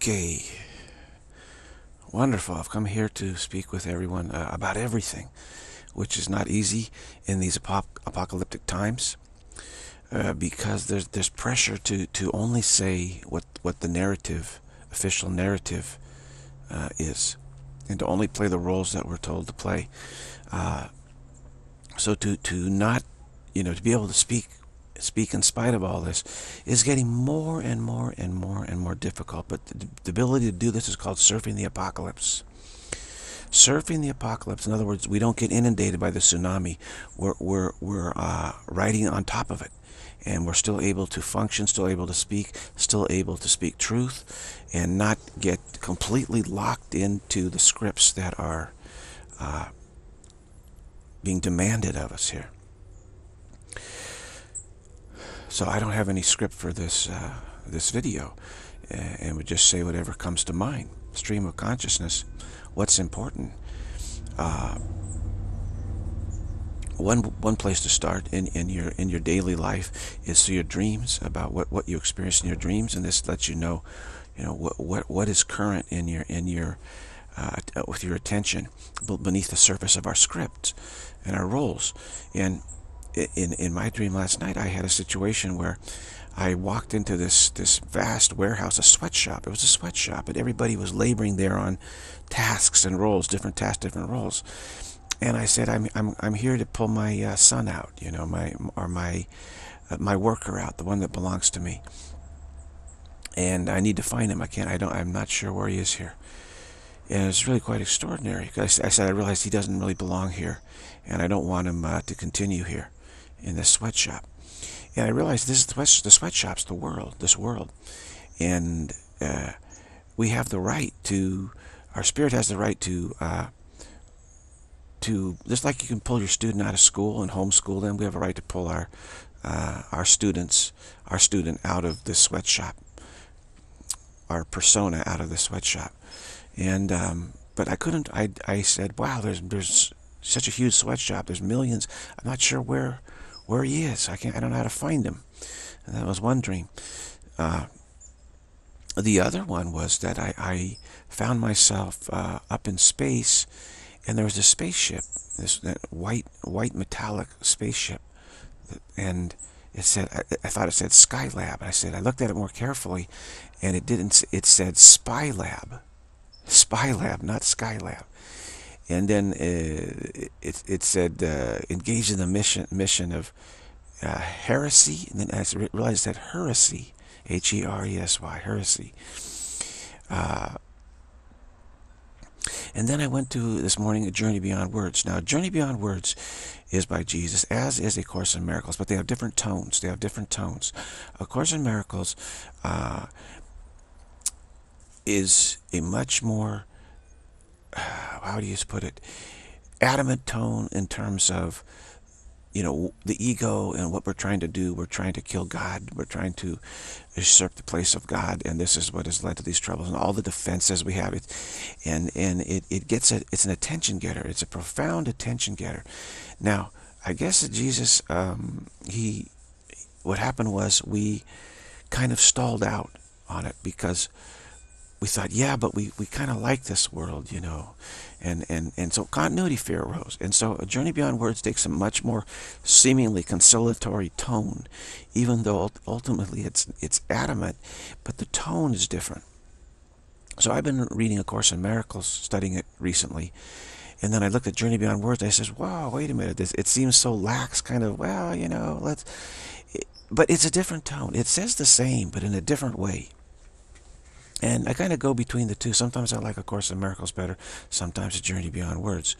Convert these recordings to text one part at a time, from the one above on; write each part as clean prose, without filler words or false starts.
Okay, wonderful. I've come here to speak with everyone about everything, which is not easy in these apocalyptic times, because there's pressure to only say what the narrative, official narrative, is, and to only play the roles that we're told to play. So to not, to be able to speak in spite of all this is getting more and more and more and more difficult. But the ability to do this is called surfing the apocalypse. Surfing the apocalypse, in other words, we don't get inundated by the tsunami. We're riding on top of it, and we're still able to function, still able to speak truth, and not get completely locked into the scripts that are being demanded of us here. So I don't have any script for this video, and would just say whatever comes to mind. Stream of consciousness. What's important? One place to start in your daily life is through your dreams, about what you experience in your dreams, and this lets you know what is current in your with your attention beneath the surface of our script and our roles. And in my dream last night, I had a situation where I walked into this vast warehouse, a sweatshop. It was a sweatshop, and everybody was laboring there on tasks and roles, different tasks, different roles. And I said, I'm here to pull my son out, my worker out, the one that belongs to me. And I need to find him. I'm not sure where he is here. And it's really quite extraordinary. I said, I realized he doesn't really belong here, and I don't want him to continue here in this sweatshop. And I realized the sweatshop's this world. And we have the right to, our spirit has the right to, just like you can pull your student out of school and homeschool them, we have a right to pull our student out of this sweatshop, our persona out of the sweatshop. And but I couldn't. I said, wow, there's such a huge sweatshop. There's millions. I'm not sure where he is. I don't know how to find him. And that was one dream. The other one was that I found myself up in space, and there was a spaceship, that white metallic spaceship, and it said, I thought it said Skylab. I looked at it more carefully, and it didn't. It said Spylab. Spylab, not Skylab. And then it said engage in the mission of heresy. And then I realized that heresy, Heresy, heresy. And then I went to this morning a Journey Beyond Words. Now, Journey Beyond Words is by Jesus, as is A Course in Miracles, but they have different tones. A Course in Miracles is a much more, how do you put it, adamant tone in terms of, the ego and what we're trying to do. We're trying to kill God. We're trying to usurp the place of God, and this is what has led to these troubles and all the defenses we have. It's an attention getter. It's a profound attention getter. Now, I guess that Jesus, what happened was we kind of stalled out on it, because we thought, yeah, but we kind of like this world, and so continuity fear arose. And so A Journey Beyond Words takes a much more seemingly conciliatory tone, even though ultimately it's adamant, but the tone is different. So I've been reading A Course in Miracles, studying it recently, and then I looked at Journey Beyond Words, and I said, wow, wait a minute, it seems so lax, kind of, well, but it's a different tone. It says the same, but in a different way. And I kind of go between the two. Sometimes I like A Course in Miracles better. Sometimes A Journey Beyond Words.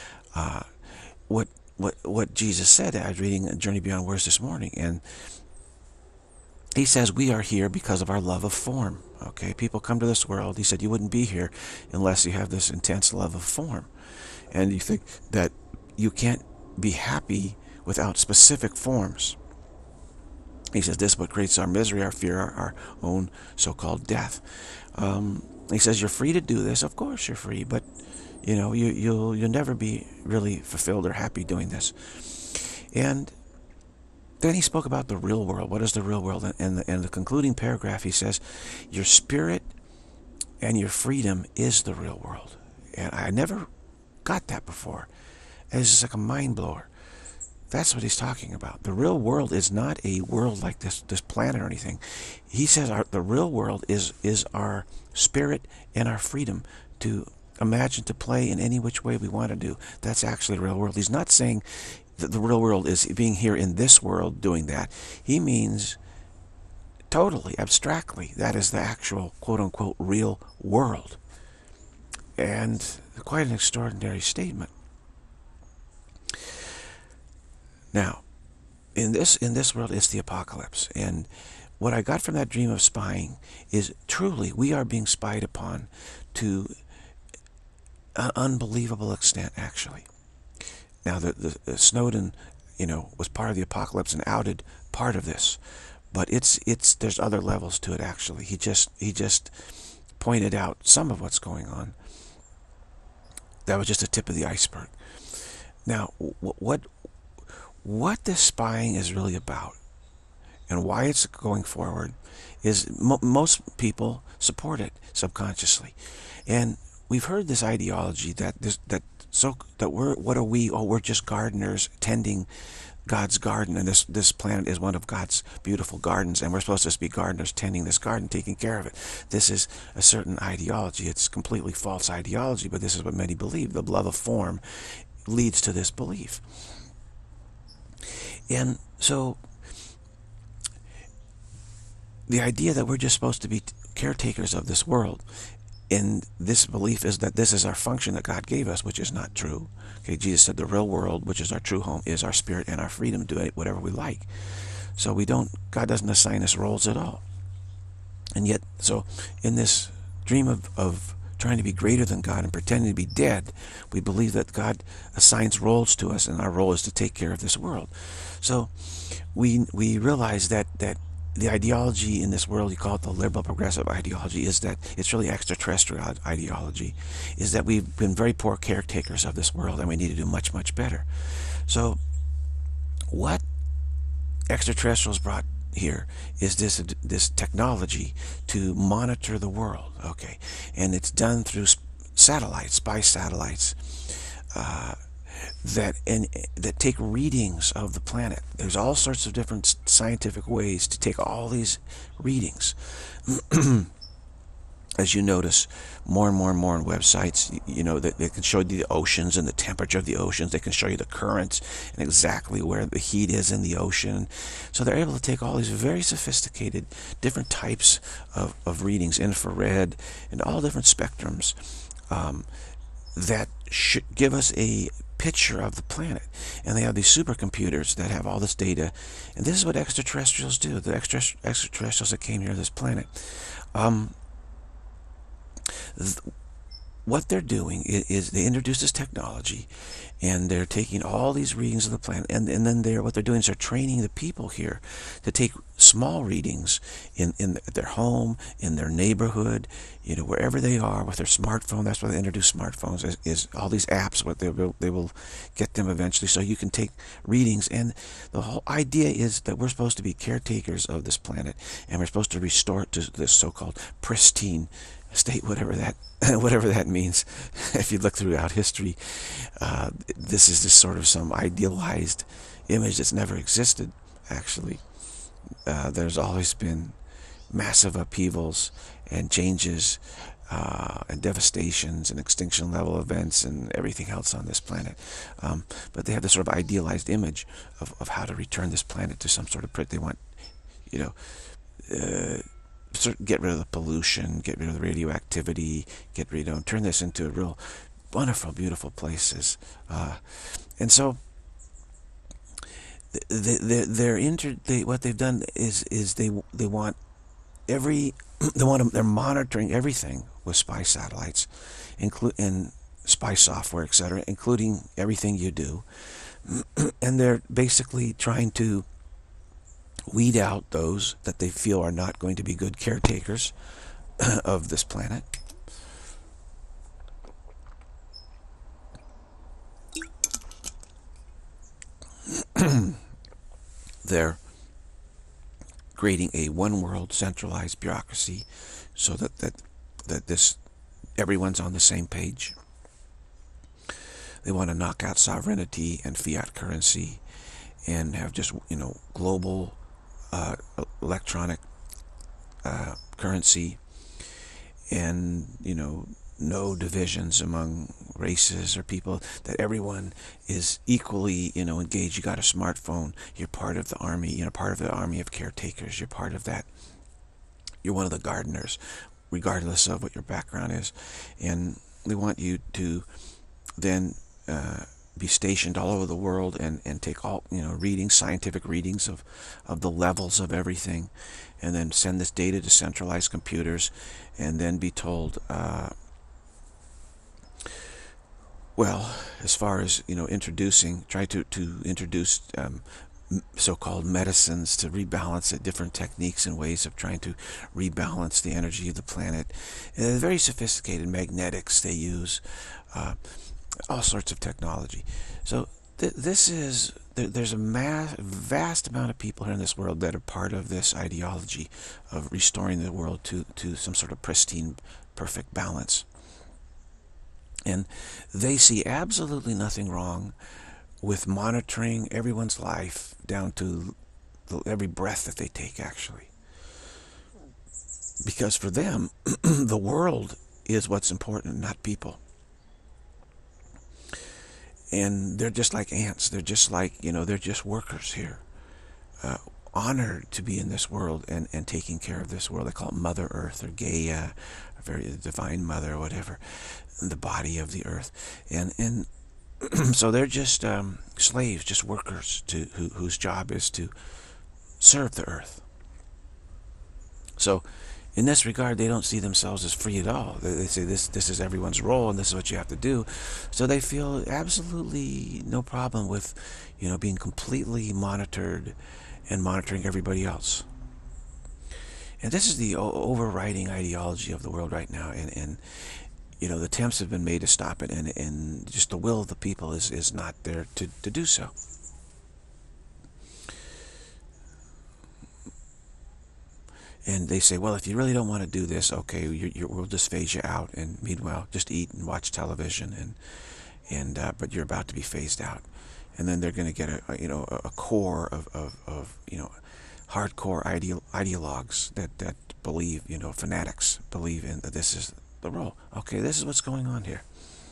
What Jesus said, I was reading A Journey Beyond Words this morning, and he says we are here because of our love of form. Okay, people come to this world. He said you wouldn't be here unless you have this intense love of form. And you think that you can't be happy without specific forms. He says this is what creates our misery, our fear, our own so-called death. He says you're free to do this. Of course you're free, but you'll never be really fulfilled or happy doing this. And then he spoke about the real world. What is the real world? And the concluding paragraph, he says, your spirit and your freedom is the real world. And I never got that before. It's just like a mind blower. That's what he's talking about. The real world is not a world like this planet or anything. He says the real world is our spirit and our freedom to imagine, to play in any which way we want to do. That's actually the real world. He's not saying that the real world is being here in this world doing that. He means totally, abstractly, that is the actual quote-unquote real world. And quite an extraordinary statement. Now, in this world, it's the apocalypse. And what I got from that dream of spying is truly we are being spied upon to an unbelievable extent, actually. Now, the Snowden, was part of the apocalypse and outed part of this, but there's other levels to it, actually. He just pointed out some of what's going on. That was just a tip of the iceberg. Now, what this spying is really about and why it's going forward is most people support it subconsciously. And we've heard this ideology that what are we? Oh, we're just gardeners tending God's garden, and this planet is one of God's beautiful gardens, and we're supposed to just be gardeners tending this garden, taking care of it. This is a certain ideology. It's completely false ideology, but this is what many believe. The love of form leads to this belief. And so the idea that we're just supposed to be caretakers of this world, and this belief is that this is our function that God gave us, which is not true. Okay, Jesus said the real world, which is our true home, is our spirit and our freedom to do whatever we like. So God doesn't assign us roles at all. And yet, so in this dream of trying to be greater than God and pretending to be dead, we believe that God assigns roles to us, and our role is to take care of this world. So we realize that the ideology in this world, you call it the liberal progressive ideology, is that it's really extraterrestrial ideology, is that we've been very poor caretakers of this world and we need to do much, much better. So what extraterrestrials brought here is this technology to monitor the world, okay? And it's done through satellites, spy satellites, that take readings of the planet. There's all sorts of different scientific ways to take all these readings. As you notice, more and more and more on websites, they can show you the oceans and the temperature of the oceans. They can show you the currents and exactly where the heat is in the ocean. So they're able to take all these very sophisticated different types of readings, infrared, and all different spectrums that should give us a picture of the planet. And they have these supercomputers that have all this data. And this is what extraterrestrials do, the extraterrestrials that came here to this planet. What they're doing is they introduce this technology, and they're taking all these readings of the planet, and then what they're doing is they're training the people here to take small readings in their home, in their neighborhood, wherever they are with their smartphone. That's why they introduce smartphones, is all these apps. What they will get them eventually, so you can take readings. And the whole idea is that we're supposed to be caretakers of this planet, and we're supposed to restore it to this so-called pristine state, whatever that means. If you look throughout history, this is just sort of some idealized image that's never existed, actually. There's always been massive upheavals and changes and devastations and extinction level events and everything else on this planet. But they have this sort of idealized image of how to return this planet to some sort of they want, get rid of the pollution, get rid of the radioactivity, turn this into a real wonderful, beautiful places. And so what they've done is they want they're monitoring everything with spy satellites, and spy software, etc., including everything you do. And they're basically trying to weed out those that they feel are not going to be good caretakers of this planet. They're creating a one-world centralized bureaucracy so that this Everyone's on the same page. They want to knock out sovereignty and fiat currency and have just, global electronic currency, and, no divisions among races or people, that everyone is equally, engaged. You got a smartphone, you're part of the army, part of the army of caretakers, you're part of that. You're one of the gardeners, regardless of what your background is. And they want you to then be stationed all over the world and take all, readings, scientific readings of the levels of everything, and then send this data to centralized computers, and then be told, well, as far as, try to introduce so-called medicines to rebalance it, different techniques and ways of trying to rebalance the energy of the planet. And very sophisticated magnetics they use, all sorts of technology. So there's a vast amount of people here in this world that are part of this ideology of restoring the world to some sort of pristine, perfect balance. And they see absolutely nothing wrong with monitoring everyone's life down to every breath that they take, actually. Because for them, the world is what's important, not people. And they're just like ants. They're just like, they're just workers here. Honored to be in this world and taking care of this world. They call it Mother Earth, or Gaia, or very divine mother, or whatever, the body of the earth. And so they're just slaves, just workers whose job is to serve the earth. So in this regard, they don't see themselves as free at all. They say this is everyone's role, and this is what you have to do. So they feel absolutely no problem with, being completely monitored and monitoring everybody else. And this is the overriding ideology of the world right now. And the attempts have been made to stop it, and just the will of the people is not there to do so. And they say, well, if you really don't want to do this, okay, we'll just phase you out. And meanwhile, just eat and watch television, but you're about to be phased out. And then they're going to get a core of hardcore ideologues that believe, fanatics believe in that this is the role. Okay, this is what's going on here.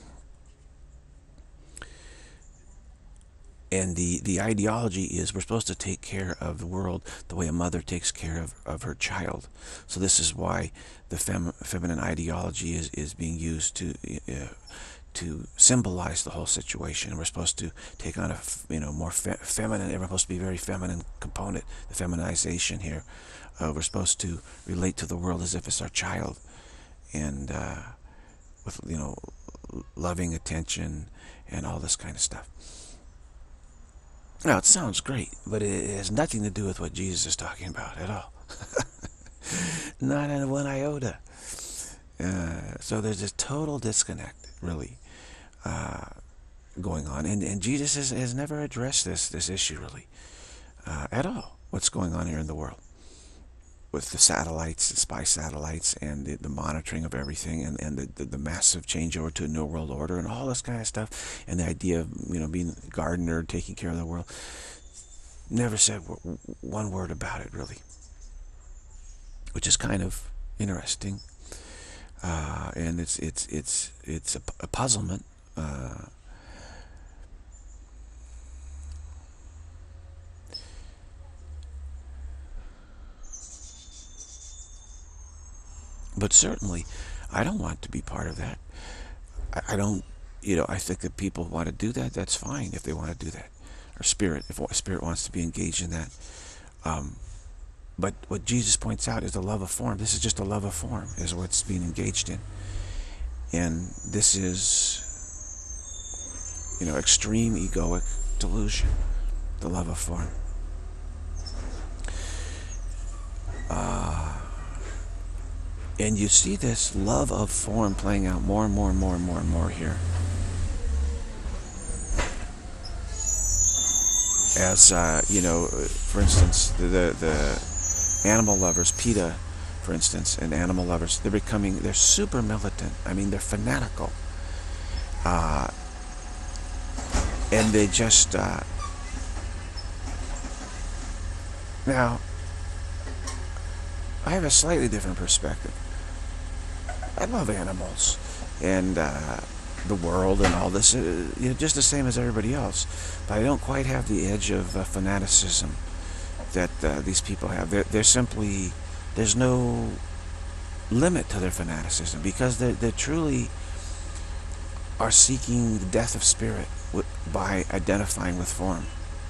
And the ideology is we're supposed to take care of the world the way a mother takes care of her child. So this is why the feminine ideology is being used to symbolize the whole situation. We're supposed to take on a more feminine. We're supposed to be a very feminine component. The feminization here. We're supposed to relate to the world as if it's our child, and with loving attention and all this kind of stuff. Now, it sounds great, but it has nothing to do with what Jesus is talking about at all. Not in one iota. So there's this total disconnect, really, going on. And Jesus has never addressed this issue, really, at all. What's going on here in the world with the satellites, the spy satellites, and the monitoring of everything, and the massive changeover to a new world order, and all this kind of stuff, and the idea of being a gardener, taking care of the world. Never said one word about it, really, which is kind of interesting, and it's a puzzlement. But certainly, I don't want to be part of that. I don't, I think that people want to do that. That's fine if they want to do that. Or spirit, if spirit wants to be engaged in that. But what Jesus points out is the love of form. This is just a love of form, is what's being engaged in. And this is, extreme egoic delusion, the love of form. And you see this love of form playing out more and more and more and more and more here. As, for instance, the animal lovers, PETA, for instance, and animal lovers, they're super militant. I mean, they're fanatical. And they just, now, I have a slightly different perspective. I love animals and the world and all this, just the same as everybody else. But I don't quite have the edge of fanaticism that these people have. They're simply, there's no limit to their fanaticism, because they truly are seeking the death of spirit by identifying with form.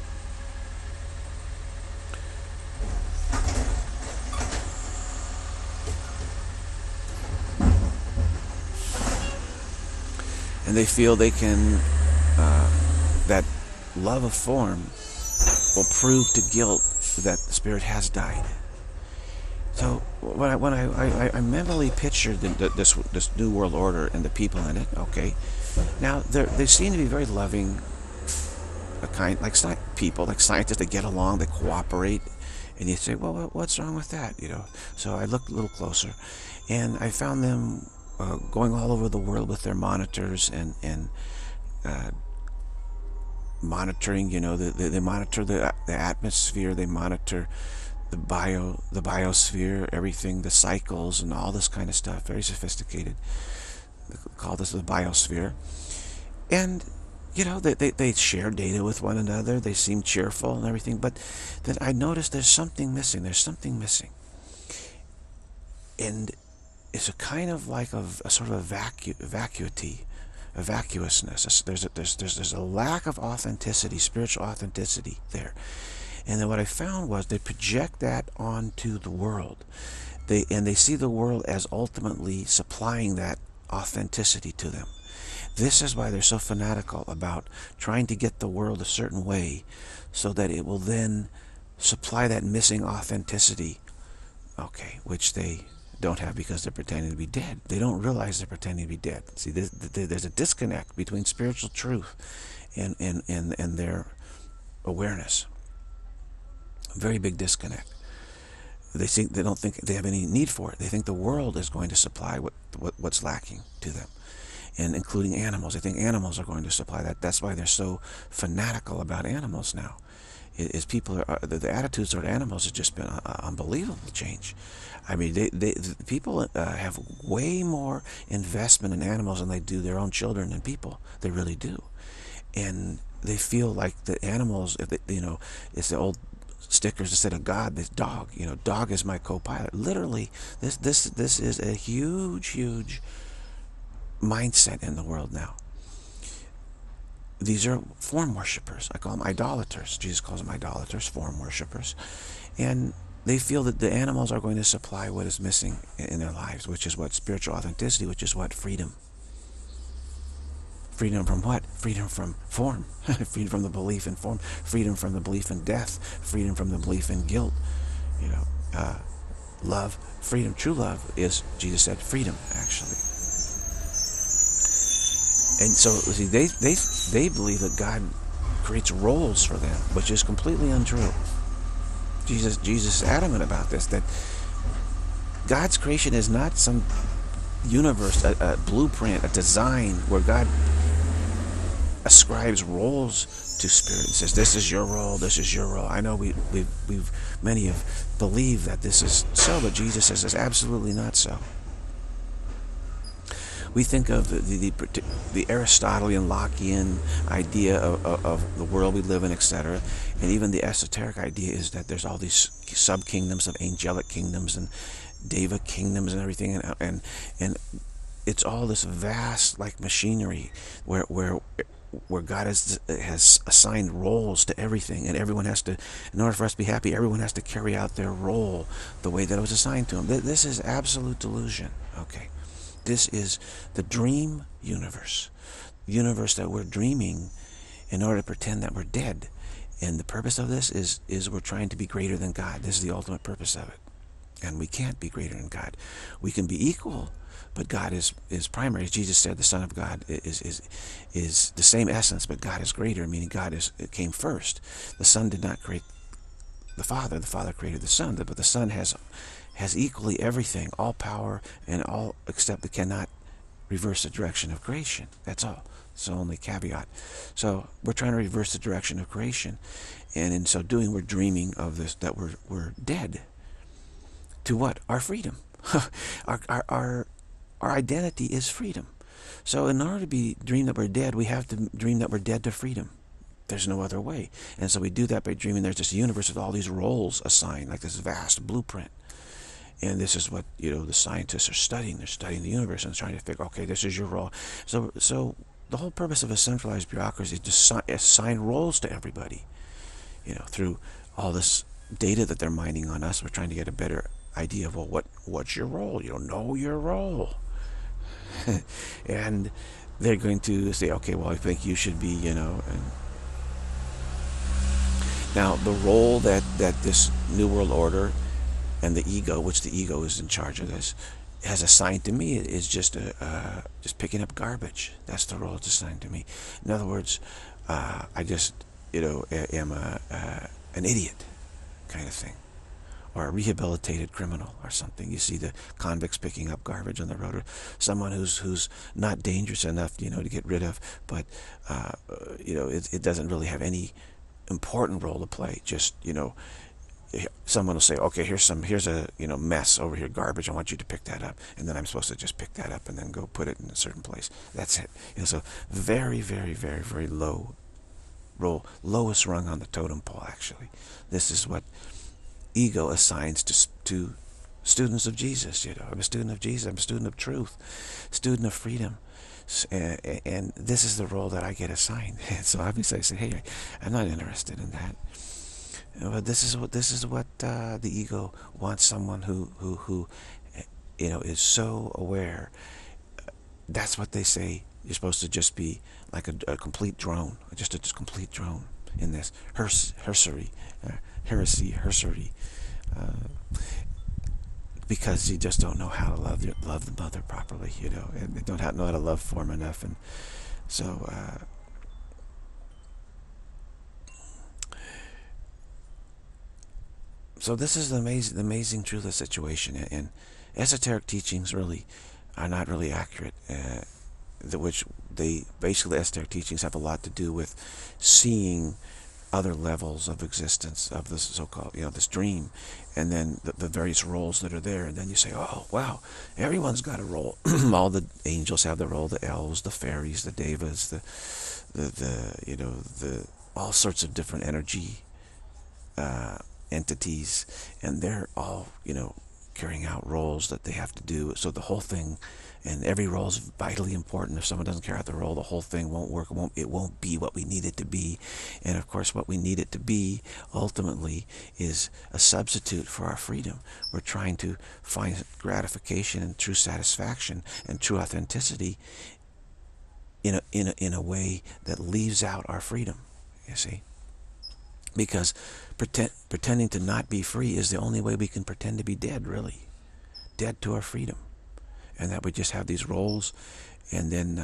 And they feel they can, that love of form will prove to guilt that the spirit has died. So when I mentally pictured this new world order and the people in it, okay, now they seem to be very loving, like people, like scientists. They get along, they cooperate, and you say, well, what's wrong with that, So I looked a little closer, and I found them going all over the world with their monitors and monitoring, they monitor the atmosphere, they monitor the biosphere, everything, the cycles and all this kind of stuff, very sophisticated. They call this the biosphere. And they share data with one another, they seem cheerful and everything, but then I noticed there's something missing. And it's a kind of like a sort of vacuousness. There's a lack of authenticity, spiritual authenticity there. And then what I found was they project that onto the world. They see the world as ultimately supplying that authenticity to them. This is why they're so fanatical about trying to get the world a certain way so that it will then supply that missing authenticity, okay, which they don't have because they're pretending to be dead. They don't realize they're pretending to be dead. See, there's a disconnect between spiritual truth and their awareness. A very big disconnect. They don't think they have any need for it. They think the world is going to supply what's lacking to them, and including animals. They think animals are going to supply that. That's why they're so fanatical about animals now. People the attitudes toward animals has just been an unbelievable change. I mean, people have way more investment in animals than they do their own children and people. They really do, and they feel like the animals, if it's the old stickers instead of God, this dog. Dog is my co-pilot. Literally, this is a huge mindset in the world now. These are form worshippers. I call them idolaters. Jesus calls them idolaters, form worshippers. And they feel that the animals are going to supply what is missing in their lives, which is what? Spiritual authenticity, which is what? Freedom. Freedom from what? Freedom from form. Freedom from the belief in form. Freedom from the belief in death. Freedom from the belief in guilt. Love, freedom, true love is, Jesus said, freedom, actually. And so, see, they believe that God creates roles for them, which is completely untrue. Jesus is adamant about this, that God's creation is not some universe, a blueprint, a design where God ascribes roles to spirit and says, this is your role, this is your role. I know many have believed that this is so, but Jesus says it's absolutely not so. We think of the Aristotelian, Lockean idea of the world we live in, etc. And even the esoteric idea is that there's all these sub-kingdoms of angelic kingdoms and deva kingdoms and everything. And it's all this vast, like, machinery where God has assigned roles to everything, and everyone has to, in order for us to be happy, everyone has to carry out their role the way that it was assigned to them. This is absolute delusion, okay? This is the dream universe, the universe that we're dreaming in order to pretend that we're dead. And the purpose of this is we're trying to be greater than God. This is the ultimate purpose of it. And we can't be greater than God. We can be equal, but God is primary. As Jesus said, the Son of God is the same essence, but God is greater, meaning God came first. The Son did not create the Father. The Father created the Son, but the Son has has equally everything, all power, and all, except it cannot reverse the direction of creation. That's all. It's the only caveat. So we're trying to reverse the direction of creation, and in so doing, we're dreaming of this, that we're dead to what? Our freedom. our identity is freedom. So in order to dream that we're dead, we have to dream that we're dead to freedom. There's no other way. And so we do that by dreaming there's this universe with all these roles assigned, like this vast blueprint. And this is what, the scientists are studying. They're studying the universe and trying to figure, okay, this is your role. So the whole purpose of a centralized bureaucracy is to assign roles to everybody. Through all this data that they're mining on us, we're trying to get a better idea of, well, what's your role? You don't know your role. And they're going to say, okay, well, I think you should be, and now the role that this New World Order and the ego, which the ego is in charge of this, has assigned to me is just picking up garbage. That's the role it's assigned to me. In other words, I just, am an idiot kind of thing, or a rehabilitated criminal or something. You see the convicts picking up garbage on the road, or someone who's not dangerous enough, to get rid of, but it doesn't really have any important role to play. Just, someone will say, okay, here's a mess over here, garbage, I want you to pick that up, and then I'm supposed to just pick that up and then go put it in a certain place. That's it. So very, very, very, very low role, lowest rung on the totem pole, actually. This is what ego assigns to students of Jesus. I'm a student of Jesus, I'm a student of truth, student of freedom, and this is the role that I get assigned. So obviously I say, hey, I'm not interested in that. But this is what the ego wants. Someone who is so aware. That's what they say. You're supposed to just be like a complete drone, just a complete drone in this heresy, because you just don't know how to love the mother properly, and they don't know how to love form enough, and so. So this is the amazing truth of the situation, and esoteric teachings really are not really accurate. Basically esoteric teachings have a lot to do with seeing other levels of existence of this so-called, this dream, and then the various roles that are there, and then you say, oh wow, everyone's got a role. All the angels have their role, the elves, the fairies, the devas, the all sorts of different energy entities, and they're all carrying out roles that they have to do. So the whole thing, and every role is vitally important. If someone doesn't carry out the role, the whole thing won't work. It won't be what we need it to be. And of course, what we need it to be ultimately is a substitute for our freedom. We're trying to find gratification and true satisfaction and true authenticity in a way that leaves out our freedom. You see. Because pretending to not be free is the only way we can pretend to be dead, really. Dead to our freedom. And that we just have these roles, and then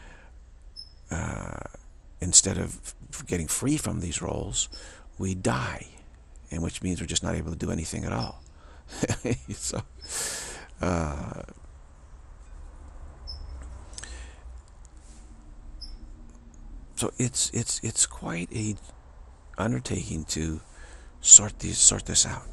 instead of getting free from these roles, we die, and which means we're just not able to do anything at all. So it's quite a undertaking to sort this out.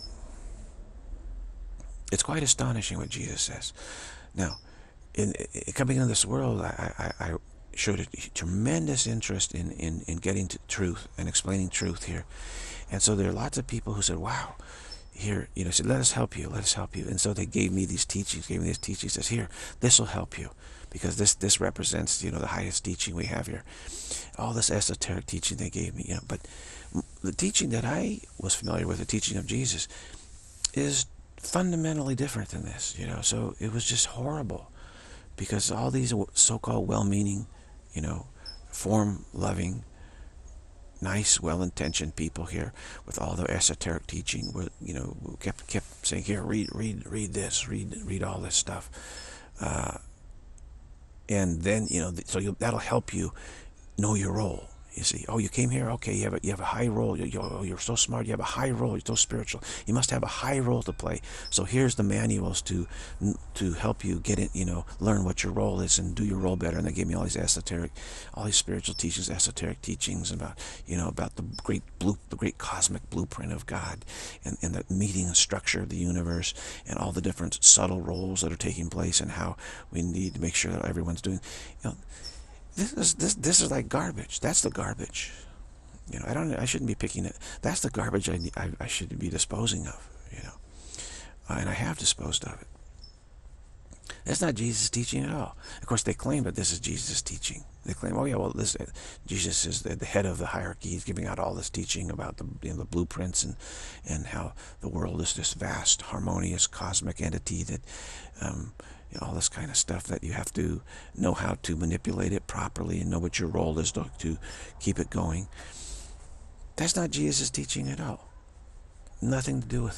It's quite astonishing what Jesus says. Now, in coming into this world, I showed a tremendous interest in getting to truth and explaining truth here. And so there are lots of people who said, wow, here, said, let us help you. And so they gave me these teachings, says, here, this will help you, because this represents, the highest teaching we have here. All this esoteric teaching they gave me, but the teaching that I was familiar with, the teaching of Jesus, is fundamentally different than this, so it was just horrible, because all these so-called well-meaning, form-loving, nice, well-intentioned people here with all their esoteric teaching, were, kept saying, here, read this, read all this stuff, and then, so that'll help you know your role. You see, oh, you came here, okay, you have a high role. You're so smart, you have a high role, you're so spiritual. You must have a high role to play. So here's the manuals to help you get it, learn what your role is and do your role better. And they gave me all these spiritual teachings, esoteric teachings about, about the great cosmic blueprint of God, and the meaning and structure of the universe, and all the different subtle roles that are taking place, and how we need to make sure that everyone's doing, This is like garbage. That's the garbage. I shouldn't be picking it. That's the garbage I should be disposing of. And I have disposed of it. That's not Jesus' teaching at all. Of course, they claim that this is Jesus' teaching. They claim, oh yeah, well, Jesus is the head of the hierarchy. He's giving out all this teaching about the blueprints and how the world is this vast, harmonious, cosmic entity that. All this kind of stuff that you have to know how to manipulate it properly and know what your role is to keep it going. That's not Jesus' teaching at all. Nothing to do with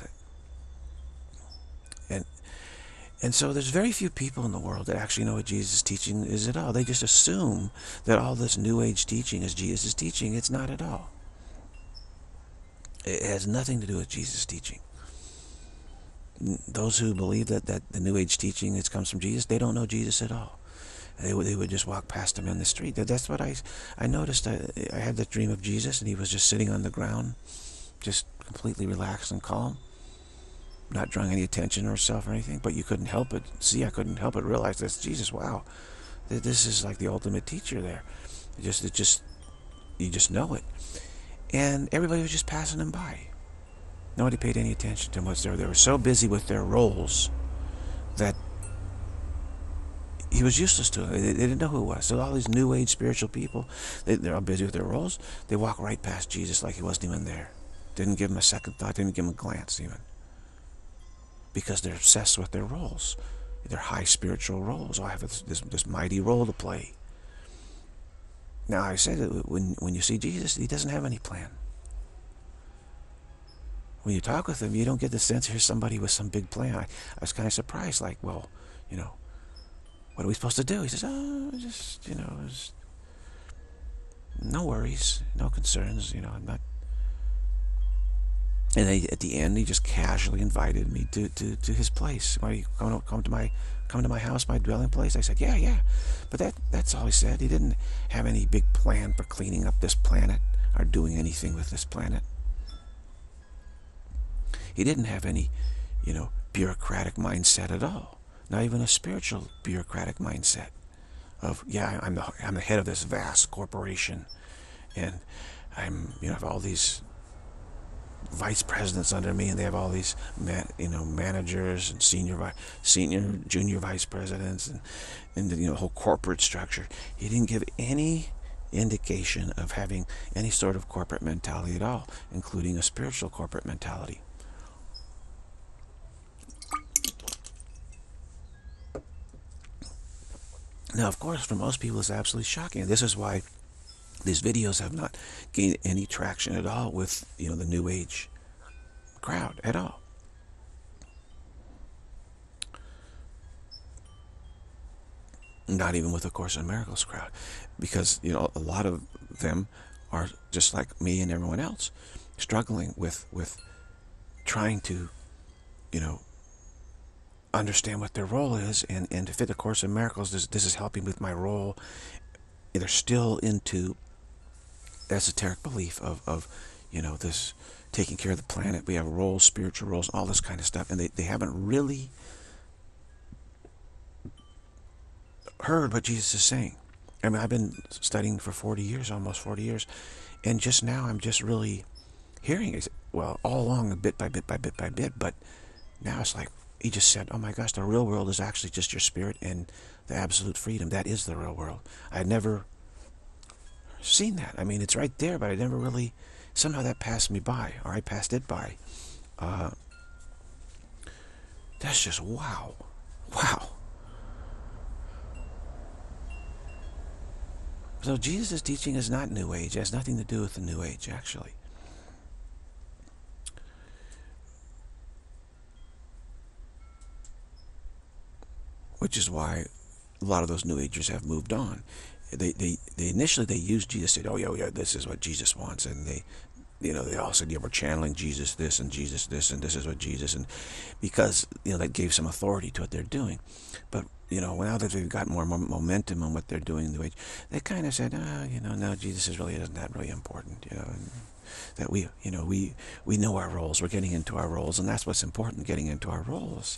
it. And so there's very few people in the world that actually know what Jesus' teaching is at all. They just assume that all this New Age teaching is Jesus' teaching. It's not at all. It has nothing to do with Jesus' teaching. Those who believe that the New Age teaching comes from Jesus, they don't know Jesus at all. They would just walk past him in the street. That's what I noticed. I had the dream of Jesus, and he was just sitting on the ground, just completely relaxed and calm, not drawing any attention to himself or anything. But you couldn't help it. I couldn't help but realize that's Jesus. Wow, this is like the ultimate teacher there. You just know it. And everybody was just passing him by. Nobody paid any attention to him whatsoever. They were so busy with their roles that he was useless to them. They didn't know who he was. So all these New Age spiritual people, they're all busy with their roles. They walk right past Jesus like he wasn't even there. Didn't give him a second thought. Didn't give him a glance even. Because they're obsessed with their roles. Their high spiritual roles. I have this mighty role to play. Now I said that when you see Jesus, he doesn't have any plan. When you talk with him, you don't get the sense here's somebody with some big plan. I was kind of surprised, like, well, what are we supposed to do? He says, just no worries, no concerns, I'm not. And at the end, he just casually invited me to his place. Why you come to my house, my dwelling place? I said, yeah. But that's all he said. He didn't have any big plan for cleaning up this planet or doing anything with this planet. He didn't have any, bureaucratic mindset at all. Not even a spiritual bureaucratic mindset of, yeah, I'm the head of this vast corporation, and I'm, have all these vice presidents under me, and they have all these, managers and senior, junior vice presidents, and the whole corporate structure. He didn't give any indication of having any sort of corporate mentality at all, including a spiritual corporate mentality. Now, of course, for most people, it's absolutely shocking. This is why these videos have not gained any traction at all with, the New Age crowd at all. Not even with the Course in Miracles crowd. Because, a lot of them are just like me and everyone else, struggling with trying to, understand what their role is, and to fit the Course in Miracles. This is helping with my role. They're still into esoteric belief of this taking care of the planet. We have roles, spiritual roles, all this kind of stuff, and they haven't really heard what Jesus is saying. I mean, I've been studying for 40 years, almost 40 years, and just now I'm just really hearing it. Well, all along, bit by bit, but now it's like, he just said, oh my gosh, the real world is actually just your spirit and the absolute freedom. That is the real world. I had never seen that. I mean, it's right there, but I never really, somehow that passed me by, or I passed it by. That's just wow. So Jesus' teaching is not New Age. It has nothing to do with the New Age, actually. Which is why a lot of those New Agers have moved on. they initially they used Jesus, said, oh yeah, this is what Jesus wants, and they all said, yeah, we're channeling Jesus this and Jesus this, and this is what Jesus, and because that gave some authority to what they're doing. But now that they've got more momentum on what they're doing in the age, they kind of said, no, Jesus isn't that really important, and that we know our roles, we're getting into our roles, and that's what's important, getting into our roles.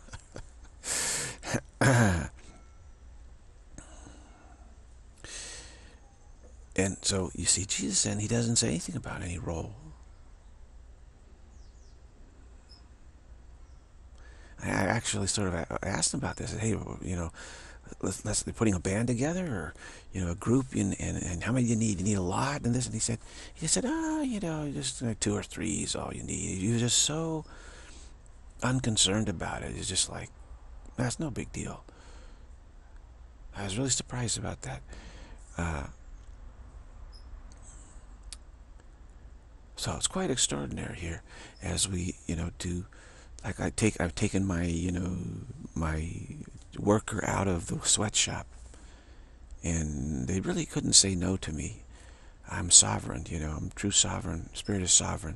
And so you see Jesus, and he doesn't say anything about any role. I actually sort of asked him about this. I said, hey, let's be putting a band together, or a group, and how many do you need? You need a lot, and this, and he just said, just 2 or 3 is all you need. He was just so unconcerned about it. He's just like, that's no big deal. I was really surprised about that. So it's quite extraordinary here, as we, do. Like I've taken my, my worker out of the sweatshop, and they really couldn't say no to me. I'm sovereign, I'm true sovereign. Spirit is sovereign.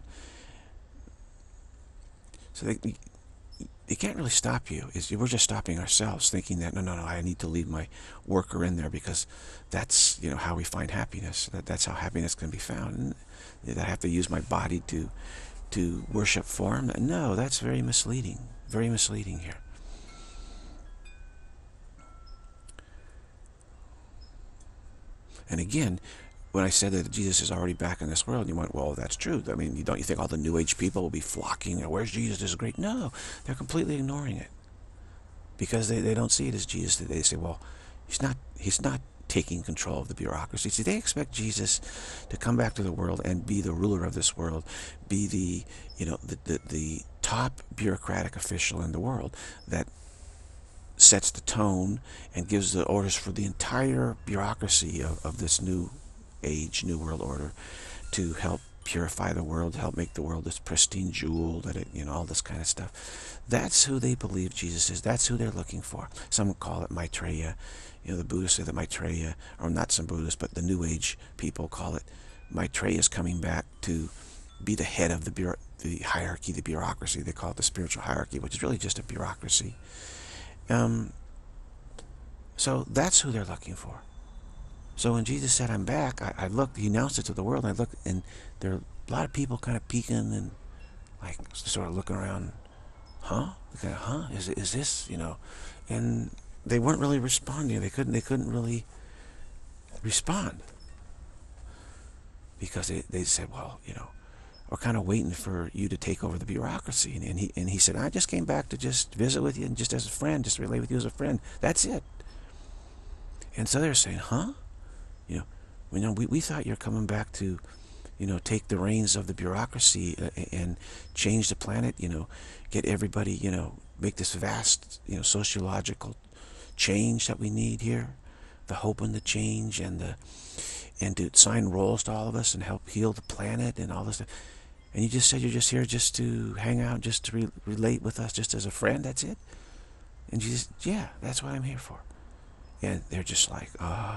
So they can't really stop you. We're just stopping ourselves, thinking that no, I need to leave my worker in there because that's how we find happiness. That's how happiness can be found. And that I have to use my body to worship form. No, that's very misleading. Very misleading here. And again, when I said that Jesus is already back in this world, you went, well, that's true. I mean, don't you think all the New Age people will be flocking? Where's Jesus? This is great. No, they're completely ignoring it because they don't see it as Jesus. They say, well, he's not taking control of the bureaucracy. See, they expect Jesus to come back to the world and be the ruler of this world, be the the top bureaucratic official in the world that sets the tone and gives the orders for the entire bureaucracy of this new age, new world order, to help purify the world, help make the world this pristine jewel, that it, all this kind of stuff. That's who they believe Jesus is. That's who they're looking for. Some call it Maitreya. The Buddhists say that Maitreya, or not some Buddhists, but the New Age people call it Maitreya is coming back to be the head of the hierarchy, the bureaucracy. They call it the spiritual hierarchy, which is really just a bureaucracy. So that's who they're looking for. So when Jesus said, I'm back, I looked, he announced it to the world, and I looked, and there are a lot of people kind of peeking and like sort of looking around, is this, and they weren't really responding. They couldn't really respond because they said, well, we're kind of waiting for you to take over the bureaucracy. And he said, I just came back to just visit with you and just as a friend, just relate with you as a friend. That's it. And so they're saying, we thought you're coming back to, take the reins of the bureaucracy and change the planet, get everybody, make this vast, sociological change that we need here, the hope and the change, and to assign roles to all of us and help heal the planet and all this stuff. And you just said you're just here just to hang out, just to relate with us, just as a friend. That's it. And Jesus, yeah, that's what I'm here for. And they're just like,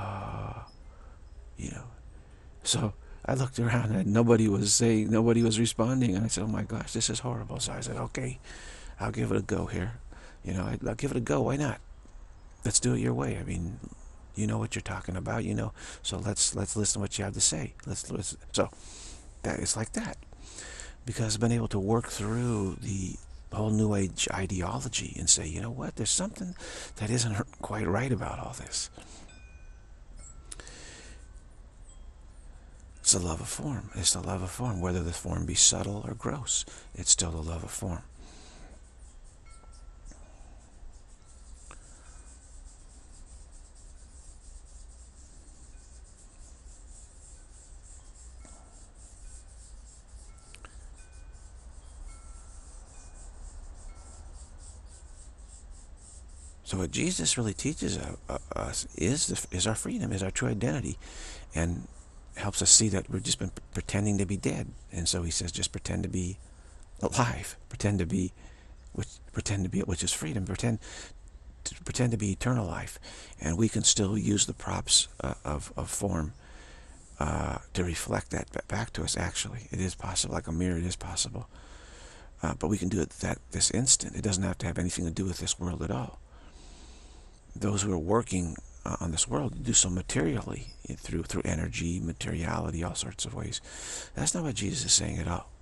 So I looked around and nobody was responding. And I said, oh my gosh, this is horrible. So I said, okay, I'll give it a go here. I'll give it a go. Why not? Let's do it your way. I mean, you know what you're talking about, So let's listen to what you have to say. So that it's like that, because I've been able to work through the whole New Age ideology and say, you know what? There's something that isn't quite right about all this. It's the love of form. It's the love of form. Whether the form be subtle or gross, it's still the love of form. So what Jesus really teaches us is our freedom, is our true identity, and helps us see that we've just been pretending to be dead. And so he says, just pretend to be alive, pretend to be which is freedom. Pretend to pretend to be eternal life, and we can still use the props of form to reflect that back to us. Actually, it is possible. Like a mirror, it is possible. But we can do it this instant. It doesn't have to have anything to do with this world at all. Those who are working on this world do so materially, through energy, materiality, all sorts of ways. That's not what Jesus is saying at all.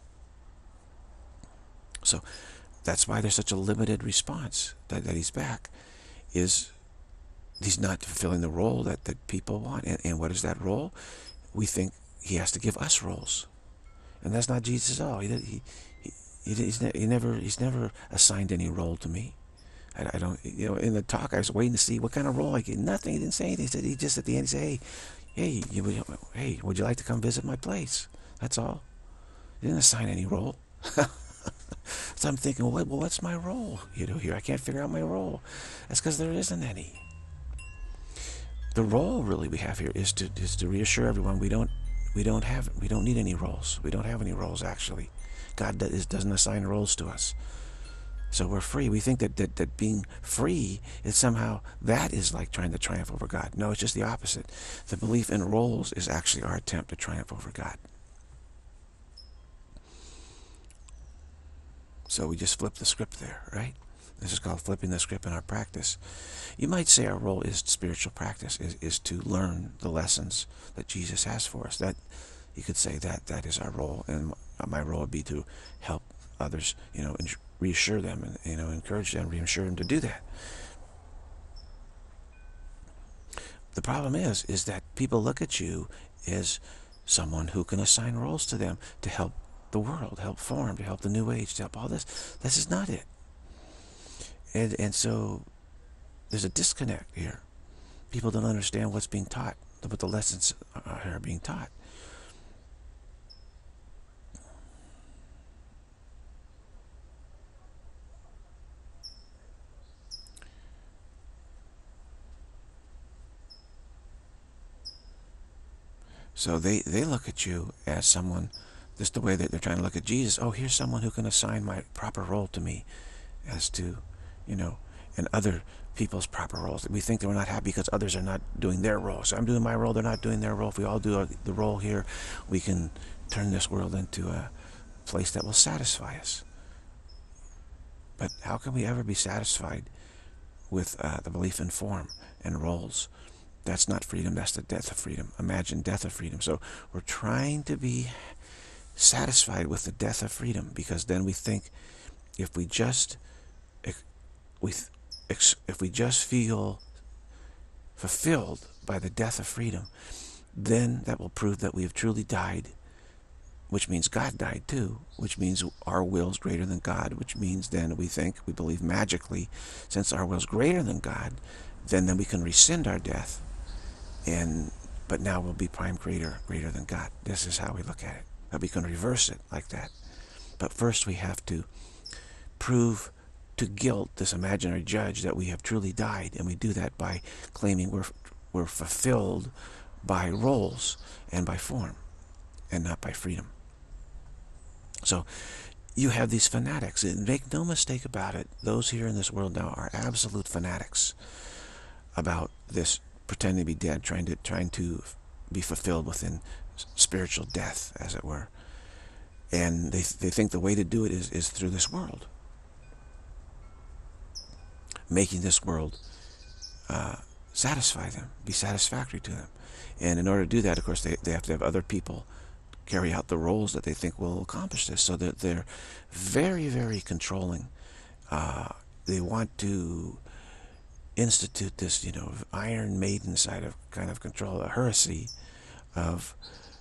So that's why there's such a limited response that he's back. Is he's not fulfilling the role that people want. And what is that role? We think he has to give us roles. And that's not Jesus at all. He's never assigned any role to me. I don't, in the talk I was waiting to see what kind of role I get. Nothing. He didn't say anything. He just at the end he said, hey, would you like to come visit my place? That's all. He didn't assign any role. So I'm thinking, well, what's my role? Here I can't figure out my role. That's because there isn't any. The role really we have here is to reassure everyone we don't need any roles. We don't have any roles actually. God doesn't assign roles to us. So we're free. We think that being free is somehow, that is like trying to triumph over God. No, it's just the opposite. The belief in roles is actually our attempt to triumph over God. So we just flip the script there, right? This is called flipping the script in our practice. You might say our role is spiritual practice, is to learn the lessons that Jesus has for us. That you could say that is our role, and my role would be to help others, and reassure them, and encourage them, reassure them to do that. The problem is that people look at you as someone who can assign roles to them to help the world, help form, to help the New Age, to help all this. This is not it. And so there's a disconnect here. People don't understand what's being taught, what the lessons are being taught. So they look at you as someone, just the way that they're trying to look at Jesus. Oh, here's someone who can assign my proper role to me, as to, and other people's proper roles. We think that we're not happy because others are not doing their role. So I'm doing my role, they're not doing their role. If we all do the role here, we can turn this world into a place that will satisfy us. But how can we ever be satisfied with the belief in form and roles? That's not freedom, that's the death of freedom. Imagine death of freedom. So we're trying to be satisfied with the death of freedom, because then we think if we just feel fulfilled by the death of freedom, then that will prove that we have truly died, which means God died too, which means our will is greater than God, which means then we believe magically, since our will is greater than God, then we can rescind our death, but now we'll be prime greater than God. This is how we look at it. That we can reverse it like that. But first we have to prove to guilt, this imaginary judge, that we have truly died, and we do that by claiming we're fulfilled by roles and by form, and not by freedom. So you have these fanatics, and make no mistake about it, those here in this world now are absolute fanatics about this pretending to be dead, trying to be fulfilled within spiritual death, as it were. And they think the way to do it is through this world, making this world satisfy them, be satisfactory to them. And in order to do that, of course, they have to have other people carry out the roles that they think will accomplish this. So that they're very, very controlling. They want to institute this, Iron Maiden side of kind of control, a heresy of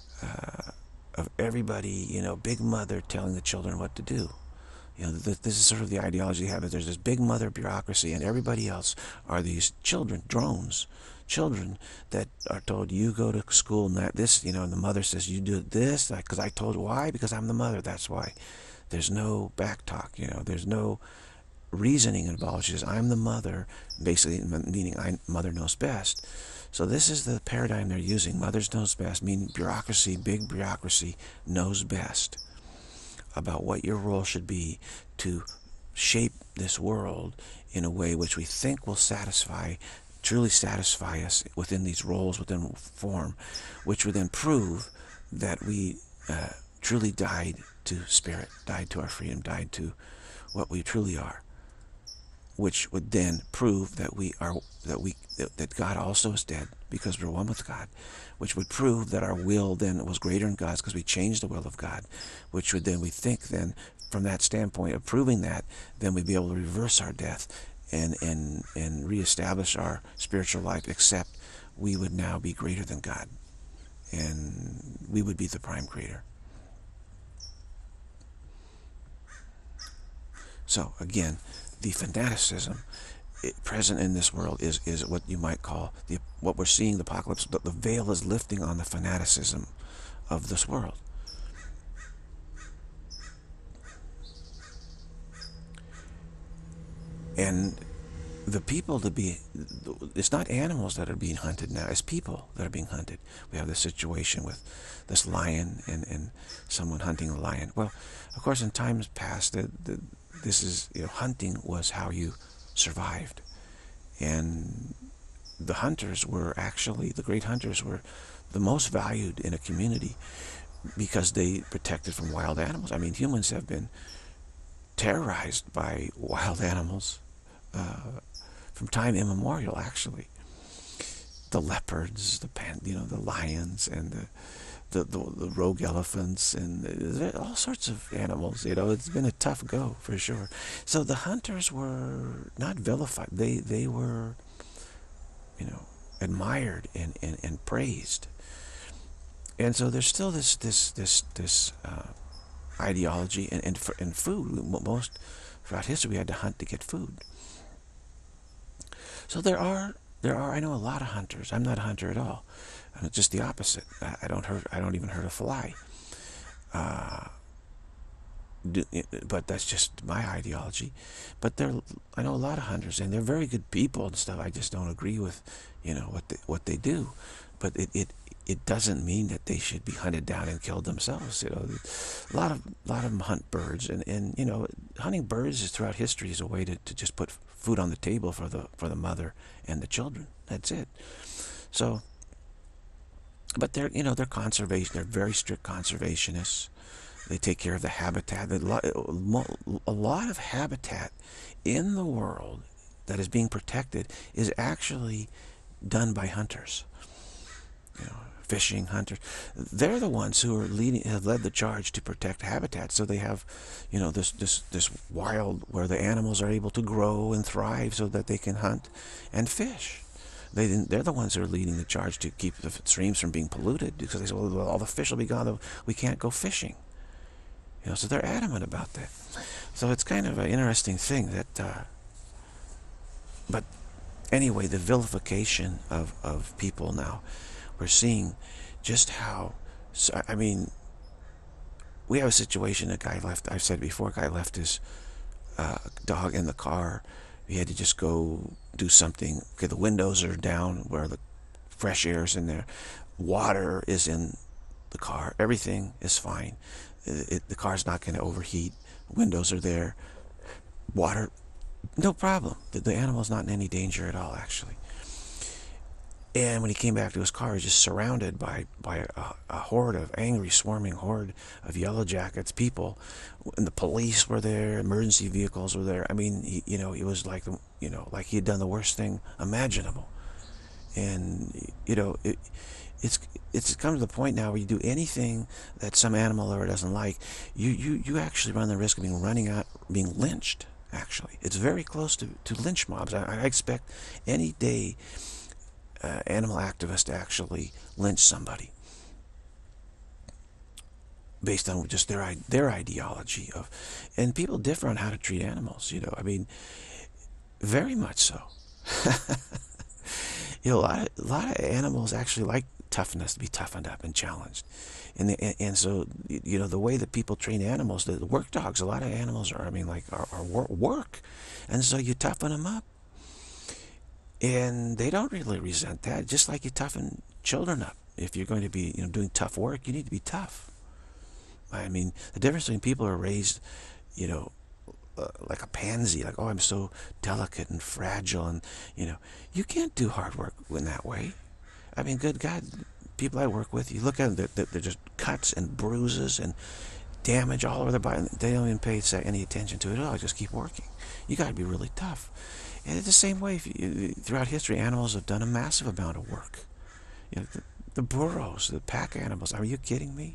everybody, Big Mother telling the children what to do. This is sort of the ideology you have. There's this Big Mother bureaucracy, and everybody else are these children, drones, children that are told, you go to school and this, and the mother says, you do this, because I told you. Why? Because I'm the mother, that's why. There's no back talk, there's no reasoning involved. She says, I'm the mother, basically meaning mother knows best. So this is the paradigm they're using. Mothers knows best, meaning bureaucracy, big bureaucracy knows best about what your role should be to shape this world in a way which we think will truly satisfy us within these roles, within form, which would then prove that we truly died to spirit, died to our freedom, died to what we truly are, which would then prove that that God also is dead because we're one with God, which would prove that our will then was greater than God's because we changed the will of God, which would then, we think then, from that standpoint of proving that, then we'd be able to reverse our death and reestablish our spiritual life, except we would now be greater than God, and we would be the prime creator. So again, the fanaticism present in this world is what you might call what we're seeing, the apocalypse. The veil is lifting on the fanaticism of this world. And the people it's not animals that are being hunted now, it's people that are being hunted. We have this situation with this lion and someone hunting a lion. Well, of course, in times past, this is, hunting was how you survived. And the hunters were actually, the great hunters were the most valued in a community because they protected from wild animals. I mean, humans have been terrorized by wild animals from time immemorial, actually. The leopards, the lions, and the rogue elephants, and all sorts of animals. It's been a tough go for sure. So the hunters were not vilified. They were, admired and praised. And so there's still this ideology and food. Most throughout history, we had to hunt to get food. So there are. I know a lot of hunters. I'm not a hunter at all. I'm just the opposite. I don't even hurt a fly. But that's just my ideology. But I know a lot of hunters, and they're very good people and stuff. I just don't agree with, what they do. But it doesn't mean that they should be hunted down and killed themselves. A lot of them hunt birds, and hunting birds is throughout history is a way to just put food on the table for the mother and the children. That's it. So, but they're conservation. They're very strict conservationists. They take care of the habitat. A lot of habitat in the world that is being protected is actually done by hunters. Fishing hunters. They're the ones who have led the charge to protect habitat. So they have, this wild where the animals are able to grow and thrive so that they can hunt and fish. They're the ones who are leading the charge to keep the streams from being polluted, because they say, well, all the fish will be gone. We can't go fishing. So they're adamant about that. So it's kind of an interesting thing that. But anyway, the vilification of people now. We're seeing just how, we have a situation, a guy left, I've said before, a guy left his dog in the car. He had to just go do something. Okay, the windows are down where the fresh air is in there. Water is in the car. Everything is fine. The car's not going to overheat. Windows are there. Water, no problem. The animal's not in any danger at all, actually. And when he came back to his car, he was just surrounded by a horde of angry, swarming horde of yellow jackets, people, and the police were there, emergency vehicles were there. I mean, he was like, like he had done the worst thing imaginable. And it's come to the point now where you do anything that some animal lover doesn't like, you actually run the risk of being lynched. Actually, it's very close to lynch mobs. I expect any day. Animal activists to actually lynch somebody based on just their ideology of, and people differ on how to treat animals. Very much so. A lot of animals actually like toughness, to be toughened up and challenged, and so the way that people train animals, the work dogs, a lot of animals are work, and so you toughen them up. And they don't really resent that, just like you toughen children up. If you're going to be doing tough work, you need to be tough. I mean, the difference between people who are raised, like a pansy, like, oh, I'm so delicate and fragile, and you can't do hard work in that way. I mean, good God, people I work with, you look at them, they're just cuts and bruises and damage all over their body. They don't even pay any attention to it at all. Just keep working. You got to be really tough. And it's the same way. Throughout history, animals have done a massive amount of work. The burros, the pack animals. Are you kidding me?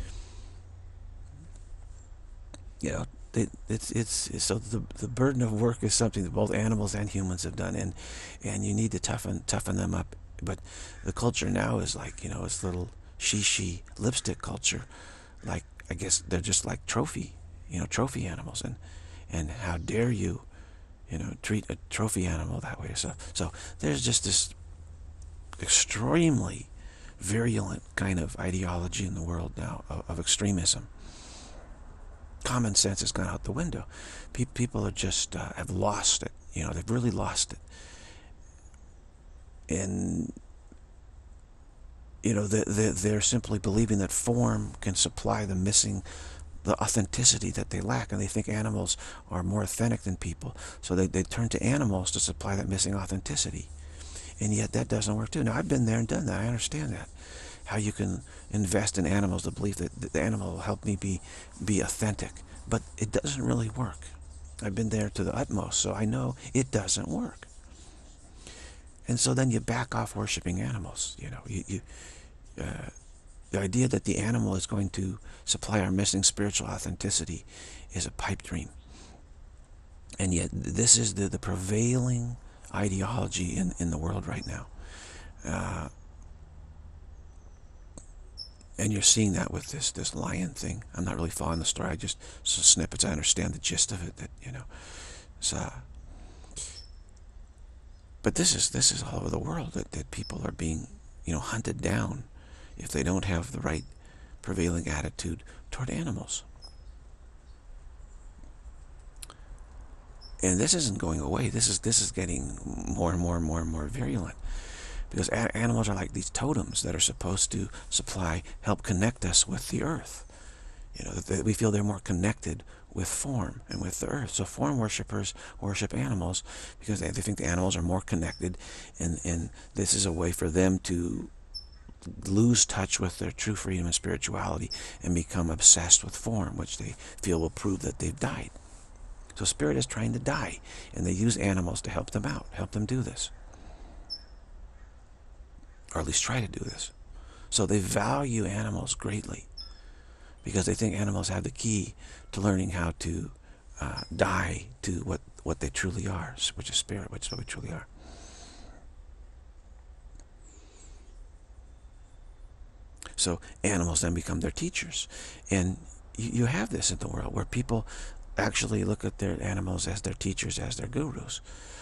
It's so the burden of work is something that both animals and humans have done, and you need to toughen them up. But the culture now is like, it's little she lipstick culture. Like, I guess they're just like trophy animals, and how dare you, treat a trophy animal that way. So there's just this extremely virulent kind of ideology in the world now of extremism. Common sense has gone out the window. People are just have lost it. They've really lost it. And they're simply believing that form can supply the authenticity that they lack, and they think animals are more authentic than people. So they turn to animals to supply that missing authenticity. And yet that doesn't work too. Now, I've been there and done that. I understand that. How you can invest in animals, the belief that the animal will help me be authentic. But it doesn't really work. I've been there to the utmost, so I know it doesn't work. And so then you back off worshiping animals. The idea that the animal is going to supply our missing spiritual authenticity is a pipe dream. And yet this is the prevailing ideology in the world right now. And you're seeing that with this lion thing. I'm not really following the story. I just snippets. I understand the gist of it. But this is all over the world that people are being hunted down if they don't have the right prevailing attitude toward animals. And this isn't going away. This is getting more and more and more and more virulent. Because animals are like these totems that are supposed to help connect us with the earth. That we feel they're more connected with form and with the earth. So form worshippers worship animals because they think the animals are more connected, and this is a way for them to lose touch with their true freedom and spirituality and become obsessed with form, which they feel will prove that they've died. So spirit is trying to die, and they use animals to help them out, help them do this. Or at least try to do this. So they value animals greatly because they think animals have the key to learning how to die to what they truly are, which is spirit, which is what we truly are. So animals then become their teachers. And you have this in the world where people actually look at their animals as their teachers, as their gurus.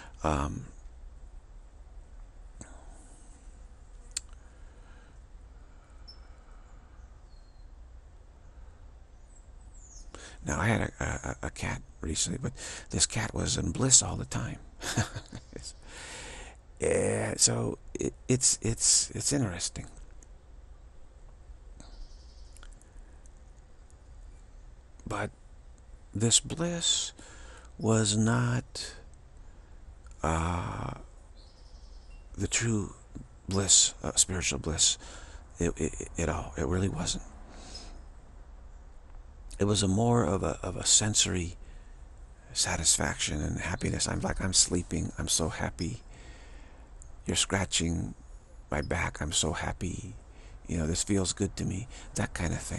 Now, I had a cat recently, but this cat was in bliss all the time. So it's interesting. But this bliss was not the true bliss, spiritual bliss, at all. It really wasn't. It was more of a sensory satisfaction and happiness. I'm sleeping. I'm so happy. You're scratching my back. I'm so happy. This feels good to me. That kind of thing.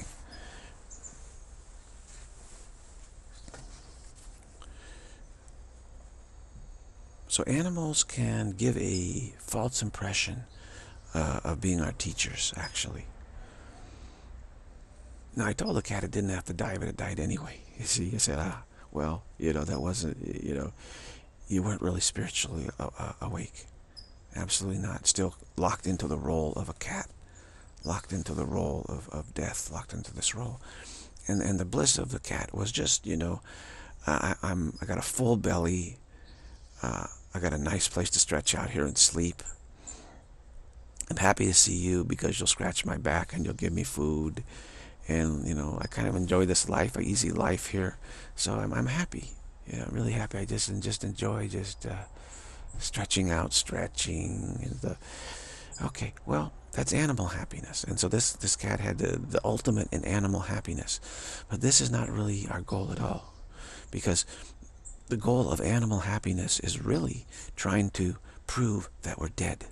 So animals can give a false impression of being our teachers, actually. Now, I told the cat it didn't have to die, but it died anyway. You see, I said, well, that wasn't, you weren't really spiritually awake. Absolutely not. Still locked into the role of a cat, locked into the role of death, locked into this role. And the bliss of the cat was just, I got a full belly. I got a nice place to stretch out here and sleep. I'm happy to see you because you'll scratch my back and you'll give me food. And, I kind of enjoy this life, an easy life here. So I'm happy. really happy. I just enjoy just stretching out, stretching. Okay, well, that's animal happiness. And so this cat had the ultimate in animal happiness. But this is not really our goal at all. Because the goal of animal happiness is really trying to prove that we're dead.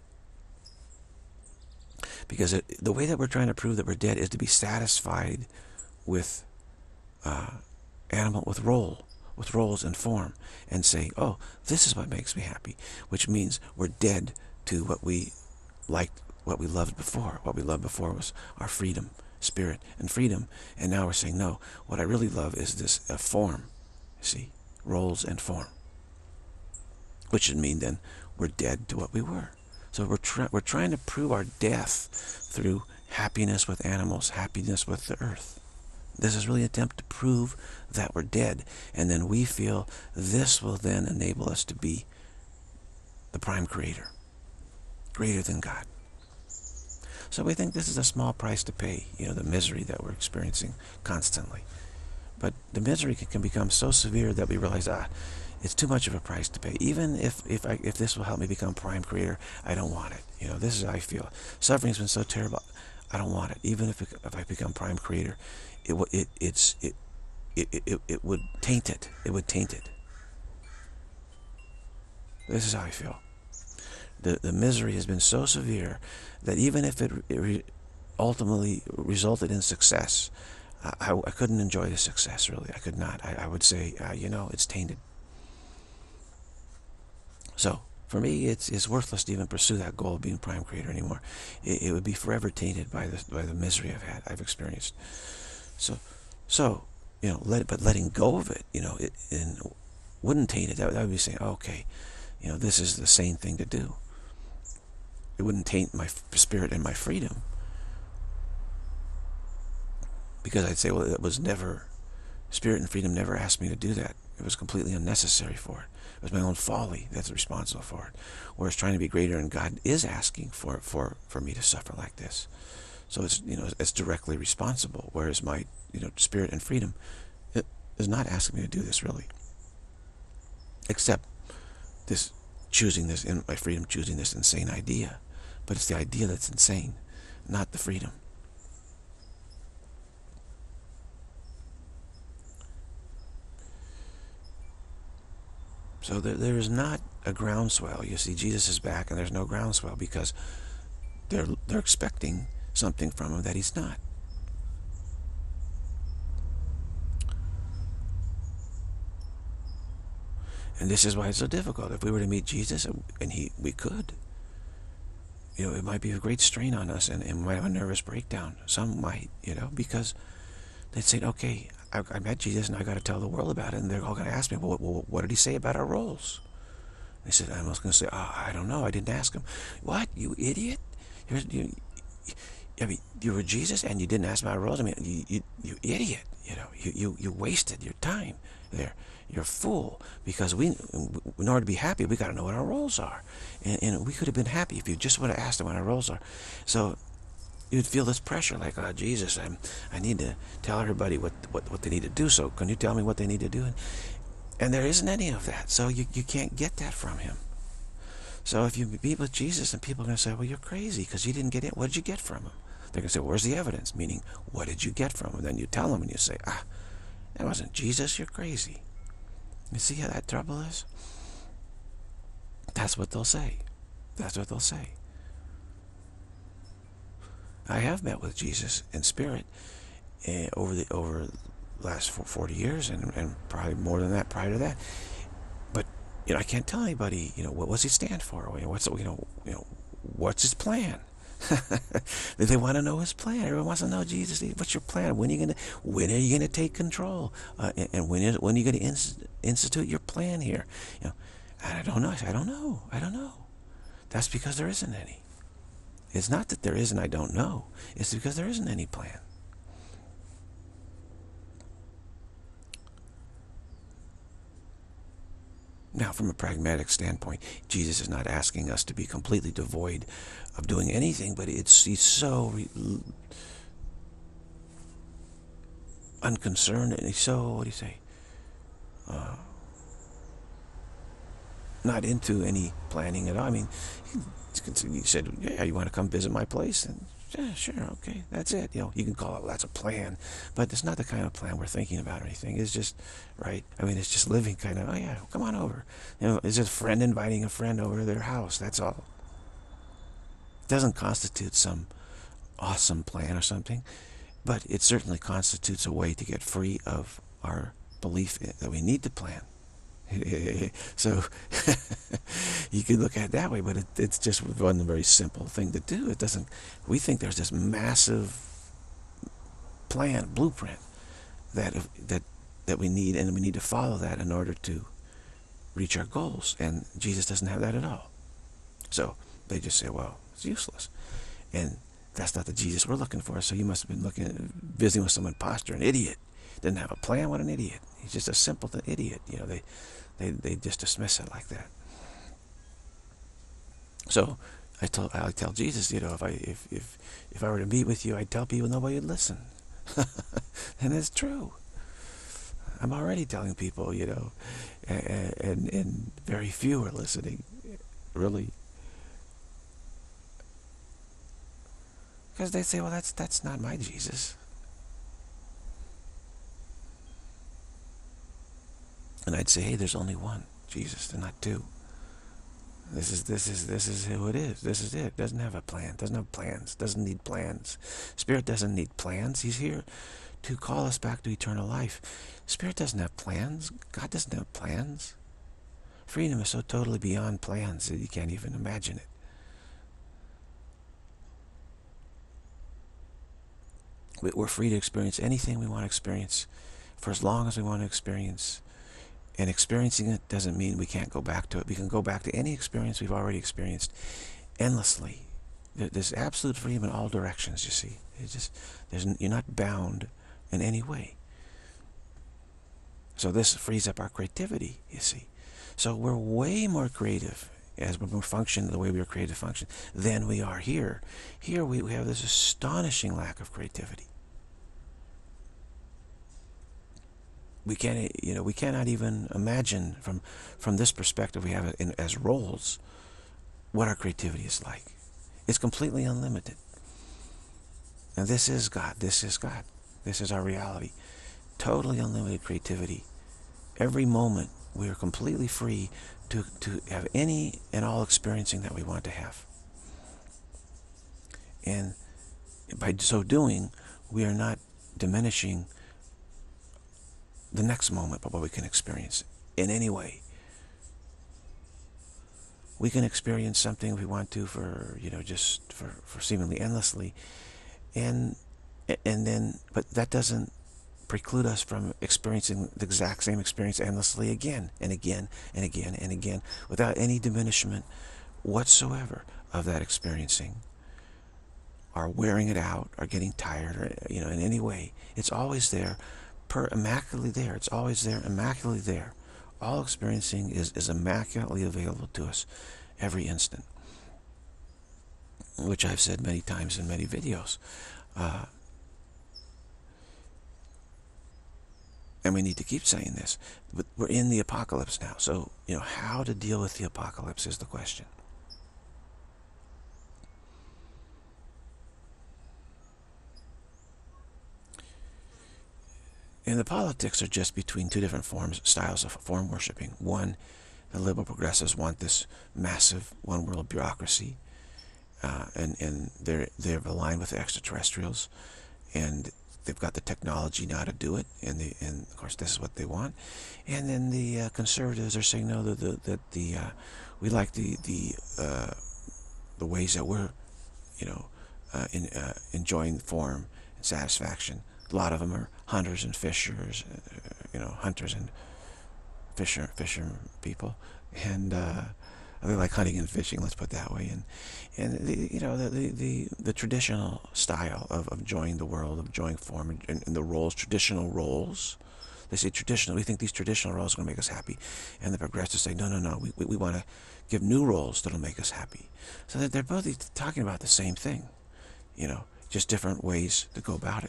Because the way that we're trying to prove that we're dead is to be satisfied with with roles and form, and say, oh, this is what makes me happy, which means we're dead to what we liked, what we loved before. What we loved before was our freedom, spirit, and freedom. And now we're saying, no, what I really love is this form, see, roles and form, which would mean then we're dead to what we were. So we're trying to prove our death through happiness with animals, happiness with the earth. This is really an attempt to prove that we're dead, and then we feel this will then enable us to be the prime creator, greater than God. So we think this is a small price to pay, the misery that we're experiencing constantly. But the misery can become so severe that we realize, it's too much of a price to pay. Even if this will help me become prime creator, I don't want it. This is how I feel. Suffering's been so terrible. I don't want it. Even if I become prime creator, it would taint it. It would taint it. This is how I feel. The misery has been so severe that even if it ultimately resulted in success, I couldn't enjoy the success, really. I could not. I would say, it's tainted. So, for me, it's worthless to even pursue that goal of being prime creator anymore. It would be forever tainted by the misery I've experienced. So, but letting go of it, it wouldn't taint it. That would be saying, okay, this is the sane thing to do. It wouldn't taint my spirit and my freedom, because I'd say, well, it was never, spirit and freedom never asked me to do that. It was completely unnecessary for it. It was my own folly that's responsible for it. Whereas trying to be greater, and God is asking for me to suffer like this. So it's it's directly responsible. Whereas my spirit and freedom, it is not asking me to do this, really. Except this choosing this, in my freedom choosing this insane idea. But it's the idea that's insane, not the freedom. So there is not a groundswell. You see, Jesus is back, and there's no groundswell because they're expecting something from him that he's not. And this is why it's so difficult. If we were to meet Jesus, and we could, it might be a great strain on us, and we might have a nervous breakdown. Some might, because they'd say, okay, I met Jesus, and I got to tell the world about it, and they're all going to ask me, well, what did he say about our roles? They said, I was going to say, I don't know, I didn't ask him. What, you idiot? You were Jesus, and you didn't ask about our roles? I mean, you idiot. You wasted your time there. You're a fool, because in order to be happy, we got to know what our roles are. And we could have been happy if you just would have asked them what our roles are. So you'd feel this pressure, like, oh, Jesus, I need to tell everybody what they need to do, so can you tell me what they need to do? And there isn't any of that, so you can't get that from him. So if you meet with Jesus, and people are going to say, well, you're crazy, because you didn't get it. What did you get from him? They're going to say, well, where's the evidence? Meaning, what did you get from him? Then you tell them, and you say, that wasn't Jesus, you're crazy. You see how that trouble is? That's what they'll say. That's what they'll say. I have met with Jesus in spirit over the last 40 years, and probably more than that prior to that. But I can't tell anybody, what does he stand for? What's his plan? They want to know his plan. Everyone wants to know, Jesus, what's your plan? When are you gonna take control? And when are you gonna institute your plan here? I don't know. I don't know. That's because there isn't any. It's not that there isn't, I don't know. It's because there isn't any plan. Now, from a pragmatic standpoint, Jesus is not asking us to be completely devoid of doing anything, but he's so unconcerned, and he's so, what do you say, not into any planning at all. I mean, you said, yeah, you want to come visit my place? And yeah, sure, okay, that's it. You can call it, that's a plan, but it's not the kind of plan we're thinking about or anything. It's just, right? I mean, it's just living kind of, oh yeah, come on over. It's a friend inviting a friend over to their house, that's all. It doesn't constitute some awesome plan or something, but it certainly constitutes a way to get free of our belief that we need to plan. So you could look at it that way, but it's just one very simple thing to do. It doesn't. We think there's this massive plan, blueprint that that we need, and we need to follow that in order to reach our goals. And Jesus doesn't have that at all. So they just say, well, it's useless, and that's not the Jesus we're looking for. So you must have been visiting with some imposter, an idiot. Didn't have a plan. What an idiot! He's just a simpleton idiot. They just dismiss it like that. So I tell Jesus, if I were to meet with you, I'd tell people nobody would listen, and it's true. I'm already telling people, and very few are listening, really, because they say, well, that's not my Jesus. And I'd say, hey, there's only one Jesus, and not two. This is who it is. This is it. Doesn't have a plan. Doesn't have plans. Doesn't need plans. Spirit doesn't need plans. He's here to call us back to eternal life. Spirit doesn't have plans. God doesn't have plans. Freedom is so totally beyond plans that you can't even imagine it. We're free to experience anything we want to experience for as long as we want to experience. And experiencing it doesn't mean we can't go back to it. We can go back to any experience we've already experienced endlessly. There's absolute freedom in all directions, you see. You're not bound in any way. So this frees up our creativity, you see. So we're way more creative as we function the way we were created to function than we are here. Here we have this astonishing lack of creativity. We cannot even imagine from this perspective we have it as roles what our creativity is like. It's completely unlimited. And this is God. This is God. This is our reality. Totally unlimited creativity. Every moment we are completely free to have any and all experiencing that we want to have. And by so doing, we are not diminishing the next moment, but what we can experience in any way. We can experience something if we want to for seemingly endlessly, and then, but that doesn't preclude us from experiencing the exact same experience endlessly again and again and again and again without any diminishment whatsoever of that experiencing, or wearing it out, or getting tired, or in any way. It's always there. Immaculately there. It's always there, immaculately there. All experiencing is immaculately available to us every instant, which I've said many times in many videos. And we need to keep saying this. But we're in the apocalypse now. So, how to deal with the apocalypse is the question. And the politics are just between two different styles of form worshipping. One, the liberal progressives want this massive one world bureaucracy, and they're aligned with the extraterrestrials, and they've got the technology now to do it, and of course this is what they want. And then the conservatives are saying no, that we like the ways that we're enjoying form and satisfaction. A lot of them are hunters and fishers, hunters and fisher people, and they like hunting and fishing. Let's put it that way. And the traditional style of enjoying the world, of enjoying form, and the roles, traditional roles. They say traditional. We think these traditional roles are going to make us happy, and the progressives say no. We want to give new roles that'll make us happy. So that they're both talking about the same thing, just different ways to go about it.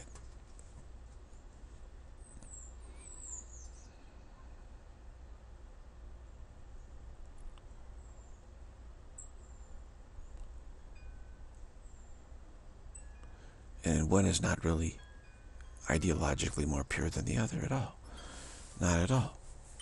And one is not really ideologically more pure than the other at all. Not at all.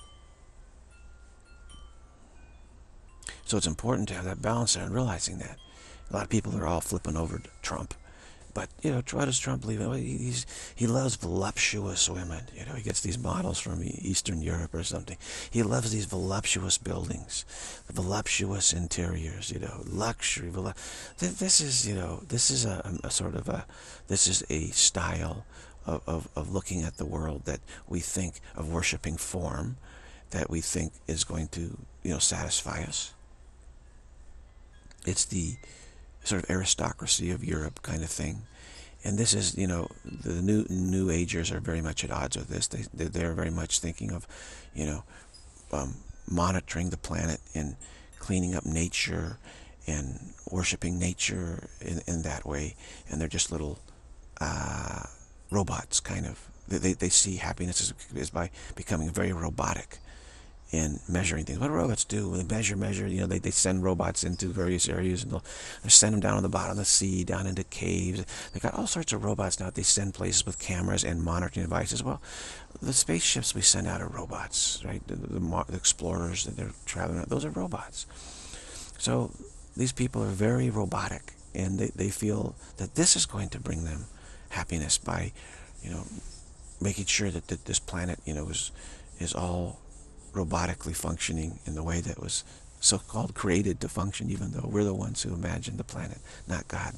So it's important to have that balance there and realizing that. A lot of people are all flipping over to Trump. But, what does Trump believe in? Well, he loves voluptuous women. He gets these models from Eastern Europe or something. He loves these voluptuous buildings, voluptuous interiors, luxury. This is a sort of this is a style of looking at the world that we think of worshiping form, that we think is going to, satisfy us. It's the sort of aristocracy of Europe kind of thing. And this is, the new agers are very much at odds with this. They're very much thinking of, monitoring the planet and cleaning up nature and worshiping nature in that way. And they're just little robots, kind of. They see happiness is by becoming very robotic in measuring things. What do robots do? They measure. They send robots into various areas, and they'll send them down on the bottom of the sea, down into caves. They've got all sorts of robots now that they send places with cameras and monitoring devices. Well, the spaceships we send out are robots, right? The explorers that they're traveling, those are robots. So these people are very robotic, and they feel that this is going to bring them happiness by, making sure that this planet, is all robotically functioning in the way that was so-called created to function, even though we're the ones who imagined the planet, not God.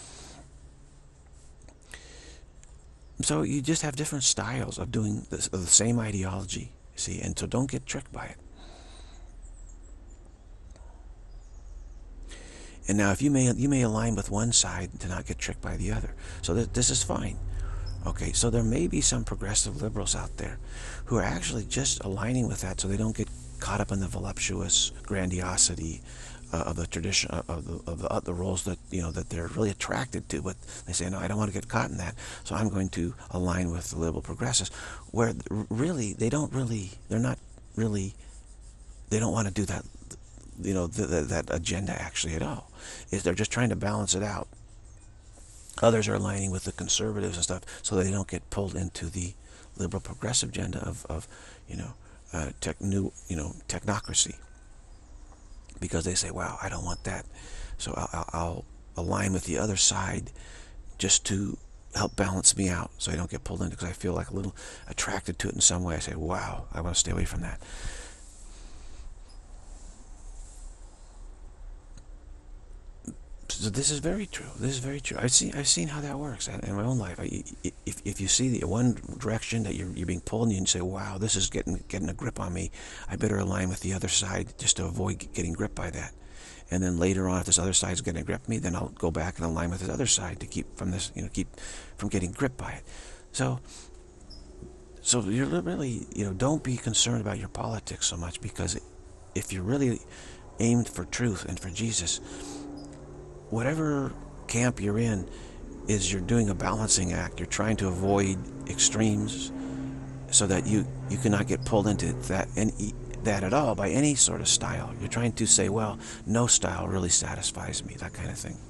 So you just have different styles of doing the same ideology, see, and so don't get tricked by it. And now, if you may align with one side to not get tricked by the other, so this is fine. Okay, so there may be some progressive liberals out there who are actually just aligning with that so they don't get caught up in the voluptuous grandiosity of the tradition, of the roles that, that they're really attracted to, but they say, no, I don't want to get caught in that, so I'm going to align with the liberal progressives, where really, they don't want to do that, that agenda actually at all. They're just trying to balance it out. Others are aligning with the conservatives and stuff, so they don't get pulled into the liberal progressive agenda of technocracy, because they say, wow, I don't want that, so I'll align with the other side just to help balance me out, so I don't get pulled in, because I feel like a little attracted to it in some way. I say, wow, I want to stay away from that. So this is very true. This is very true. I've seen how that works in my own life. If you see the one direction that you're being pulled, and you say, "Wow, this is getting a grip on me," I better align with the other side just to avoid getting gripped by that. And then later on, if this other side's getting a grip on me, then I'll go back and align with this other side to keep from getting gripped by it. So you're really, don't be concerned about your politics so much, because if you're really aimed for truth and for Jesus, whatever camp you're in, you're doing a balancing act. You're trying to avoid extremes so that you cannot get pulled into that at all by any sort of style. You're trying to say, well, no style really satisfies me, that kind of thing.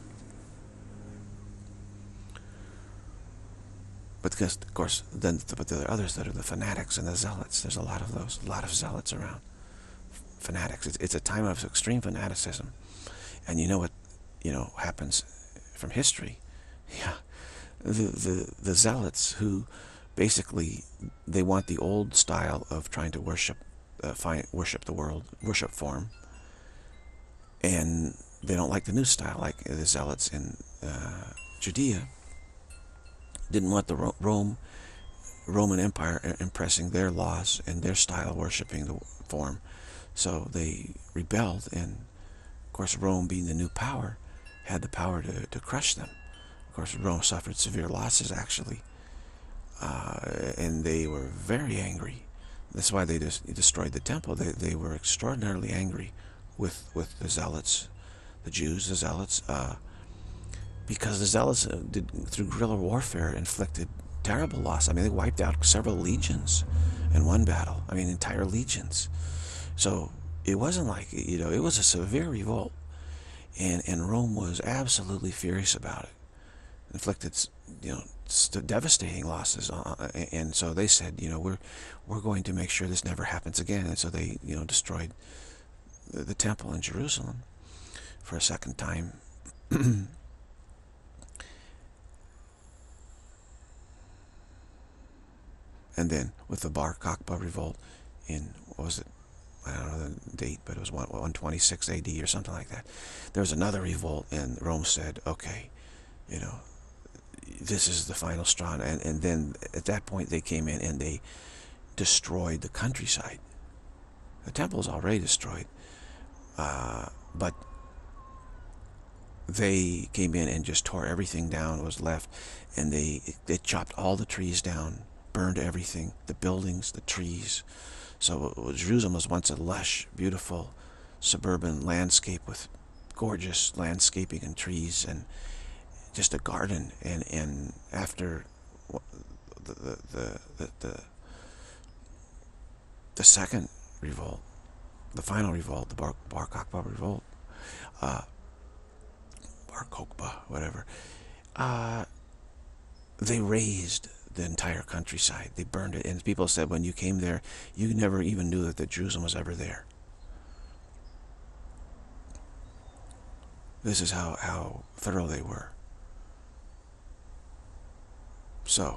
But because, of course, but there are others that are the fanatics and the zealots. There's a lot of those, a lot of zealots around. Fanatics. It's a time of extreme fanaticism. And you know what happens from history? Yeah, the zealots who basically they want the old style of trying to worship the world, worship form, and they don't like the new style, like the zealots in Judea didn't want the Roman Empire impressing their laws and their style of worshiping the form, so they rebelled, and of course Rome, being the new power, had the power to crush them. Of course, Rome suffered severe losses, actually, and they were very angry. That's why they destroyed the temple. They were extraordinarily angry with the zealots, the Jews, the zealots, because the zealots through guerrilla warfare inflicted terrible loss. I mean, they wiped out several legions in one battle. I mean, entire legions. So it wasn't like, it was a severe revolt. And Rome was absolutely furious about it. inflicted, devastating losses. And so they said, we're going to make sure this never happens again. And so they, destroyed the temple in Jerusalem for a second time. And then with the Bar Kokhba revolt in, what was it? I don't know the date, but it was 126 AD or something like that. There was another revolt, and Rome said, okay, this is the final straw. And then at that point they came in and they destroyed the countryside. The temple's already destroyed, but they came in and just tore everything down that was left, and they chopped all the trees down, burned everything, the buildings, the trees. So Jerusalem was once a lush, beautiful suburban landscape with gorgeous landscaping and trees and just a garden. And after the second revolt, the final revolt, the Bar Kokhba revolt, Bar Kokhba, whatever, they razed the entire countryside. They burned it, and people said when you came there, you never even knew that Jerusalem was ever there. This is how thorough they were. So,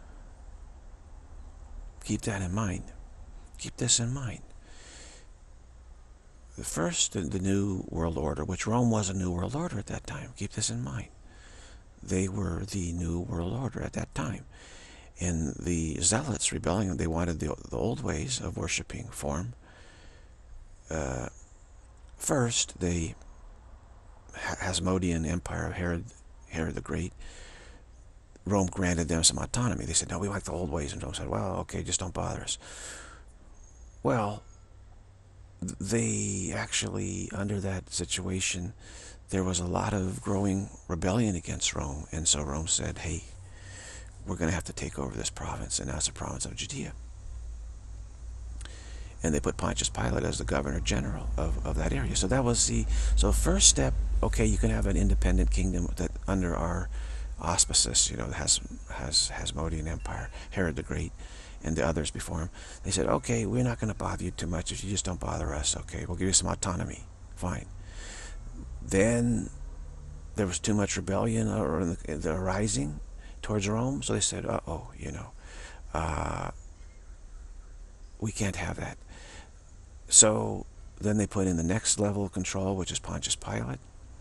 keep that in mind. Keep this in mind. The New World Order, which Rome was a New World Order at that time. Keep this in mind. They were the New World Order at that time. And the Zealots rebelling, they wanted the old ways of worshiping form. First, the Hasmonean Empire of Herod the Great, Rome granted them some autonomy. They said, no, we like the old ways. And Rome said, well, okay, just don't bother us. Well, they actually, under that situation, there was a lot of growing rebellion against Rome. And so Rome said, hey, we're going to have to take over this province, and now it's the province of Judea. And they put Pontius Pilate as the governor general of that area. So that was so first step, okay, you can have an independent kingdom that under our auspices, has Hasmonean Empire, Herod the Great, and the others before him. They said, okay, we're not going to bother you too much if you just don't bother us. Okay, we'll give you some autonomy. Fine. Then there was too much rebellion or the rising towards Rome, so they said, we can't have that. So then they put in the next level of control, which is Pontius Pilate.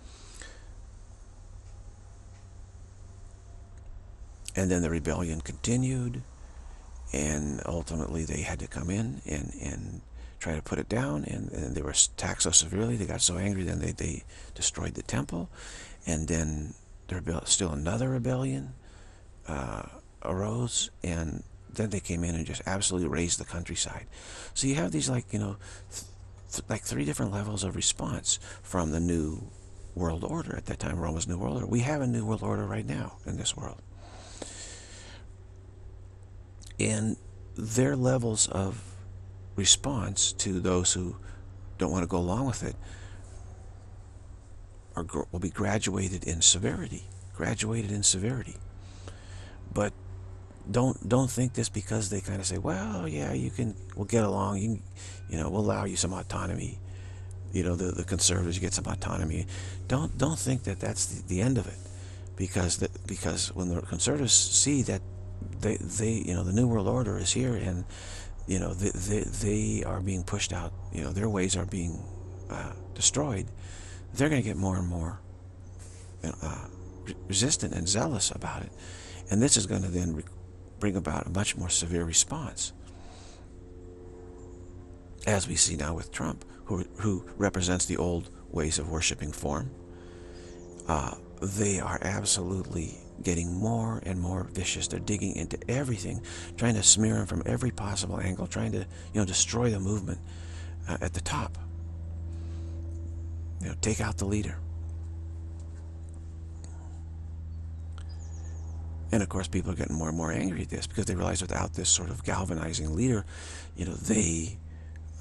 And then the rebellion continued, and ultimately they had to come in and try to put it down, and they were attacked so severely, they got so angry, then they destroyed the temple, and then still another rebellion arose, and then they came in and just absolutely razed the countryside. So you have these like three different levels of response from the New World Order. At that time, Rome was New World Order. We have a New World Order right now in this world. And their levels of response to those who don't want to go along with it will be graduated in severity. But don't think this because they kind of say, well, yeah, we'll get along, we'll allow you some autonomy, the conservatives, you get some autonomy. Don't think that that's the end of it, because when the conservatives see that they the New World Order is here, and they are being pushed out, their ways are being destroyed, they're going to get more and more resistant and zealous about it. And this is going to then bring about a much more severe response, as we see now with Trump, who represents the old ways of worshiping form. They are absolutely getting more and more vicious. They're digging into everything, trying to smear him from every possible angle, trying to destroy the movement at the top. Take out the leader. And of course, people are getting more and more angry at this because they realize without this sort of galvanizing leader, they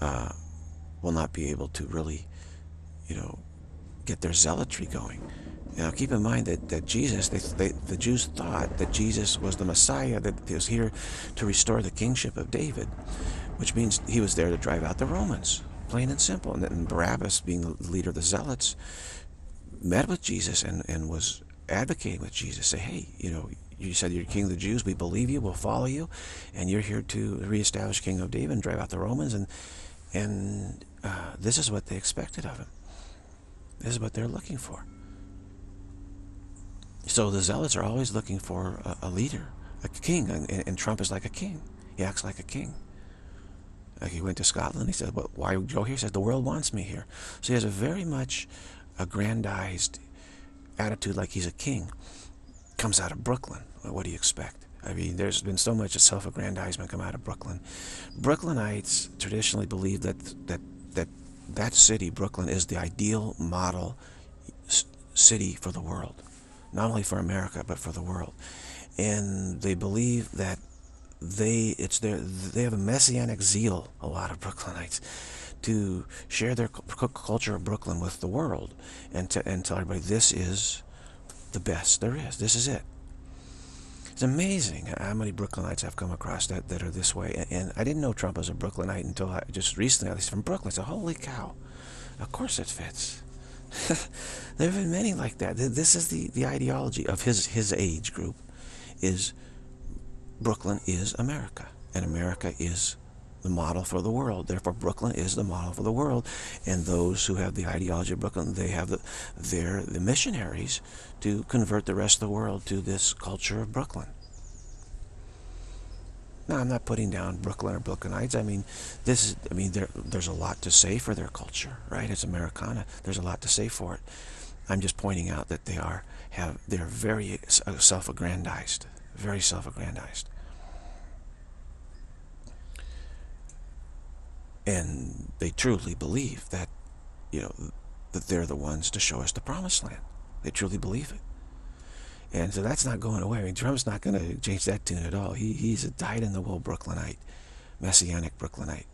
will not be able to really, get their zealotry going. Now, keep in mind that Jesus, the Jews thought that Jesus was the Messiah, that he was here to restore the kingship of David, which means he was there to drive out the Romans, plain and simple. And then Barabbas, being the leader of the Zealots, met with Jesus and was advocating with Jesus, say, hey, you said you're king of the Jews, we believe you, we'll follow you, and you're here to reestablish King of David and drive out the Romans, and this is what they expected of him. This is what they're looking for. So the Zealots are always looking for a leader, a king, and Trump is like a king. He acts like a king. Like he went to Scotland, he said, well, why would you go here? He said, the world wants me here. So he has a very much aggrandized attitude, like he's a king. Comes out of Brooklyn. Well, what do you expect? I mean, there's been so much self-aggrandizement come out of Brooklyn. Brooklynites traditionally believe that city, Brooklyn, is the ideal model city for the world. Not only for America, but for the world. And they believe that they have a messianic zeal, a lot of Brooklynites, to share their culture of Brooklyn with the world and tell everybody this is the best there is. This is it. It's amazing how many Brooklynites I've come across that are this way. And I didn't know Trump was a Brooklynite until just recently. He's from Brooklyn. I said, holy cow. Of course it fits. There have been many like that. This is the ideology of his age group, is Brooklyn is America, and America is the model for the world. Therefore, Brooklyn is the model for the world, and those who have the ideology of Brooklyn, they have they're the missionaries to convert the rest of the world to this culture of Brooklyn. Now, I'm not putting down Brooklyn or Brooklynites. I mean, there's a lot to say for their culture, right? It's Americana. There's a lot to say for it. I'm just pointing out that they're very self-aggrandized, very self-aggrandized, and they truly believe that that they're the ones to show us the promised land. They truly believe it. And so that's not going away. I mean, Trump's not going to change that tune at all. He's a dyed-in-the-wool Brooklynite, messianic Brooklynite,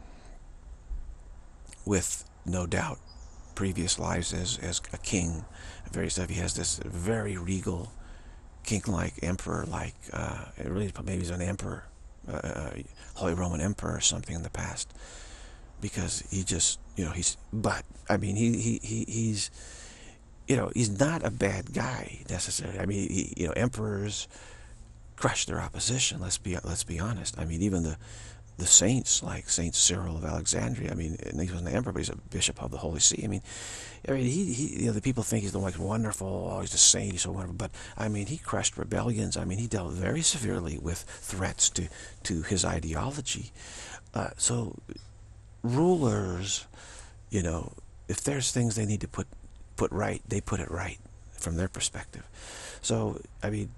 with no doubt previous lives as a king, various stuff. He has this very regal, king-like, emperor-like. Really, maybe he's an emperor, Holy Roman Emperor or something in the past, because he just, he's. But I mean, he's. He's not a bad guy necessarily. I mean, emperors crush their opposition. Let's be honest. I mean, even the saints like Saint Cyril of Alexandria. I mean, and he wasn't an emperor, but he's a bishop of the Holy See. I mean, he the people think he's the most wonderful. Oh, he's a saint. He's so wonderful. But I mean, he crushed rebellions. I mean, he dealt very severely with threats to his ideology. So rulers, if there's things they need to put right, they put it right from their perspective. So I mean,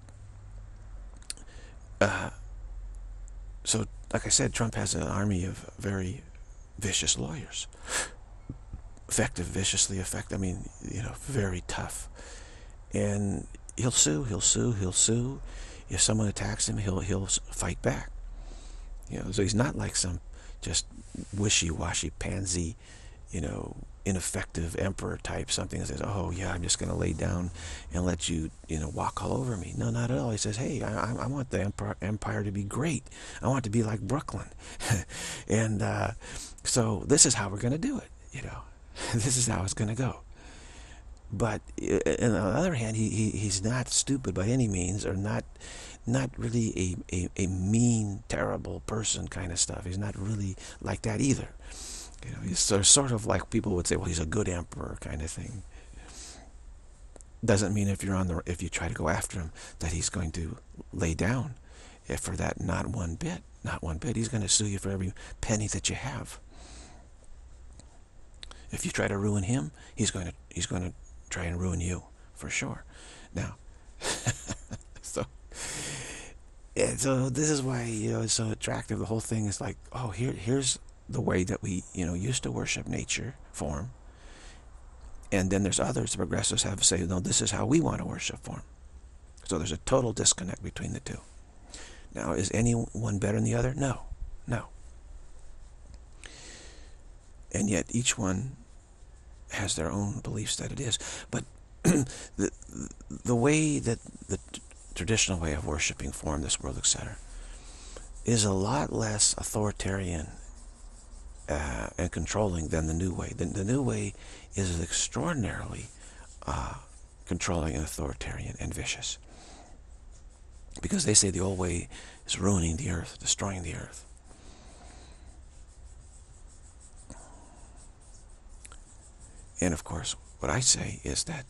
so like I said, Trump has an army of very vicious lawyers, effective, viciously effective. I mean, very tough, and he'll sue. If someone attacks him, he'll fight back. So he's not like some just wishy-washy pansy, ineffective emperor type, something that says, oh yeah, I'm just going to lay down and let you, walk all over me. No, not at all. He says, hey, I want the empire to be great. I want it to be like Brooklyn. And so this is how we're going to do it, This is how it's going to go. But on the other hand, he's not stupid by any means, or not really a mean, terrible person kind of stuff. He's not really like that either. He's sort of like people would say, well, he's a good emperor kind of thing. Doesn't mean if you try to go after him that he's going to lay down for that. Not one bit. Not one bit. He's going to sue you for every penny that you have. If you try to ruin him, he's going to try and ruin you for sure. Now, so this is why it's so attractive. The whole thing is like, oh, here's the way that we used to worship nature form, and then there's others. The progressives have to say, no, this is how we want to worship form. So there's a total disconnect between the two. Now, is any one better than the other? No. And yet each one has their own beliefs that it is. But the, the way that the traditional way of worshiping formed this world, etc., is a lot less authoritarian and controlling than the new way. The new way is extraordinarily controlling and authoritarian and vicious. Because they say the old way is ruining the earth, destroying the earth. And of course, what I say is that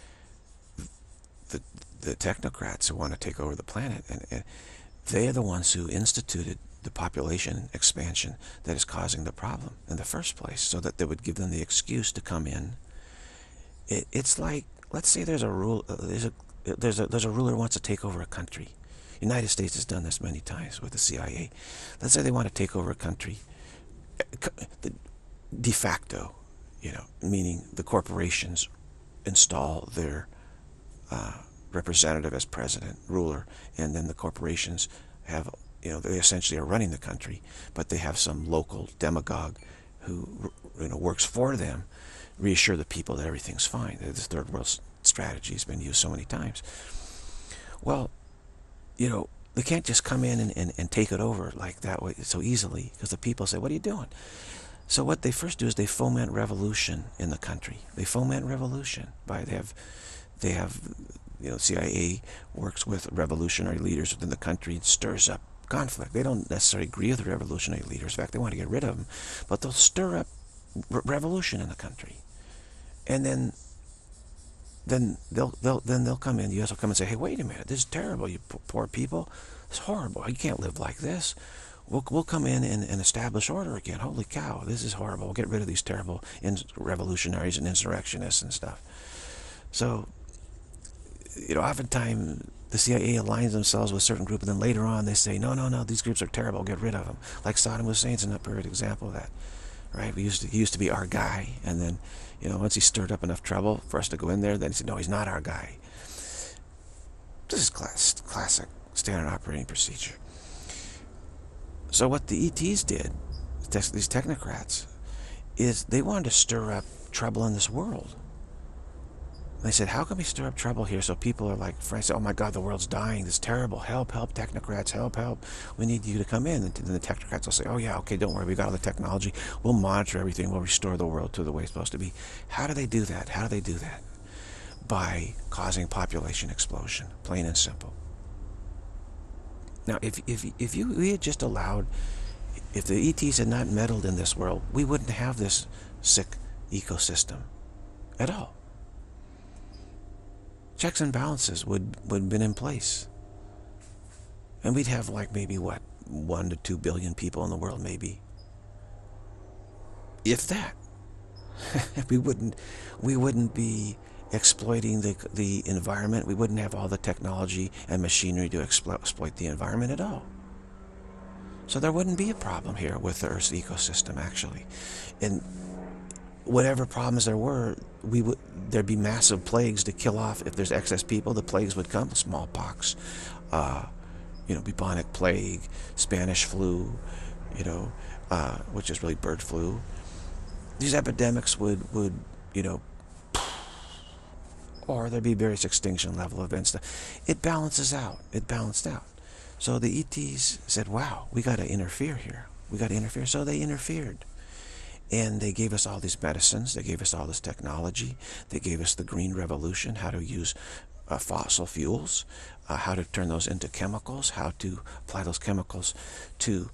the technocrats who want to take over the planet, and they are the ones who instituted the population expansion that is causing the problem in the first place, so that they would give them the excuse to come in. It's like, let's say there's a rule, there's a ruler who wants to take over a country. United States has done this many times with the CIA. Let's say they want to take over a country, de facto, meaning the corporations install their representative as president, ruler, and then the corporations have, they essentially are running the country, but they have some local demagogue who, works for them, reassure the people that everything's fine. This third world strategy has been used so many times. Well, they can't just come in and take it over like that way so easily, because the people say, what are you doing? So what they first do is they foment revolution in the country. They foment revolution by, they have CIA works with revolutionary leaders within the country and stirs up conflict. They don't necessarily agree with the revolutionary leaders. In fact, they want to get rid of them, but they'll stir up revolution in the country, and then they'll come in. The U.S. will come and say, "Hey, wait a minute! This is terrible. You poor people. It's horrible. You can't live like this. We'll come in and establish order again. Holy cow! This is horrible. We'll get rid of these terrible revolutionaries and insurrectionists and stuff." So, oftentimes the CIA aligns themselves with a certain group, and then later on they say, no, these groups are terrible. Get rid of them. Like Saddam Hussein's a perfect example of that. Right? He used to be our guy, and then, once he stirred up enough trouble for us to go in there, then he said, no, he's not our guy. This is classic standard operating procedure. So what the ETs did, these technocrats, is they wanted to stir up trouble in this world. They said, how can we stir up trouble here so people are like, say, oh my God, the world's dying. This is terrible. Help, technocrats, help. We need you to come in. And then the technocrats will say, oh yeah, okay, don't worry. We got all the technology. We'll monitor everything. We'll restore the world to the way it's supposed to be. How do they do that? By causing population explosion, plain and simple. Now, if we had just allowed, if the ETs had not meddled in this world, we wouldn't have this sick ecosystem at all. Checks and balances would have been in place. And we'd have like maybe, 1 to 2 billion people in the world, maybe. If that. we wouldn't be exploiting the environment. We wouldn't have all the technology and machinery to exploit the environment at all. So there wouldn't be a problem here with the Earth's ecosystem, actually. And whatever problems there were, there'd be massive plagues to kill off. If there's excess people, the plagues would come. Smallpox, bubonic plague, Spanish flu, which is really bird flu. These epidemics would or there'd be various extinction level events. It balances out. It balanced out. So the ETs said, wow, we got to interfere here. We got to interfere. So they interfered. And they gave us all these medicines. They gave us all this technology. They gave us the green revolution, how to use fossil fuels, how to turn those into chemicals, how to apply those chemicals to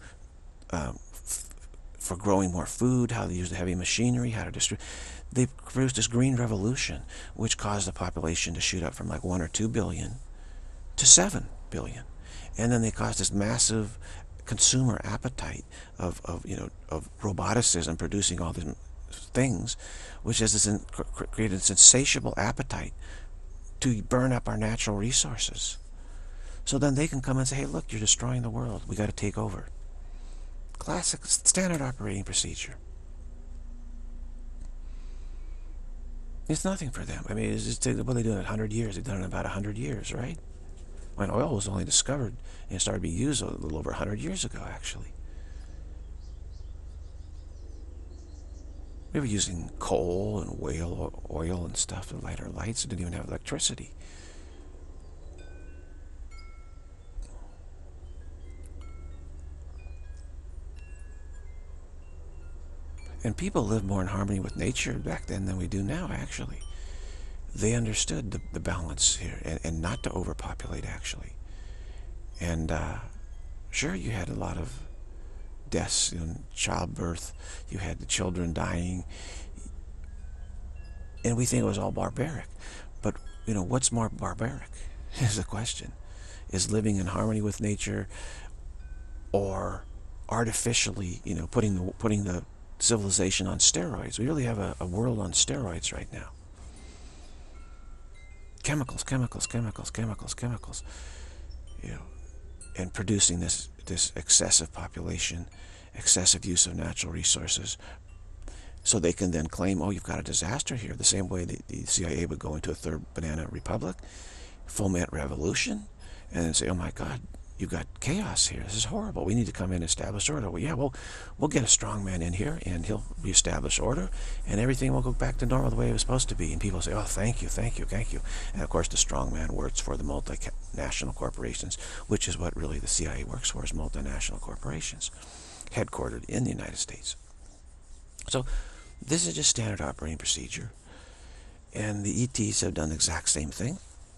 for growing more food, how to use the heavy machinery, how to distribute. They produced this green revolution, which caused the population to shoot up from like 1 or 2 billion to 7 billion. And then they caused this massive consumer appetite of roboticism, producing all these things, which has created this insatiable appetite to burn up our natural resources. So then they can come and say, hey, look, you're destroying the world. We got to take over. Classic standard operating procedure. It's nothing for them. I mean, it's just, what are they doing in 100 years? They've done it in about 100 years, right? When oil was only discovered and started being used a little over 100 years ago, actually. We were using coal and whale oil and stuff to light our lights. We didn't even have electricity. And people lived more in harmony with nature back then than we do now, actually. They understood the balance here, and not to overpopulate, actually. And sure, you had a lot of deaths in childbirth. You had the children dying. And we think it was all barbaric. But, what's more barbaric is the question. Is living in harmony with nature, or artificially, putting the civilization on steroids? We really have a world on steroids right now. Chemicals, chemicals, chemicals, chemicals, chemicals. And producing this excessive population, excessive use of natural resources, so they can then claim, oh, you've got a disaster here, the same way the CIA would go into a third banana republic, foment revolution, and then say, oh my God, you've got chaos here. This is horrible. We need to come in and establish order. Well, yeah, we'll get a strong man in here, and he'll reestablish order, and everything will go back to normal the way it was supposed to be. And people say, oh, thank you, thank you, thank you. And of course, the strong man works for the multinational corporations, which is what really the CIA works for, is multinational corporations, headquartered in the United States. So this is just standard operating procedure. And the ETs have done the exact same thing,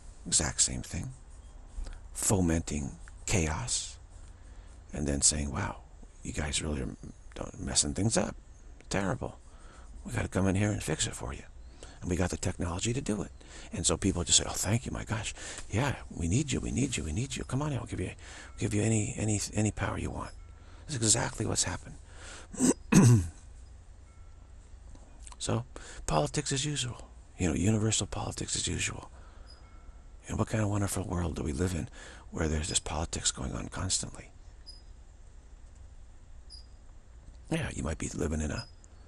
fomenting chaos, and then saying, wow, you guys really are messing things up. Terrible. We got to come in here and fix it for you. And we got the technology to do it. And so people just say, oh, thank you, my gosh. Yeah, we need you, we need you, we need you. Come on in, I'll give you any power you want. That's exactly what's happened. So, politics as usual. Universal politics as usual. And what kind of wonderful world do we live in where there's this politics going on constantly? Yeah, you might be living in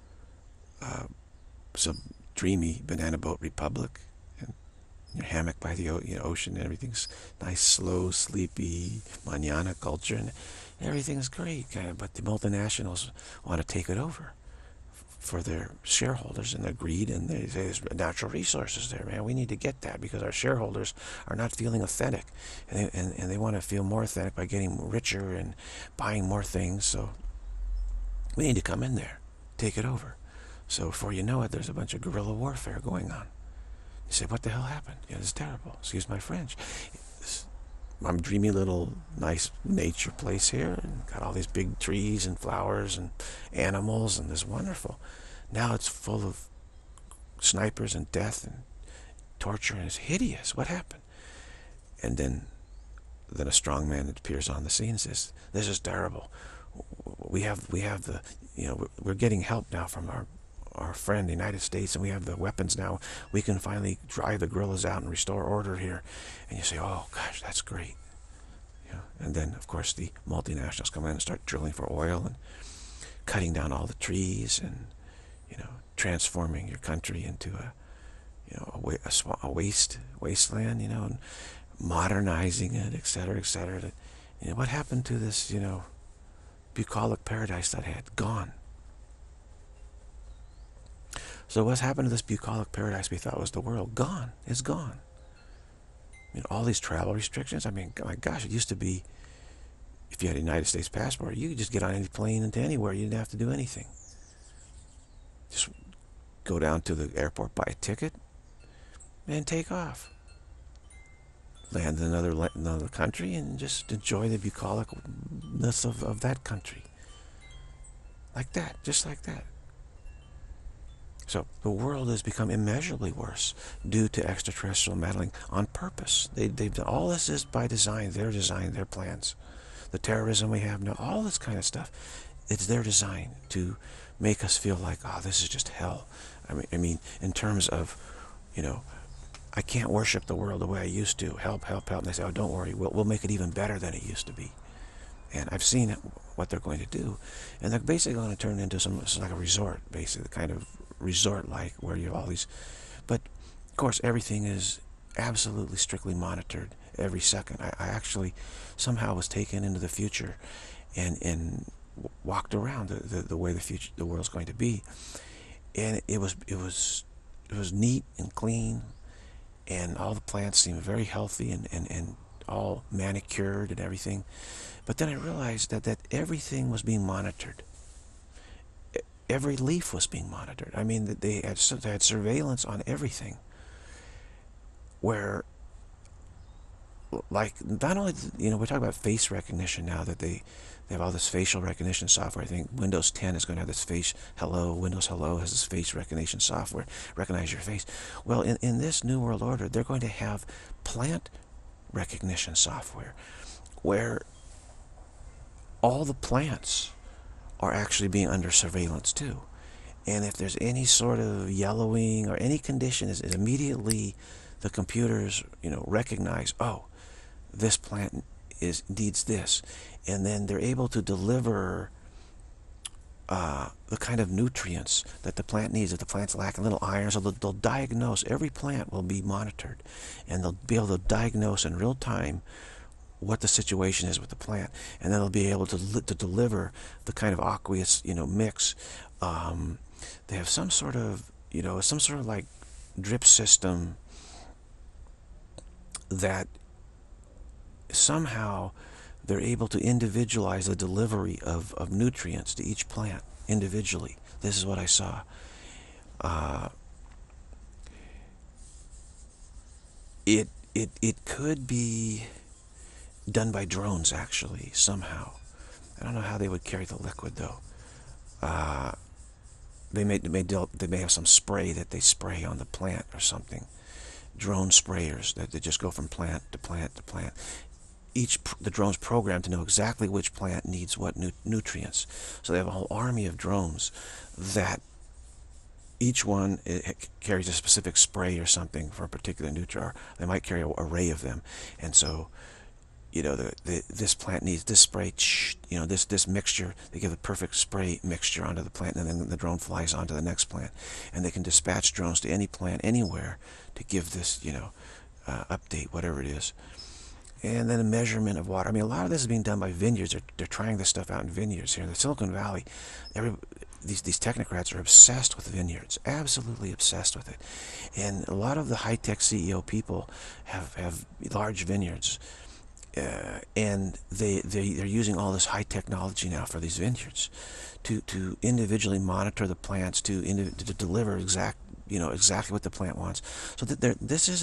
some dreamy banana boat republic, and your hammock by the ocean, and everything's nice, slow, sleepy, manana culture, and everything's great, but the multinationals want to take it over for their shareholders and their greed, and they say there's natural resources there, man. We need to get that because our shareholders are not feeling authentic, and they want to feel more authentic by getting richer and buying more things. So we need to come in there, take it over. So before you know it, there's a bunch of guerrilla warfare going on. You say, what the hell happened? Yeah, this is terrible. Excuse my French. I'm dreamy little nice nature place here, and got all these big trees and flowers and animals, and this wonderful. Now it's full of snipers and death and torture, and it's hideous. What happened? And then a strong man appears on the scene and says, this is terrible. We have the, we're getting help now from our friend, the United States, and we have the weapons now. We can finally drive the guerrillas out and restore order here. And you say, oh gosh, that's great. And then, of course, the multinationals come in and start drilling for oil and cutting down all the trees and, transforming your country into a wasteland, and modernizing it, et cetera, et cetera. What happened to this, bucolic paradise that I had? Gone. So what's happened to this bucolic paradise we thought was the world? Gone. It's gone. All these travel restrictions. My gosh, it used to be, if you had a United States passport, you could just get on any plane into anywhere. You didn't have to do anything. Just go down to the airport, buy a ticket, and take off. Land in another country and just enjoy the bucolicness of that country. Like that, just like that. So the world has become immeasurably worse due to extraterrestrial meddling on purpose. They've done, all this is by design, their plans. The terrorism we have now, all this kind of stuff, it's their design to make us feel like, oh, this is just hell. I mean, in terms of, I can't worship the world the way I used to. Help, help, help. And they say, oh, don't worry, we'll make it even better than it used to be. And I've seen what they're going to do. And they're basically going to turn it into it's like a resort, basically, kind of resort-like, where you have all these. But, of course, everything is absolutely strictly monitored every second. I actually somehow was taken into the future and walked around the way the world's going to be. and it was neat and clean, and all the plants seemed very healthy and all manicured and everything. But then I realized that everything was being monitored. Every leaf was being monitored. I mean, they had surveillance on everything. Where, like, not only, we talk about face recognition now, that they have all this facial recognition software. I think Windows 10 is going to have this Windows Hello has this face recognition software, recognize your face. Well, in this New World Order, they're going to have plant recognition software, where all the plants are actually being under surveillance too. And if there's any sort of yellowing or any condition, is immediately the computers, recognize, oh, this plant needs this, and then they're able to deliver the kind of nutrients that the plant needs. If the plant's lacking little iron, so they'll diagnose. Every plant will be monitored, and they'll be able to diagnose in real time what the situation is with the plant, and then they'll be able to deliver the kind of aqueous, mix. They have some sort of, like drip system that somehow they're able to individualize the delivery of nutrients to each plant individually. This is what I saw. It could be done by drones, actually, somehow. I don't know how they would carry the liquid, though. They may have some spray that they spray on the plant or something. Drone sprayers that they just go from plant to plant to plant. The drone's programmed to know exactly which plant needs what nutrients. So they have a whole army of drones that each one carries a specific spray or something for a particular nutrient. They might carry an array of them, and so this plant needs this spray, this mixture. They give the perfect spray mixture onto the plant, and then the drone flies onto the next plant, and they can dispatch drones to any plant anywhere to give this, update, whatever it is. And then a measurement of water. I mean, a lot of this is being done by vineyards. They're trying this stuff out in vineyards here in the Silicon Valley. These technocrats are obsessed with vineyards, absolutely obsessed with it. And a lot of the high-tech CEO people have large vineyards. And they're using all this high technology now for these vineyards to individually monitor the plants, to deliver exactly what the plant wants. So this is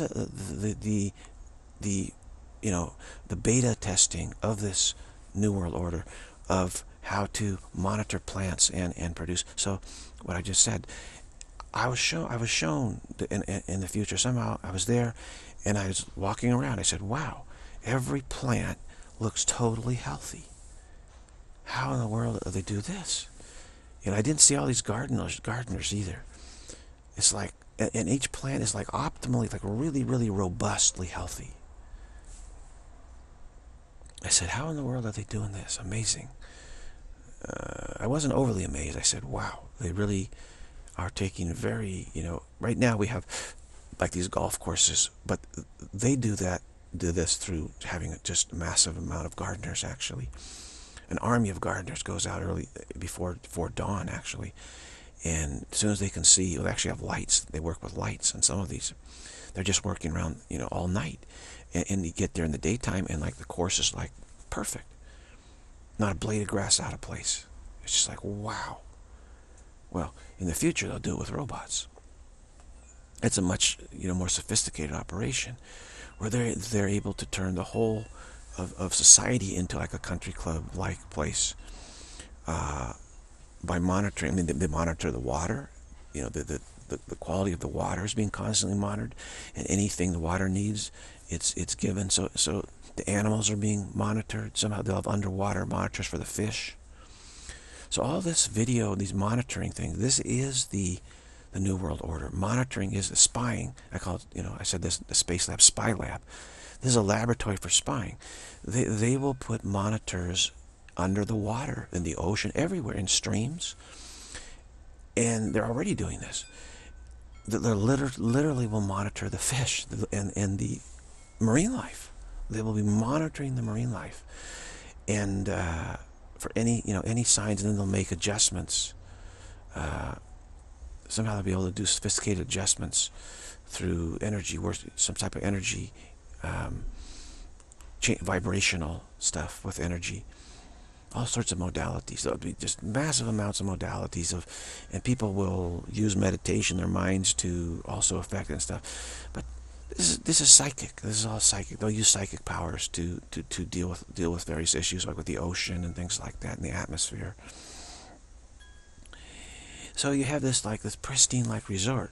the beta testing of this New World Order of how to monitor plants and produce. So what I just said, I was shown in the future. Somehow I was there, and I was walking around. I said, wow, every plant looks totally healthy. How in the world do they do this? And I didn't see all these gardeners either. It's like, and each plant is like optimally, like really, really robustly healthy. I said, how in the world are they doing this? Amazing. I wasn't overly amazed. I said, wow, they really are taking very, right now we have like these golf courses, but they do this through having just a massive amount of gardeners, actually. An army of gardeners goes out early, before dawn, actually. And as soon as they can see, they actually have lights. They work with lights on some of these. They're just working around, all night. And you get there in the daytime, and like the course is like perfect. Not a blade of grass out of place. It's just like, wow. Well, in the future, they'll do it with robots. It's a much, more sophisticated operation, where they're able to turn the whole of society into like a country club-like place by monitoring. I mean, they monitor the water. The quality of the water is being constantly monitored, and anything the water needs, it's given. So the animals are being monitored. Somehow they'll have underwater monitors for the fish. So all this video, these monitoring things, this is the New World Order. Monitoring is the spying. I call it, I said this, the Space Lab, Spy Lab. This is a laboratory for spying. They will put monitors under the water, in the ocean, everywhere, in streams. And they're already doing this. They literally will monitor the fish and the marine life. They will be monitoring the marine life. And for any signs, and then they'll make adjustments somehow they'll be able to do sophisticated adjustments through energy, some type of energy, vibrational stuff with energy, all sorts of modalities. There'll be just massive amounts of modalities and people will use meditation, their minds, to also affect it and stuff. But this is psychic. This is all psychic. They'll use psychic powers to deal with various issues, like with the ocean and things like that, in the atmosphere. So you have this pristine resort.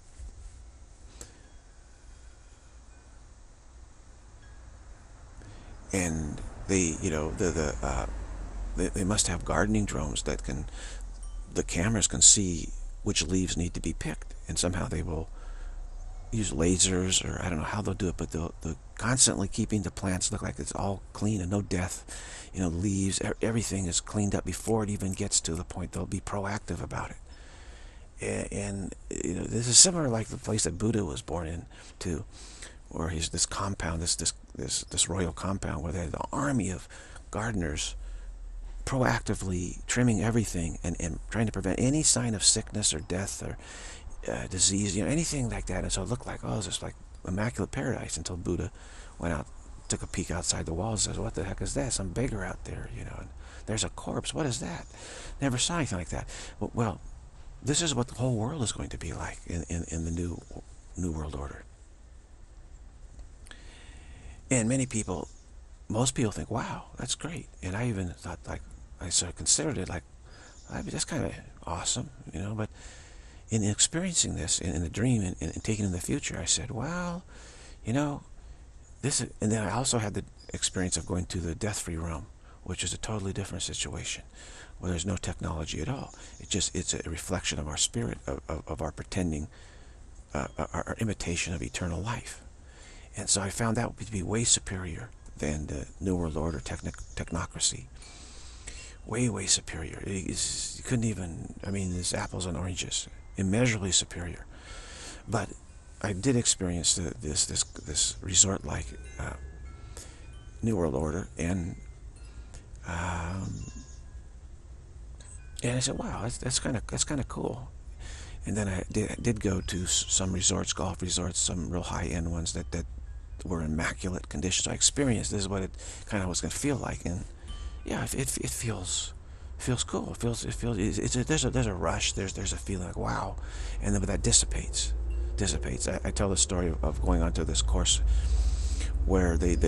And they, they must have gardening drones that the cameras can see which leaves need to be picked, and somehow they will use lasers, or I don't know how they'll do it, but they'll constantly keeping the plants look like it's all clean and no death. Leaves, everything is cleaned up before it even gets to the point. They'll be proactive about it. And this is similar like the place that Buddha was born in too, where he's this compound, this royal compound, where they had an army of gardeners proactively trimming everything and trying to prevent any sign of sickness or death or disease, anything like that. And so it looked like, oh, it's just like immaculate paradise, until Buddha went out, took a peek outside the walls, and says, what the heck is that? Some beggar out there, and there's a corpse. What is that? Never saw anything like that. Well, this is what the whole world is going to be like in the new world order. And most people think, wow, that's great. And I even thought, I sort of considered it that's kind of awesome, but in experiencing this in the dream and taking it in the future, I said, well, this is, and then I also had the experience of going to the death-free realm, which is a totally different situation, where there's no technology at all. It's a reflection of our spirit, of our pretending, our imitation of eternal life. And so I found that to be way superior than the New World Order technocracy. Way, way superior. You couldn't even, it's apples and oranges. Immeasurably superior. But I did experience this resort-like New World Order, and I said, wow, that's kind of cool. And then I did go to some resorts, golf resorts, some real high-end ones that were in immaculate condition. So I experienced this is what it kind of was going to feel like, and yeah, it feels cool. There's a rush. There's a feeling like wow, and then but that dissipates. I tell the story of going onto this course where in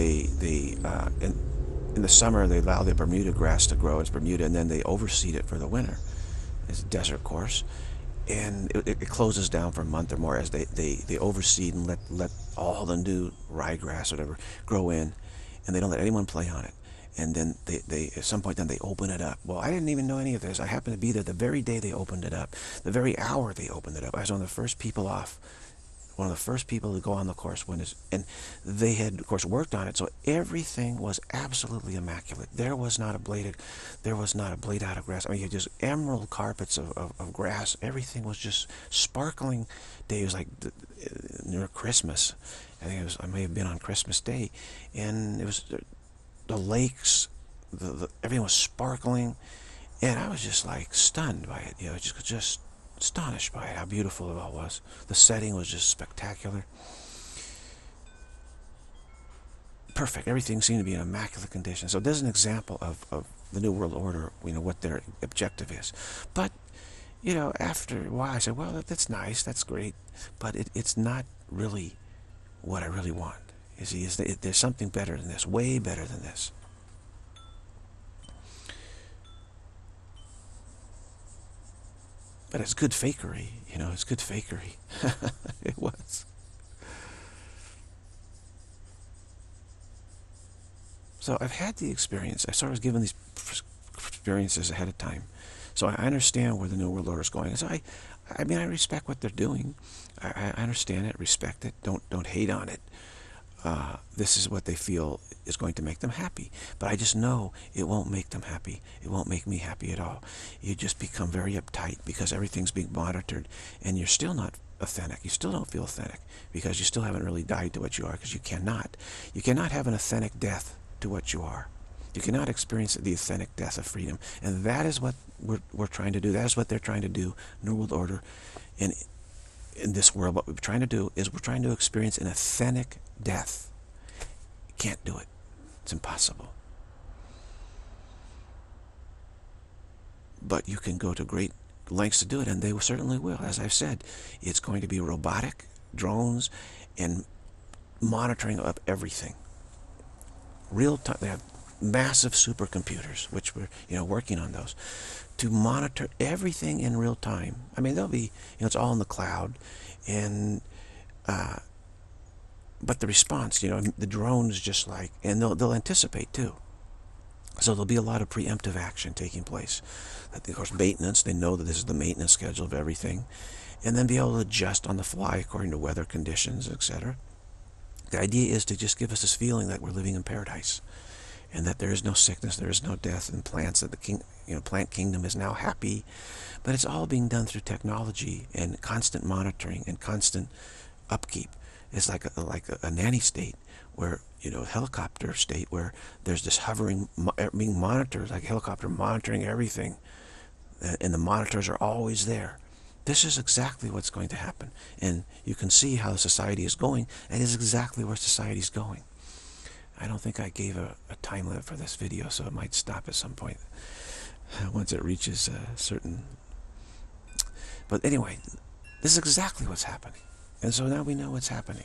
the summer they allow the Bermuda grass to grow. It's Bermuda, and then they overseed it for the winter. It's a desert course. And it closes down for a month or more as they overseed and let all the new ryegrass or whatever grow in, and they don't let anyone play on it. And then they at some point then they open it up. Well, I didn't even know any of this. I happened to be there the very day they opened it up, the very hour they opened it up. I was one of the first people off, one of the first people to go on the course and they had of course worked on it, so everything was absolutely immaculate. There was not a blade out of grass. You had just emerald carpets of grass. Everything was just sparkling. It was like near Christmas. I may have been on Christmas Day, and it was the lakes, everything was sparkling, and I was just like stunned by it. Just astonished by it, how beautiful it all was. The setting was just spectacular. Perfect. Everything seemed to be in immaculate condition. So there's an example of the New World Order, what their objective is. But, after a while I said, well, that's nice, that's great, but it's not really what I really want. You see, there's something better than this, way better than this. But it's good fakery, it's good fakery. It was. So I've had the experience. I sort of was given these experiences ahead of time. So I understand where the New World Order is going. So I respect what they're doing. I understand it, respect it, don't hate on it. This is what they feel is going to make them happy. But I just know it won't make them happy. It won't make me happy at all. You just become very uptight because everything's being monitored, and you're still not authentic. You still don't feel authentic because you still haven't really died to what you are, because you cannot. You cannot have an authentic death to what you are. You cannot experience the authentic death of freedom. And that is what we're trying to do. That is what they're trying to do. New World Order And in this world, what we're trying to do is we're trying to experience an authentic death. You can't do it. It's impossible. But you can go to great lengths to do it, and they certainly will. As I've said, it's going to be robotic, drones, and monitoring of everything. Real time. They have massive supercomputers, which we're working on those, to monitor everything in real time. I mean, they'll be it's all in the cloud, and but the response, the drones just like, and they'll anticipate too. So there'll be a lot of preemptive action taking place. Of course, maintenance, they know that this is the maintenance schedule of everything, and then be able to adjust on the fly according to weather conditions, etc. The idea is to just give us this feeling that we're living in paradise, and that there is no sickness, there is no death in plants, that the plant kingdom is now happy. But it's all being done through technology and constant monitoring and constant upkeep. It's like a nanny state, where helicopter state, where there's this hovering, being monitored, like a helicopter monitoring everything, and the monitors are always there. This is exactly what's going to happen, and you can see how society is going, and is exactly where society is going. I don't think I gave a time limit for this video, so it might stop at some point once it reaches a certain. But anyway, this is exactly what's happening, and so now we know what's happening.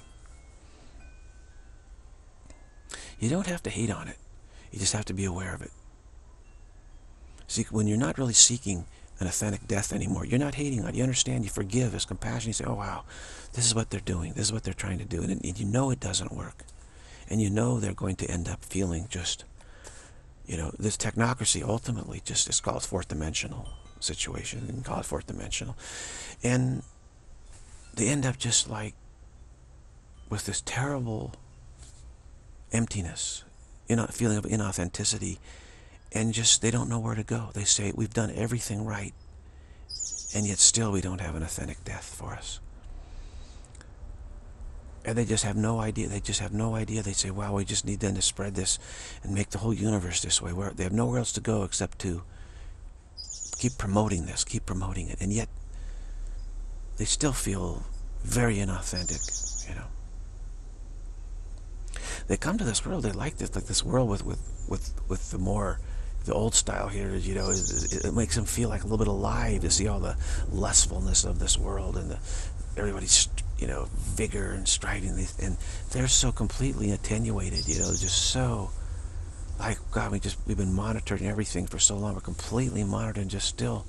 You don't have to hate on it. You just have to be aware of it. See, when you're not really seeking an authentic death anymore, you're not hating on it. You understand, you forgive, it's compassion. You say, oh wow, this is what they're doing. This is what they're trying to do. And you know it doesn't work. And you know they're going to end up feeling just, this technocracy ultimately just is called fourth dimensional situation. You can call it fourth dimensional. And they end up just like with this terrible emptiness, feeling of inauthenticity, and just they don't know where to go. They say, we've done everything right, and yet still we don't have an authentic death for us. And they just have no idea. They just have no idea. They say, wow, we just need them to spread this and make the whole universe this way. Where they have nowhere else to go except to keep promoting this, keep promoting it. And yet they still feel very inauthentic, They come to this world, they like this world with the old style here, it makes them feel like a little bit alive to see all the lustfulness of this world and everybody's, vigor and striving, and they're so completely attenuated, just so, like, God, we've been monitoring everything for so long, we're completely monitored, and just still,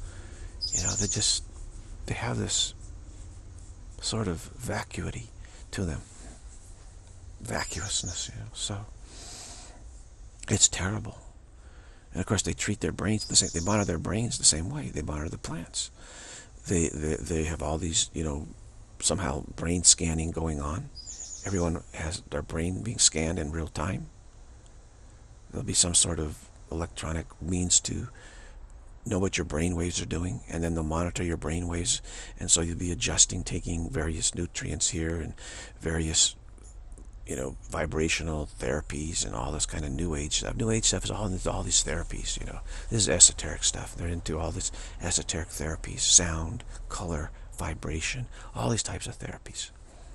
they have this sort of vacuity to them. Vacuousness, so it's terrible. And of course they treat their brains the same. They monitor their brains the same way they monitor the plants. They have all these, somehow brain scanning going on. Everyone has their brain being scanned in real time. There'll be some sort of electronic means to know what your brain waves are doing, and then they'll monitor your brain waves, and so you'll be adjusting, taking various nutrients here and various vibrational therapies and all this kind of new age stuff. New age stuff is all into all these therapies, This is esoteric stuff. They're into all this esoteric therapies, sound, color, vibration, all these types of therapies.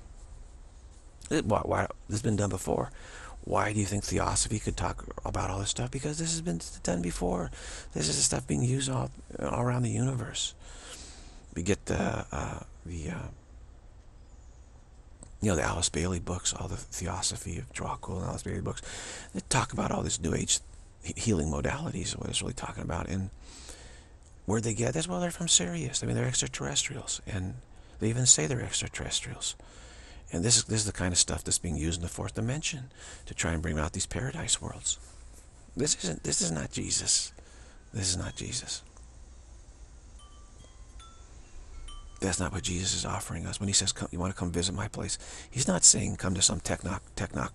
Why, this has been done before. Why do you think Theosophy could talk about all this stuff? Because this has been done before. This is the stuff being used all around the universe. We get the Alice Bailey books, all the Theosophy of Dracul and Alice Bailey books, they talk about all these new age healing modalities, what it's really talking about. And where'd they get this? Well, they're from Sirius. I mean, they're extraterrestrials, and they even say they're extraterrestrials. And this is the kind of stuff that's being used in the fourth dimension to try and bring about these paradise worlds. This is not Jesus. This is not Jesus. That's not what Jesus is offering us. When he says, you want to come visit my place, he's not saying come to some technocratic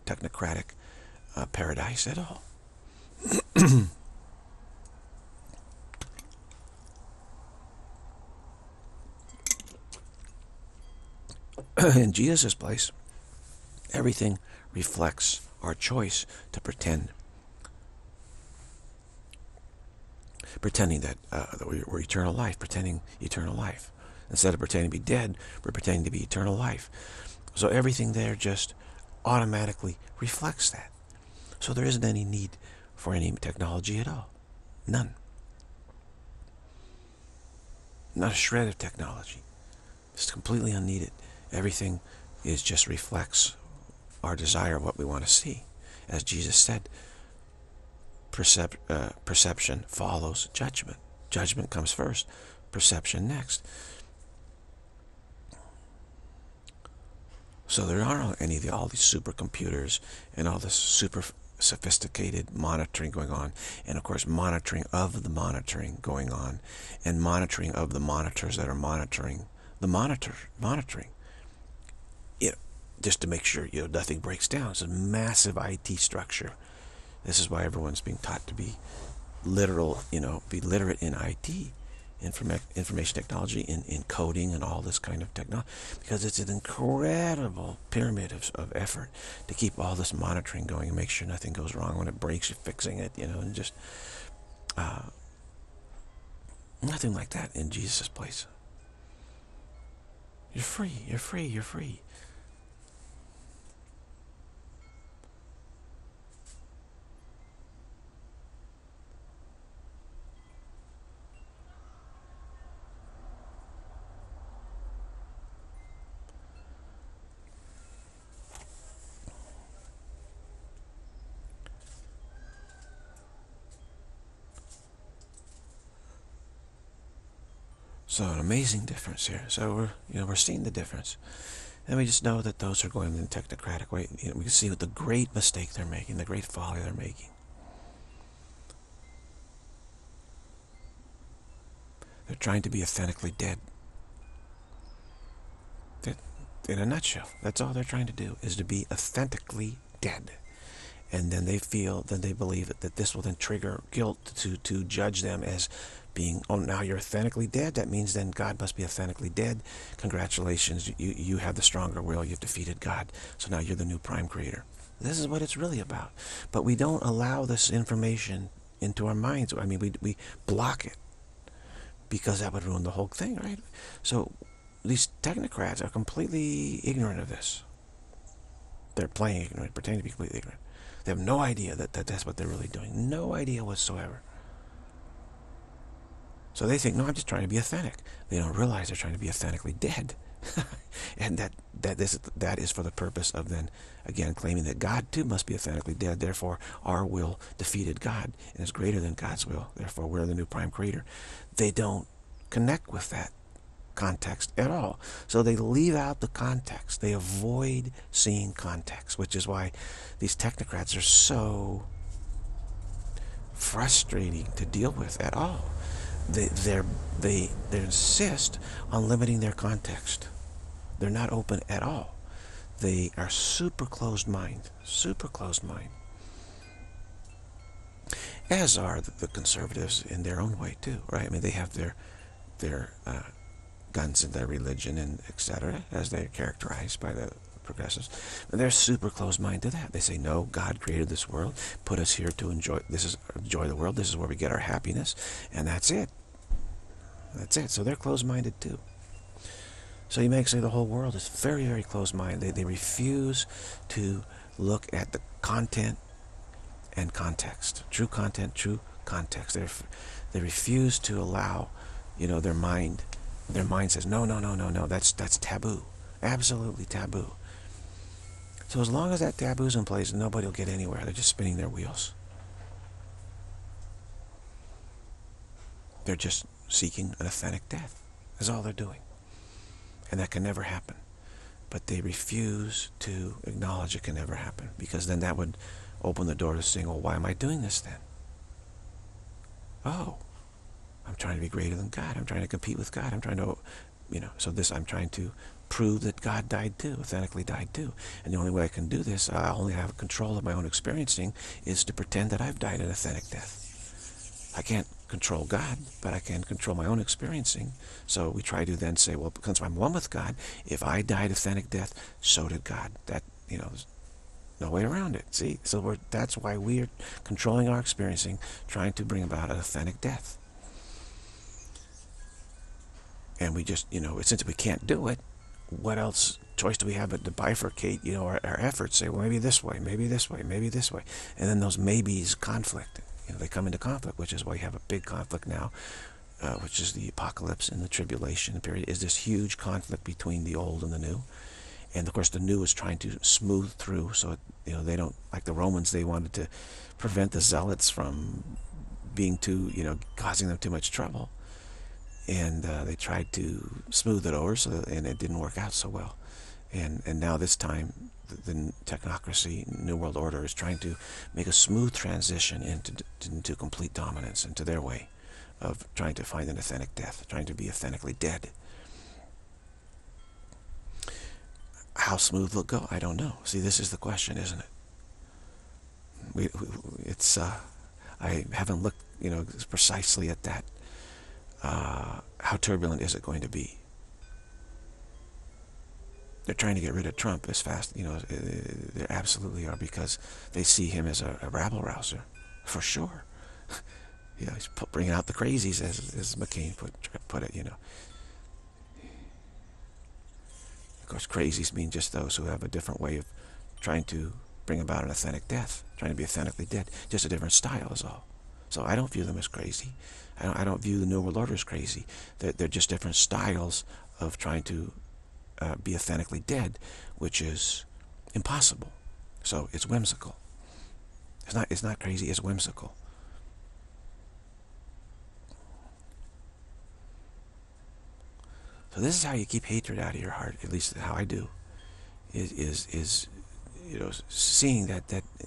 paradise at all. In Jesus' place, everything reflects our choice to pretending that we're eternal life, pretending eternal life. Instead of pretending to be dead, we're pretending to be eternal life. So everything there just automatically reflects that. So there isn't any need for any technology at all. None. Not a shred of technology. It's completely unneeded. Everything is just reflects our desire of what we want to see. As Jesus said, perception follows judgment. Judgment comes first, perception next. So there aren't any of all these supercomputers and all this super sophisticated monitoring going on, and of course monitoring of the monitoring going on, and monitoring of the monitors that are monitoring the monitoring. Just to make sure nothing breaks down. It's a massive IT structure. This is why everyone's being taught to be literal, be literate in IT, information technology, in coding and all this kind of technology, because it's an incredible pyramid of effort to keep all this monitoring going and make sure nothing goes wrong. When it breaks, you're fixing it, and just nothing like that in Jesus' place. You're free, you're free, you're free. So an amazing difference here. So we're seeing the difference, and we just know that those are going in the technocratic way. We can see what the great mistake they're making, the great folly they're making. They're trying to be authentically dead. In a nutshell, that's all they're trying to do, is to be authentically dead. And then they believe that this will then trigger guilt to judge them as being, oh, now you're authentically dead. That means then God must be authentically dead. Congratulations, you have the stronger will. You've defeated God. So now you're the new prime creator. This is what it's really about. But we don't allow this information into our minds. I mean, we block it, because that would ruin the whole thing, right? So these technocrats are completely ignorant of this. They're playing ignorant, pretending to be completely ignorant. They have no idea that that's what they're really doing. No idea whatsoever. So they think, no, I'm just trying to be authentic. They don't realize they're trying to be authentically dead. And that is for the purpose of then, again, claiming that God too must be authentically dead. Therefore, our will defeated God and is greater than God's will. Therefore, we're the new prime creator. They don't connect with that context at all. So they leave out the context. They avoid seeing context, which is why these technocrats are so frustrating to deal with at all. They insist on limiting their context. They're not open at all. They are super closed mind, as are the conservatives in their own way too, right? I mean, they have their guns in their religion and etc., as they're characterized by the progressives. But they're super closed-minded to that. They say, no, God created this world, put us here to enjoy the world. This is where we get our happiness, and that's it. That's it. So they're closed-minded too. So you may say the whole world is very, very closed-minded. They refuse to look at the content and context. True content, true context. They refuse to allow, their mind. Their mind says, no, that's taboo. Absolutely taboo. So as long as that taboo's in place, nobody will get anywhere. They're just spinning their wheels. They're just seeking an authentic death. That's all they're doing. And that can never happen. But they refuse to acknowledge it can never happen, because then that would open the door to saying, well, why am I doing this then? Oh, I'm trying to be greater than God. I'm trying to compete with God. I'm trying to, I'm trying to prove that God died too, authentically died too. And the only way I can do this, I only have control of my own experiencing, is to pretend that I've died an authentic death. I can't control God, but I can control my own experiencing. So we try to then say, well, because I'm one with God, if I died authentic death, so did God. That, there's no way around it. See? So that's why we're controlling our experiencing, trying to bring about an authentic death. And we just, since we can't do it, what else choice do we have but to bifurcate, our efforts, say, well, maybe this way, maybe this way, maybe this way. And then those maybes conflict. They come into conflict, which is why you have a big conflict now, which is the apocalypse and the tribulation period, is this huge conflict between the old and the new. And of course the new is trying to smooth through, so they don't, like the Romans, they wanted to prevent the zealots from being too, causing them too much trouble. And they tried to smooth it over, and it didn't work out so well. And now this time, the technocracy, New World Order, is trying to make a smooth transition into complete dominance, into their way of trying to find an authentic death, trying to be authentically dead. How smooth will it go? I don't know. See, this is the question, isn't it? I haven't looked, precisely at that. How turbulent is it going to be? They're trying to get rid of Trump as fast, they absolutely are, because they see him as a rabble-rouser, for sure. He's bringing out the crazies, as McCain put it, Of course, crazies mean just those who have a different way of trying to bring about an authentic death, trying to be authentically dead, just a different style is all. So I don't view them as crazy. I don't view the New World Order as crazy. They're just different styles of trying to be authentically dead, which is impossible. So it's whimsical. It's not crazy, it's whimsical. So this is how you keep hatred out of your heart, at least how I do, is seeing that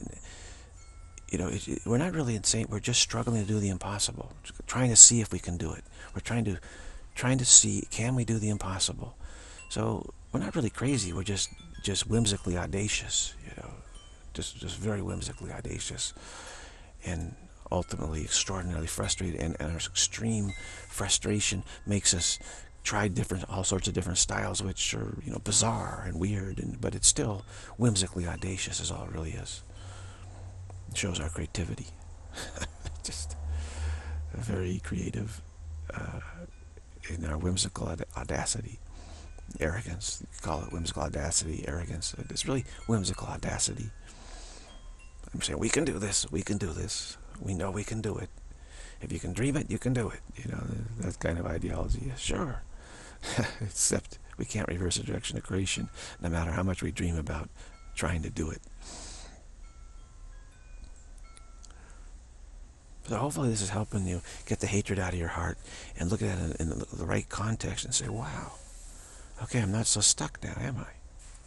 we're not really insane. We're just struggling to do the impossible, trying to see if we can do it. We're trying to see, can we do the impossible? So we're not really crazy. We're just whimsically audacious, just very whimsically audacious, and ultimately extraordinarily frustrated. And our extreme frustration makes us try all sorts of different styles, which are bizarre and weird, but it's still whimsically audacious, is all it really is. It shows our creativity. Just very creative in our whimsical audacity, arrogance. You call it whimsical audacity, arrogance. It's really whimsical audacity. I'm saying we can do this. We can do this. We know we can do it. If you can dream it, you can do it. That kind of ideology. Sure. Except we can't reverse the direction of creation, no matter how much we dream about trying to do it. So hopefully this is helping you get the hatred out of your heart and look at it in the right context and say, wow, okay, I'm not so stuck now, am I?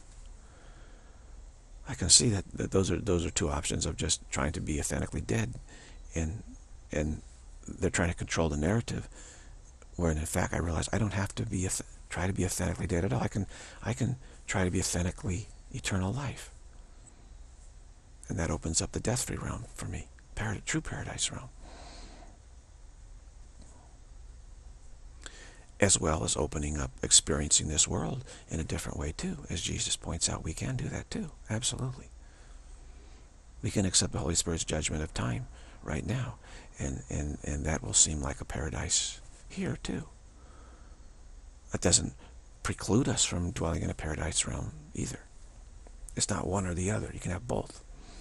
I can see that those are two options of just trying to be authentically dead, and they're trying to control the narrative, where in fact I realize I don't have to try to be authentically dead at all. I can try to be authentically eternal life, and that opens up the death-free realm for me, true paradise realm, as well as opening up, experiencing this world in a different way too. As Jesus points out, we can do that too. Absolutely. We can accept the Holy Spirit's judgment of time right now, and that will seem like a paradise here too. That doesn't preclude us from dwelling in a paradise realm either. It's not one or the other. You can have both.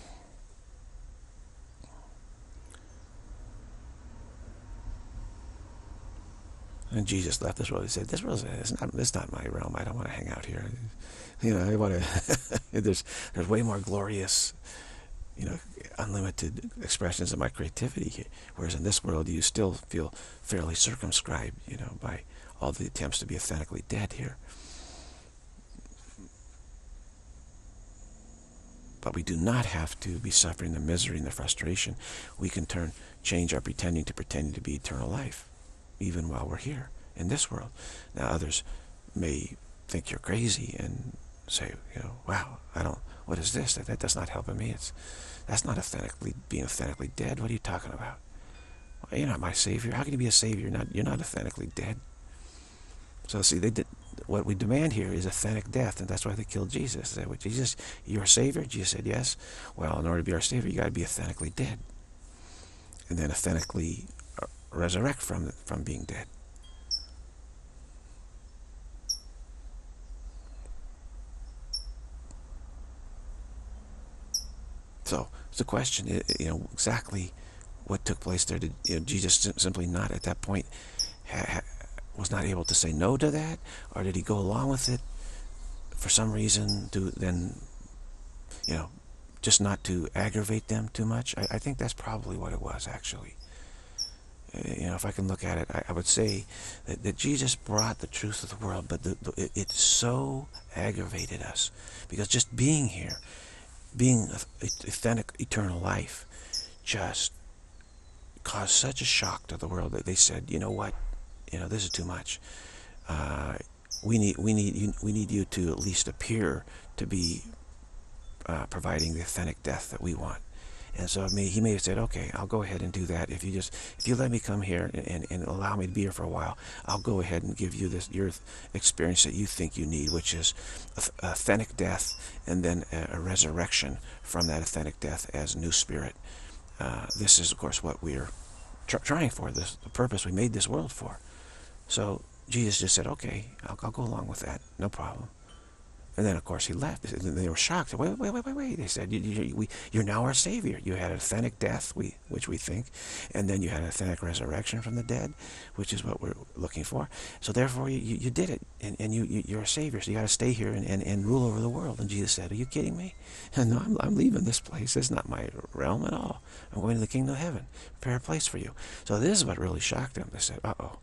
And Jesus left this world. He said, "This world is not my realm. I don't want to hang out here. I want to." there's way more glorious, unlimited expressions of my creativity here. Whereas in this world, you still feel fairly circumscribed, by all the attempts to be authentically dead here. But we do not have to be suffering the misery and the frustration. We can change our pretending to be eternal life, even while we're here in this world. Now others may think you're crazy and say, wow, what is this? That does not help me. That's not being authentically dead. What are you talking about? Well, you're not my Savior. How can you be a Savior? You're not authentically dead. So see, what we demand here is authentic death, and that's why they killed Jesus. They said, well, Jesus, you're a Savior? Jesus said, yes. Well, in order to be our Savior, you got to be authentically dead, and then authentically resurrect from being dead. So it's the question, exactly what took place there. Did Jesus simply not at that point was not able to say no to that, or did he go along with it for some reason to then, just not to aggravate them too much? I think that's probably what it was, actually. If I can look at it, I would say that Jesus brought the truth of the world, but it so aggravated us, because just being here, being authentic eternal life, just caused such a shock to the world that they said, you know what, this is too much. We need you to at least appear to be providing the authentic death that we want. And so he may have said, okay, I'll go ahead and do that. If you let me come here and allow me to be here for a while, I'll go ahead and give you your experience that you think you need, which is authentic death, and then a resurrection from that authentic death as new spirit. This is, of course, what we're trying for, the purpose we made this world for. So Jesus just said, okay, I'll go along with that, no problem. And then, of course, he left. They were shocked. Wait. They said, you're now our Savior. You had an authentic death, which we think, and then you had an authentic resurrection from the dead, which is what we're looking for. So therefore, you did it, and you're a Savior, so you got to stay here and rule over the world. And Jesus said, are you kidding me? And no, I'm leaving this place. It's not my realm at all. I'm going to the kingdom of heaven, prepare a place for you. So this is what really shocked them. They said, uh-oh.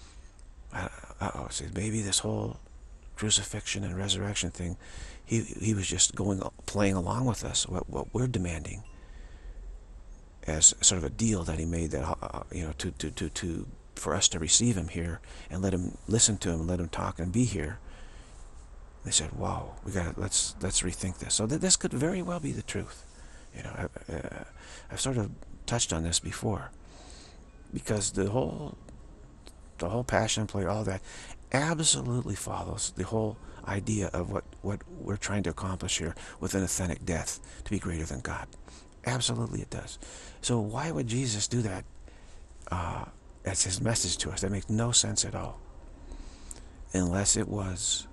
So maybe this whole crucifixion and resurrection thing, he was just playing along with us, what we're demanding, as sort of a deal that he made, that to for us to receive him here and let him listen to him and let him talk and be here. They said, wow, let's rethink this. So this could very well be the truth. I've sort of touched on this before, because the whole passion play, all that, absolutely follows the whole idea of what we're trying to accomplish here with an authentic death, to be greater than God. Absolutely it does. So why would Jesus do that as his message to us? That makes no sense at all, unless it was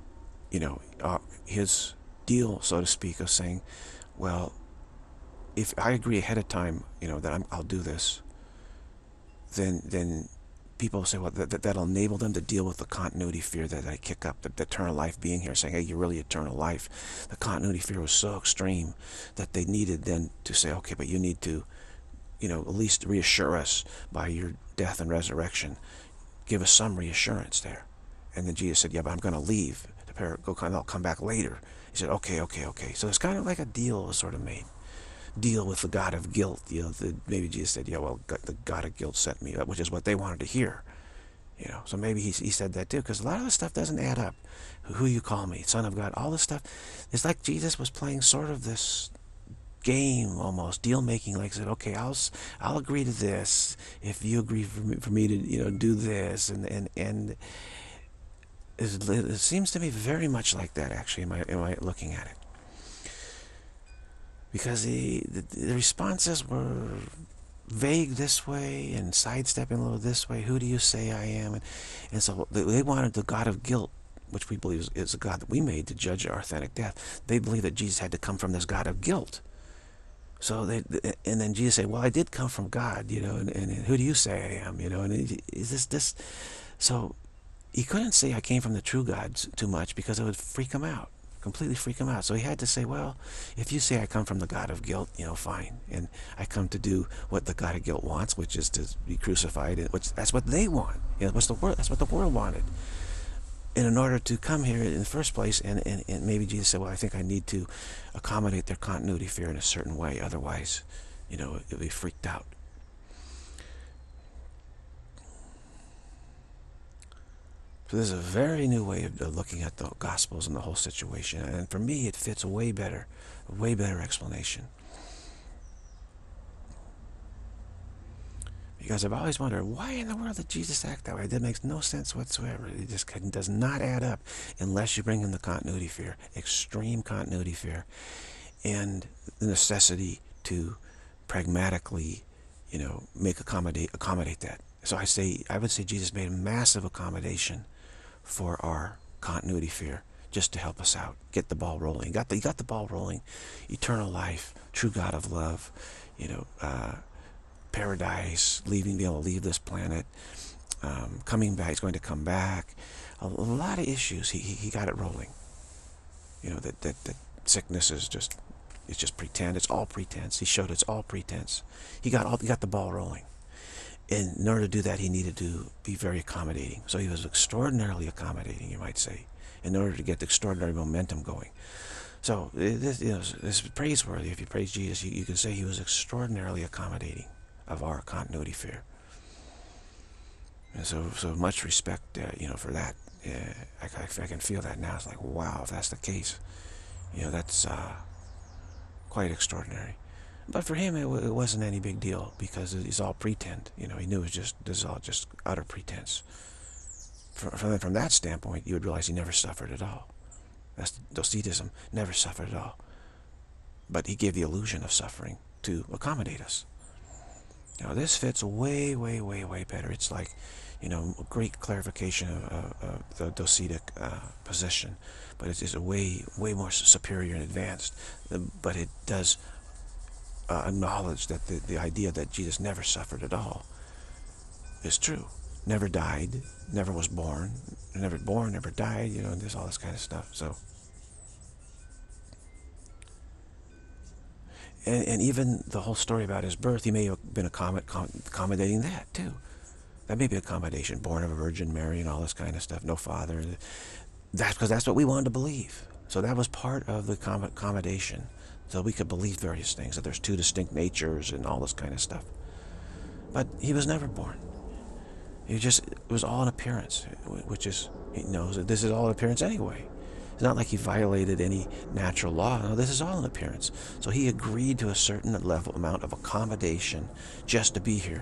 his deal, so to speak, of saying, well, if I agree ahead of time that I'll do this, then people say, well, that'll enable them to deal with the continuity fear that I kick up, the eternal life being here, saying, hey, you're really eternal life. The continuity fear was so extreme that they needed then to say, okay, but you need to, at least reassure us by your death and resurrection. Give us some reassurance there. And then Jesus said, yeah, but I'm going to leave. I'll come back later. He said, okay. So it's kind of like a deal was sort of made. Deal with the God of guilt. Maybe Jesus said, yeah, well, the God of guilt sent me, which is what they wanted to hear. So maybe he said that too, because a lot of this stuff doesn't add up. Who you call me, Son of God, all this stuff. It's like Jesus was playing sort of this game, almost deal making. Like, said, okay, I'll agree to this if you agree for me to do this, and it seems to me very much like that, actually. Am I looking at it? Because the responses were vague this way and sidestepping a little this way. Who do you say I am? And so they wanted the God of guilt, which we believe is a God that we made to judge our authentic death. They believed that Jesus had to come from this God of guilt. So and then Jesus said, well, I did come from God, and who do you say I am? And is this? So he couldn't say I came from the true God too much, because it would freak him out. Completely freak him out. So he had to say, well, if you say I come from the God of guilt, fine. And I come to do what the God of guilt wants, which is to be crucified. That's what they want. That's what the world wanted. And in order to come here in the first place, and maybe Jesus said, well, I think I need to accommodate their continuity fear in a certain way. Otherwise, it'll be freaked out. So this is a very new way of looking at the Gospels and the whole situation. And for me, it fits a way better explanation. Because I've always wondered, why in the world did Jesus act that way? That makes no sense whatsoever. It just does not add up unless you bring in the continuity fear, extreme continuity fear, and the necessity to pragmatically, accommodate that. So I would say Jesus made a massive accommodation for our continuity fear just to help us out, get the ball rolling. You got the ball rolling. Eternal life, true God of love, paradise, being able to leave this planet, coming back. He's going to come back. A lot of issues. He got it rolling. That sickness is just, it's just pretend. It's all pretense. He showed it's all pretense. He got the ball rolling. And in order to do that, he needed to be very accommodating. So he was extraordinarily accommodating, you might say, in order to get the extraordinary momentum going. So this is praiseworthy. If you praise Jesus, you can say he was extraordinarily accommodating of our continuity fear. And so much respect, for that. I can feel that now. It's like, wow, if that's the case, that's quite extraordinary. But for him, it wasn't any big deal, because it's all pretend. He knew this is all just utter pretense. From that standpoint, you would realize he never suffered at all. That's Docetism, never suffered at all. But he gave the illusion of suffering to accommodate us. This fits way, way, way, way better. It's like, great clarification of the Docetic position, but it's a way, way more superior and advanced. But it does acknowledge that the idea that Jesus never suffered at all is true. Never died, never was born, never died, and there's all this kind of stuff. So, and even the whole story about his birth, he may have been accommodating that too. That may be accommodation, born of a Virgin Mary and all this kind of stuff, no father. That's because that's what we wanted to believe. So that was part of the accommodation, so we could believe various things, that there's two distinct natures and all this kind of stuff. But he was never born. It was all an appearance, which is, he knows that this is all an appearance anyway. It's not like he violated any natural law. No, this is all an appearance. So he agreed to a certain amount of accommodation just to be here.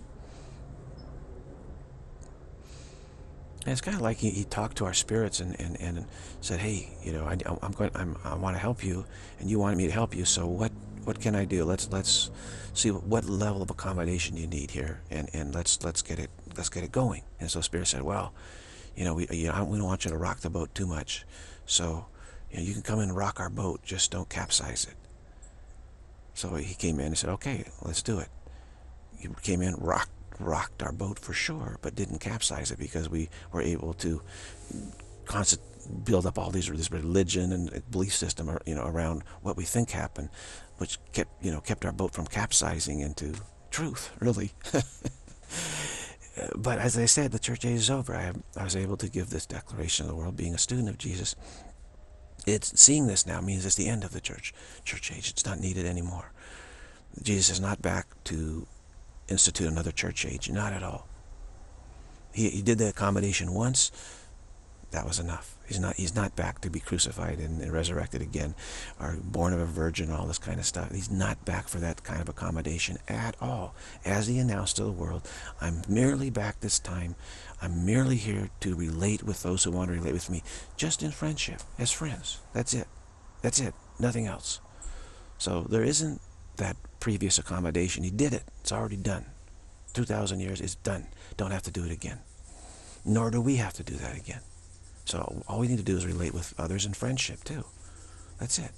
And it's kind of like he talked to our spirits and said, hey, I want to help you, and you wanted me to help you, so what can I do? Let's see what level of accommodation you need here, and let's get it going. And so Spirit said, well, we don't want you to rock the boat too much, so you can come in and rock our boat, just don't capsize it. So he came in and said, okay, let's do it. He came in, rocked our boat for sure, but didn't capsize it, because we were able to build up all this religion and belief system, around what we think happened, which kept our boat from capsizing into truth, really. But as I said, the church age is over. I was able to give this declaration to the world, being a student of Jesus. Seeing this now means it's the end of the church age. It's not needed anymore. Jesus is not back to institute another church age, not at all. He did the accommodation once. That was enough. He's not back to be crucified and resurrected again, or born of a virgin, and all this kind of stuff. He's not back for that kind of accommodation at all. As he announced to the world, I'm merely back this time. I'm merely here to relate with those who want to relate with me, just in friendship, as friends. That's it. That's it. Nothing else. So there isn't that previous accommodation. He did it. It's already done. 2,000 years is done. Don't have to do it again. Nor do we have to do that again. So all we need to do is relate with others in friendship too. That's it.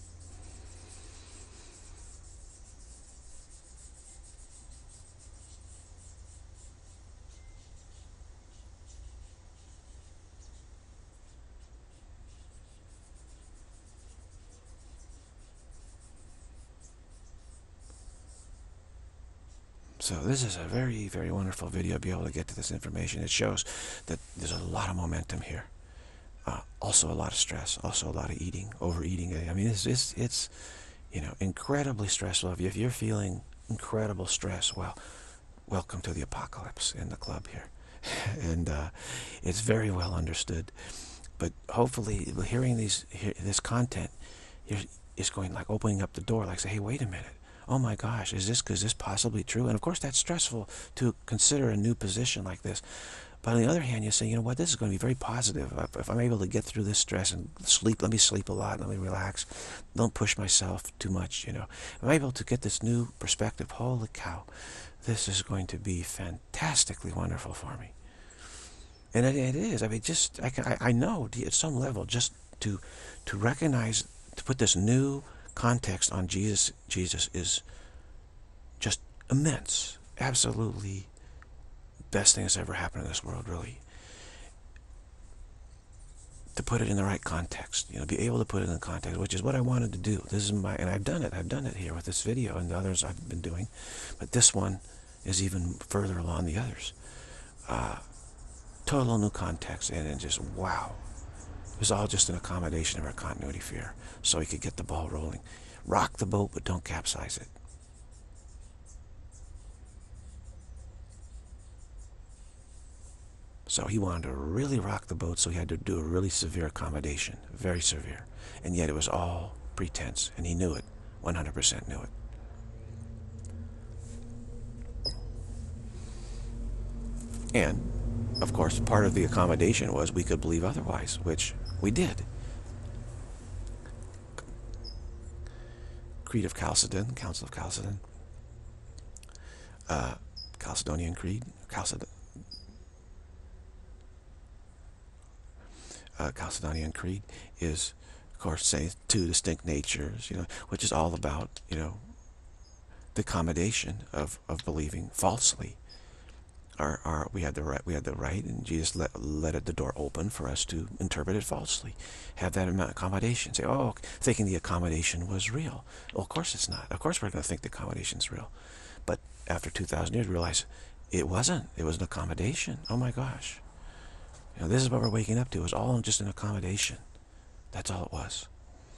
So this is a very, very wonderful video to be able to get to this information. It shows that there's a lot of momentum here. Also a lot of stress, also a lot of overeating. I mean, it's incredibly stressful. If you're feeling incredible stress, well, welcome to the apocalypse in the club here. And it's very well understood. But hopefully, hearing this content is going, like, opening up the door, like, say, hey, wait a minute. Oh my gosh, is this possibly true? And of course, that's stressful to consider a new position like this. But on the other hand, you say, you know what, this is going to be very positive. If I'm able to get through this stress and sleep, let me sleep a lot, let me relax, don't push myself too much, If I'm able to get this new perspective, holy cow, this is going to be fantastically wonderful for me. And it is. I mean, I know at some level, just to recognize, to put this new context on Jesus is just immense. Absolutely best thing that's ever happened in this world, really. To put it in the right context, be able to put it in context, which is what I wanted to do. This is and I've done it here with this video and the others I've been doing, but this one is even further along the others. Total new context, and then just wow. It was all just an accommodation of our continuity fear, so he could get the ball rolling. Rock the boat, but don't capsize it. So he wanted to really rock the boat, so he had to do a really severe accommodation, very severe. And yet it was all pretense, and he knew it, 100% knew it. And, of course, part of the accommodation was we could believe otherwise, which we did. Creed of Chalcedon, Council of Chalcedon, Chalcedonian Creed, Chalcedonian Creed is, of course, saying two distinct natures, which is all about, the accommodation of believing falsely. We had the right, and Jesus let the door open for us to interpret it falsely, have that amount of accommodation. Say, oh, thinking the accommodation was real. Well, of course it's not. Of course we're going to think the accommodation's real, but after 2,000 years, we realize it wasn't. It was an accommodation. Oh my gosh. This is what we're waking up to. It was all just an accommodation. That's all it was.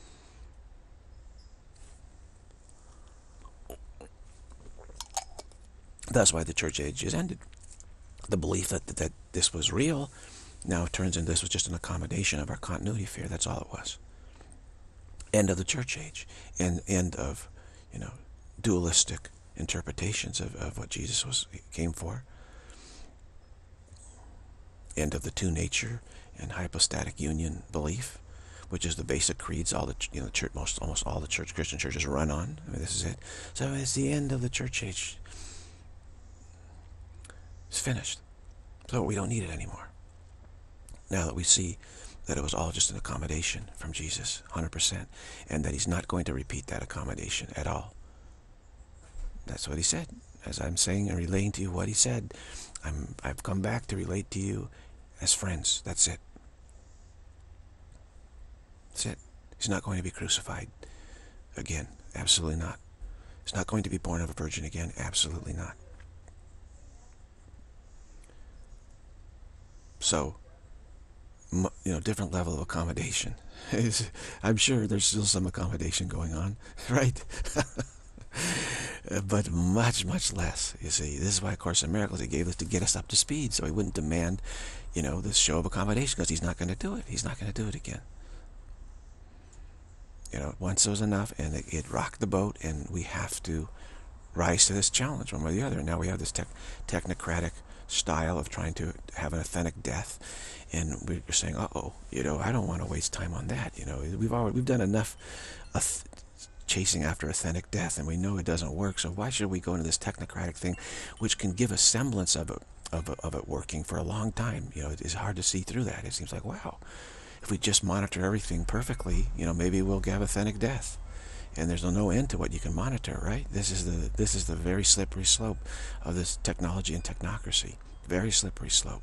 That's why the church age is ended. The belief that this was real now turns into this was just an accommodation of our continuity fear. That's all it was. End of the church age. End of, dualistic interpretations of what Jesus came for. End of the two nature and hypostatic union belief, which is the basic creeds all the church, almost all the Christian churches run on. This is it. So it's the end of the church age. It's finished. So we don't need it anymore. Now that we see that it was all just an accommodation from Jesus, 100%, and that he's not going to repeat that accommodation at all. That's what he said. As I'm saying and relaying to you what he said, I've come back to relate to you as friends. That's it. That's it. He's not going to be crucified again. Absolutely not. He's not going to be born of a virgin again. Absolutely not. So, different level of accommodation. I'm sure there's still some accommodation going on, right? But much, much less, you see. This is why A Course in Miracles, he gave us to get us up to speed, so he wouldn't demand, this show of accommodation, because he's not going to do it. He's not going to do it again. Once was enough, and it rocked the boat, and we have to rise to this challenge one way or the other. And now we have this technocratic style of trying to have an authentic death, and we're saying, uh-oh, I don't want to waste time on that. We've done enough chasing after authentic death, and we know it doesn't work, so why should we go into this technocratic thing, which can give a semblance of it working for a long time? It's hard to see through that. It seems like, wow, if we just monitor everything perfectly, maybe we'll have authentic death. And there's no end to what you can monitor, right? This is the very slippery slope of this technology and technocracy. Very slippery slope.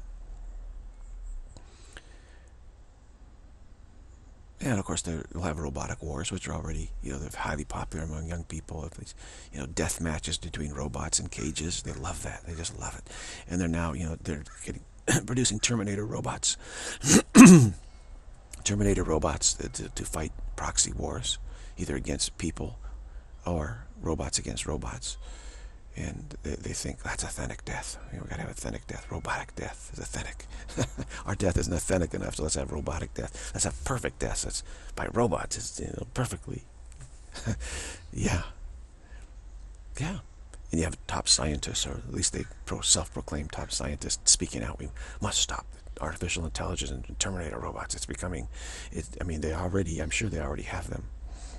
And of course, we'll have robotic wars, which are already, they're highly popular among young people. Of these, death matches between robots in cages. They love that. They just love it. And they're now, they're producing Terminator robots. Terminator robots to fight proxy wars, either against people or robots against robots. And they think that's authentic death. We got to have authentic death. Robotic death is authentic. Our death isn't authentic enough, so let's have robotic death. Let's have perfect death. That's by robots. It's perfectly. Yeah. And you have top scientists, or at least they self-proclaimed top scientists, speaking out. We must stop artificial intelligence and Terminator robots. It's becoming. I'm sure they already have them.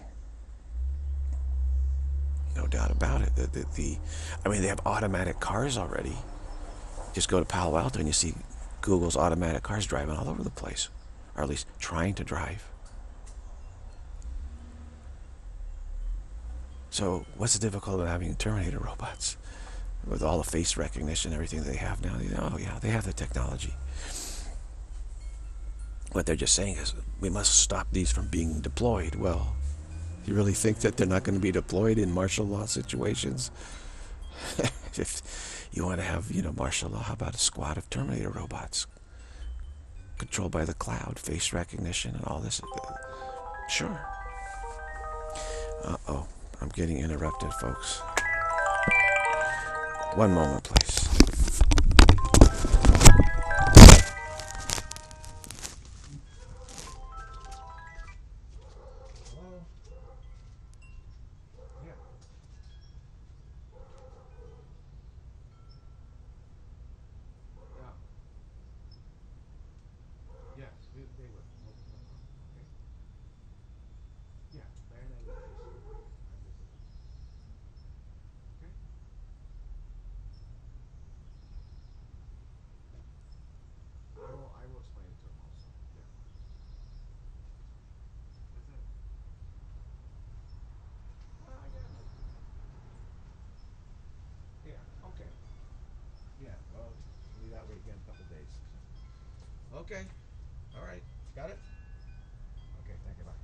No doubt about it. They have automatic cars already. Just go to Palo Alto and you see Google's automatic cars driving all over the place, or at least trying to drive. So what's the difficulty of having Terminator robots? With all the face recognition, everything they have now, oh yeah, they have the technology. What they're just saying is, we must stop these from being deployed. Well, you really think that they're not going to be deployed in martial law situations? If you want to have, martial law, how about a squad of Terminator robots controlled by the cloud, face recognition and all this? Sure. Uh-oh, I'm getting interrupted, folks. One moment, please. Hello? Yeah. Yeah. Yes, they were. No, no problem. Okay. Yeah, Diana is just, I'm visiting. Okay. I will explain it to him also. Yeah. That's it. I got it. Yeah. Okay. Yeah. Well, be that way again in a couple of days. Okay. All right. Got it. Okay. Thank you. Bye.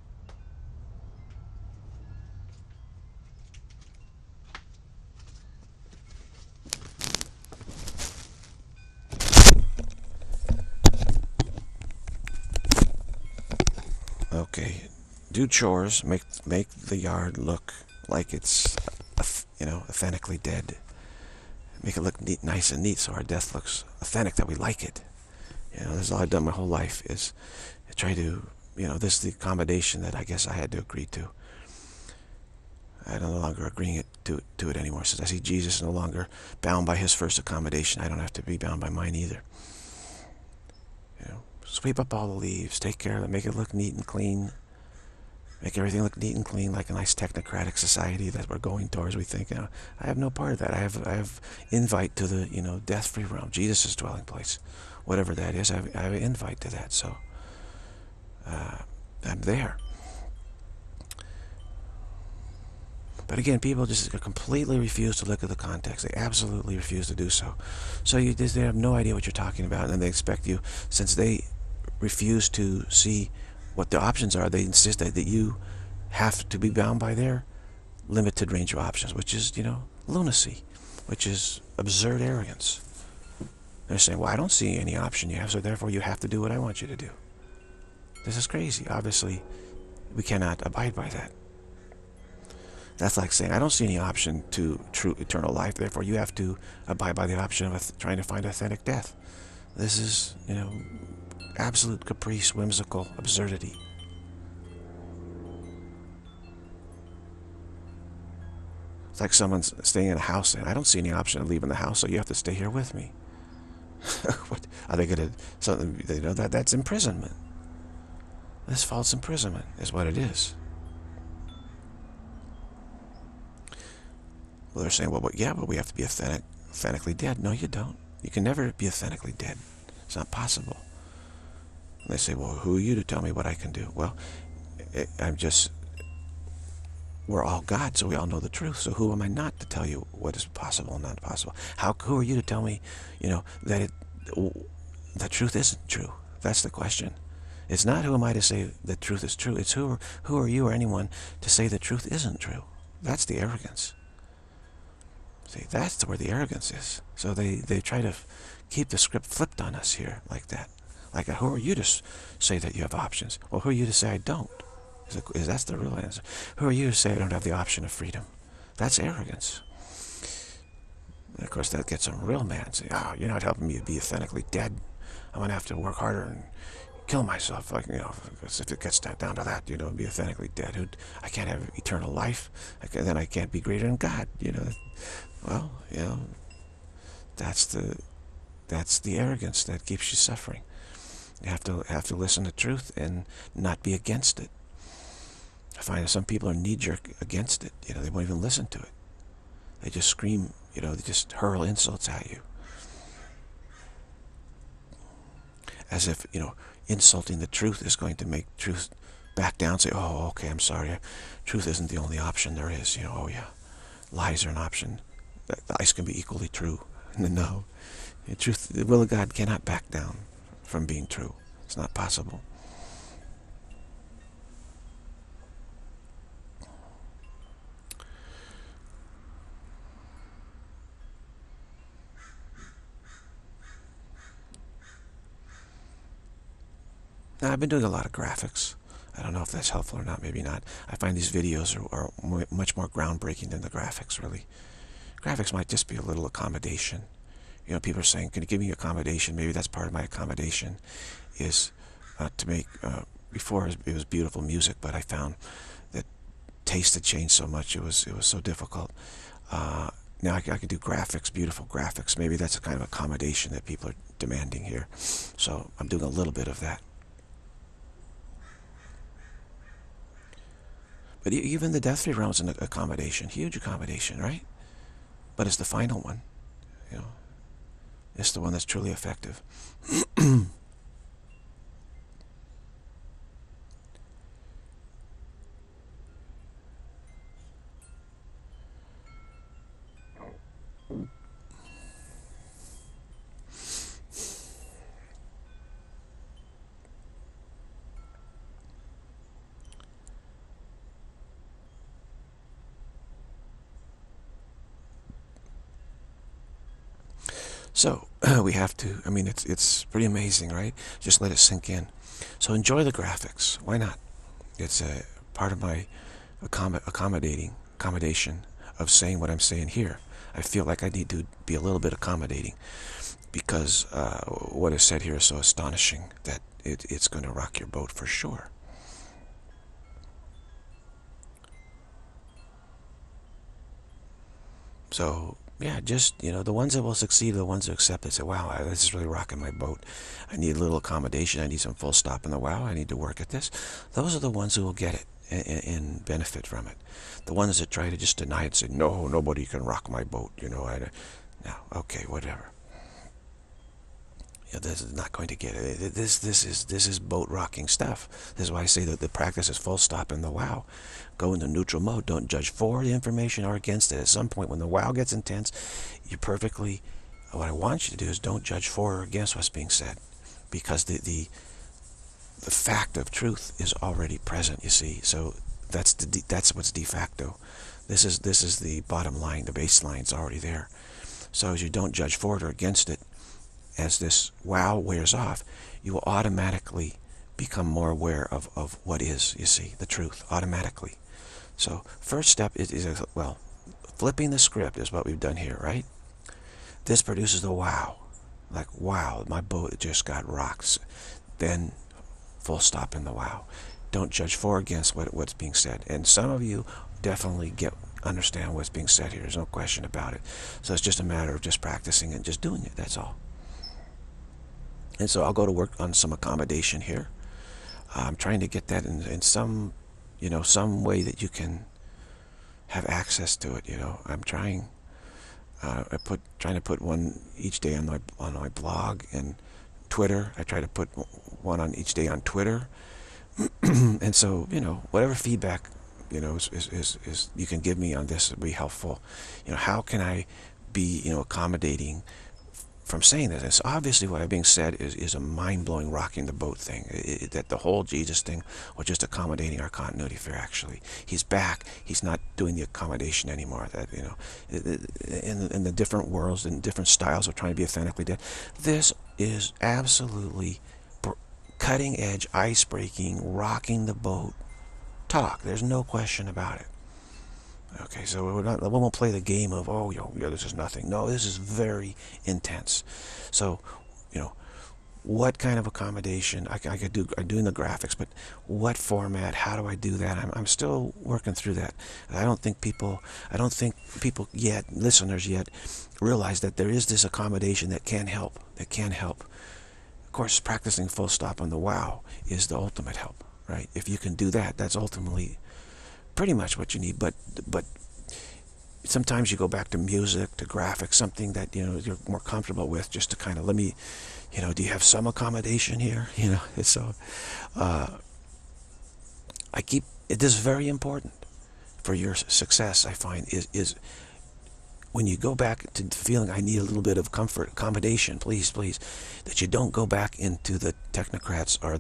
Okay. Do chores. Make the yard look like it's, authentically dead. Make it look neat, nice and neat, so our death looks authentic, that we like it. This is all I've done my whole life, is try to, this is the accommodation that I guess I had to agree to. I'm no longer agreeing to it anymore. Since I see Jesus no longer bound by his first accommodation, I don't have to be bound by mine either. Sweep up all the leaves, take care of it, make it look neat and clean. Make everything look neat and clean, like a nice technocratic society that we're going towards. We think, I have no part of that. I have invite to the, death-free realm, Jesus' dwelling place, whatever that is. I have an invite to that. So I'm there. But again, people just completely refuse to look at the context. They absolutely refuse to do so. So they have no idea what you're talking about, and then they expect you, since they refuse to see what the options are, they insist that you have to be bound by their limited range of options, which is, lunacy, which is absurd arrogance. They're saying, well, I don't see any option you have, so therefore you have to do what I want you to do. This is crazy. Obviously, we cannot abide by that. That's like saying, I don't see any option to true eternal life, therefore you have to abide by the option of trying to find authentic death. This is, absolute caprice, whimsical absurdity. It's like someone's staying in a house saying, I don't see any option of leaving the house, so you have to stay here with me. What are they going to, something, that's imprisonment. This false imprisonment is what it is. Well, they're saying, well, yeah, but we have to be authentically dead. No, you don't. You can never be authentically dead. It's not possible. And they say, well, who are you to tell me what I can do? Well, we're all God, so we all know the truth. So who am I not to tell you what is possible and not possible? Who are you to tell me, that the truth isn't true? That's the question. It's not who am I to say the truth is true. It's who are you or anyone to say the truth isn't true. That's the arrogance. See, that's where the arrogance is. So they try to keep the script flipped on us here like that. Like, who are you to say that you have options? Well, who are you to say I don't? That's the real answer. Who are you to say I don't have the option of freedom? That's arrogance. And of course, that gets them real mad. Say, you're not helping me to be authentically dead. I'm going to have to work harder and kill myself. Like, if it gets down to that, be authentically dead. I can't have eternal life. Then I can't be greater than God. Well, that's the arrogance that keeps you suffering. You have to listen to truth and not be against it. I find that some people are knee-jerk against it. They won't even listen to it. They just scream. They just hurl insults at you, as if insulting the truth is going to make truth back down, say, oh, okay, I'm sorry. Truth isn't the only option there is. Oh yeah, lies are an option. The lies can be equally true. No, the truth, the will of God cannot back down from being true. It's not possible. Now, I've been doing a lot of graphics. I don't know if that's helpful or not, maybe not. I find these videos are much more groundbreaking than the graphics, really. Graphics might just be a little accommodation. People are saying, can you give me accommodation? Maybe that's part of my accommodation, is to make, before it was beautiful music, but I found that taste had changed so much, it was so difficult. Now I can do graphics, beautiful graphics. Maybe that's a kind of accommodation that people are demanding here. So I'm doing a little bit of that. But even the death-free realm is an accommodation, huge accommodation, right? But it's the final one. It's the one that's truly effective. So we have to, I mean, it's pretty amazing, right? Just let it sink in. So enjoy the graphics. Why not? It's a part of my accommodation of saying what I'm saying here. I feel like I need to be a little bit accommodating because what is said here is so astonishing that it's going to rock your boat for sure. So yeah, just, the ones that will succeed are the ones who accept it. Say, wow, this is really rocking my boat. I need a little accommodation. I need some full stop in the wow. I need to work at this. Those are the ones who will get it and benefit from it. The ones that try to just deny it and say, no, nobody can rock my boat. No, okay, whatever. This is not going to get it. This is boat rocking stuff. This is why I say that the practice is full stop in the wow. Go into neutral mode. Don't judge for the information or against it. At some point when the wow gets intense, what I want you to do is don't judge for or against what's being said, because the fact of truth is already present, you see. So that's what's de facto. This is the bottom line. The baseline's already there. So as you don't judge for it or against it, as this wow wears off, you will automatically become more aware of what is, you see, the truth, automatically. So first step is flipping the script is what we've done here, right? This produces the wow. Like, wow, my boat just got rocked. Then full stop in the wow. Don't judge for or against what's being said. And some of you definitely understand what's being said here. There's no question about it. So it's just a matter of just practicing and just doing it. That's all. And so I'll go to work on some accommodation here. I'm trying to get that in some, some way that you can have access to it. I'm trying. Trying to put one each day on my blog and Twitter. I try to put one on each day on Twitter. And so, whatever feedback, is you can give me on this would be helpful. How can I be, accommodating from saying this? It's obviously what I'm being said is a mind-blowing rocking the boat thing. That the whole Jesus thing was just accommodating our continuity fear, actually. He's back. He's not doing the accommodation anymore. That, in the different worlds and different styles of trying to be authentically dead. This is absolutely cutting edge, ice-breaking, rocking the boat talk. There's no question about it. Okay, so we won't play the game of, this is nothing. No, this is very intense. So, what kind of accommodation I could do? I'm doing the graphics, but what format? How do I do that? I'm still working through that. I don't think people yet, listeners yet, realize that there is this accommodation that can help. Of course, practicing full stop on the wow is the ultimate help, right? If you can do that, that's ultimately pretty much what you need. But sometimes you go back to music, to graphics, something that you're more comfortable with, just to kind of let me, do you have some accommodation here? It's so It is very important for your success, I find, is when you go back to feeling I need a little bit of comfort, accommodation, please, that you don't go back into the technocrats or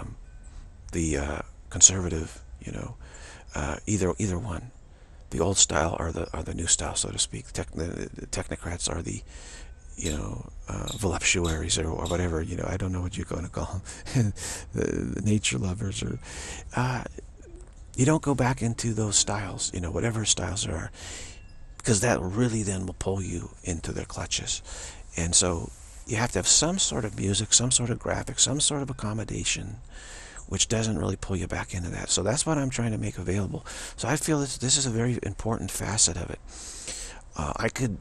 the conservative, either one, the old style or the new style, so to speak. The technocrats are the voluptuaries or whatever, I don't know what you're going to call them, the nature lovers, or you don't go back into those styles, whatever styles there are, because that really then will pull you into their clutches. And so you have to have some sort of music, some sort of graphic, some sort of accommodation, which doesn't really pull you back into that. So that's what I'm trying to make available. So I feel this is a very important facet of it. I could,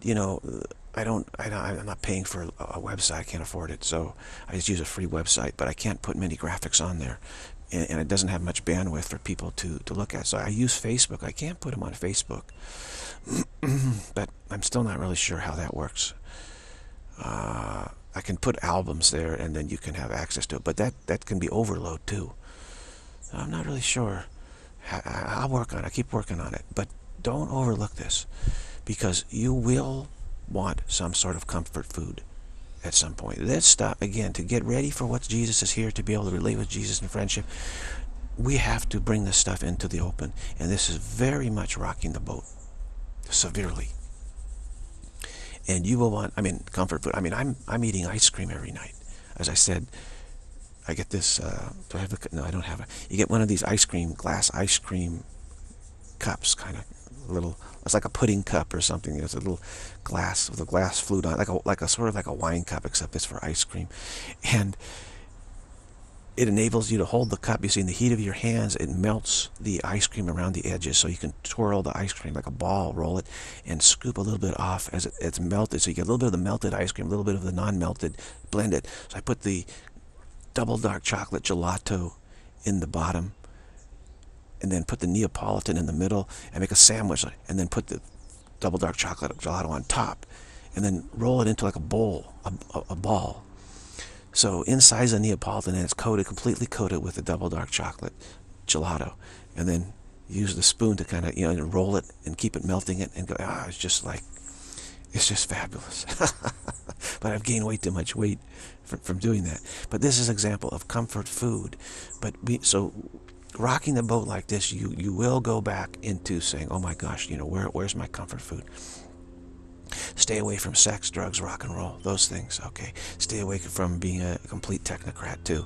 I'm not paying for a website. I can't afford it. So I just use a free website, but I can't put many graphics on there. And it doesn't have much bandwidth for people to look at. So I use Facebook. I can't put them on Facebook. But I'm still not really sure how that works. I can put albums there, and then you can have access to it. But that can be overload too. I'm not really sure. I'll work on it. I keep working on it. But don't overlook this, because you will want some sort of comfort food at some point. Let's stop again to get ready for what Jesus is here, to be able to relate with Jesus in friendship. We have to bring this stuff into the open, and this is very much rocking the boat severely. And you will want, comfort food. I'm eating ice cream every night. As I said, I get this, do I have no, I don't have you get one of these glass ice cream cups, kind of little, it's like a pudding cup or something. It's a little glass with a glass flute on it, like a sort of like a wine cup, except it's for ice cream. And it enables you to hold the cup. You see, in the heat of your hands, it melts the ice cream around the edges, so you can twirl the ice cream like a ball, roll it, and scoop a little bit off as it's melted. So you get a little bit of the melted ice cream, a little bit of the non-melted, blend it. So I put the double dark chocolate gelato in the bottom, and then put the Neapolitan in the middle, and make a sandwich, and then put the double dark chocolate gelato on top, and then roll it into like a bowl, a ball. So inside the Neapolitan, and it's completely coated with the double dark chocolate gelato, and then use the spoon to kind of roll it and keep it melting it, and go. It's just fabulous. But I've gained way too much weight from doing that. But this is an example of comfort food. So rocking the boat like this, you will go back into saying, oh my gosh, where's my comfort food? Stay away from sex, drugs, rock and roll, those things, okay? Stay away from being a complete technocrat too.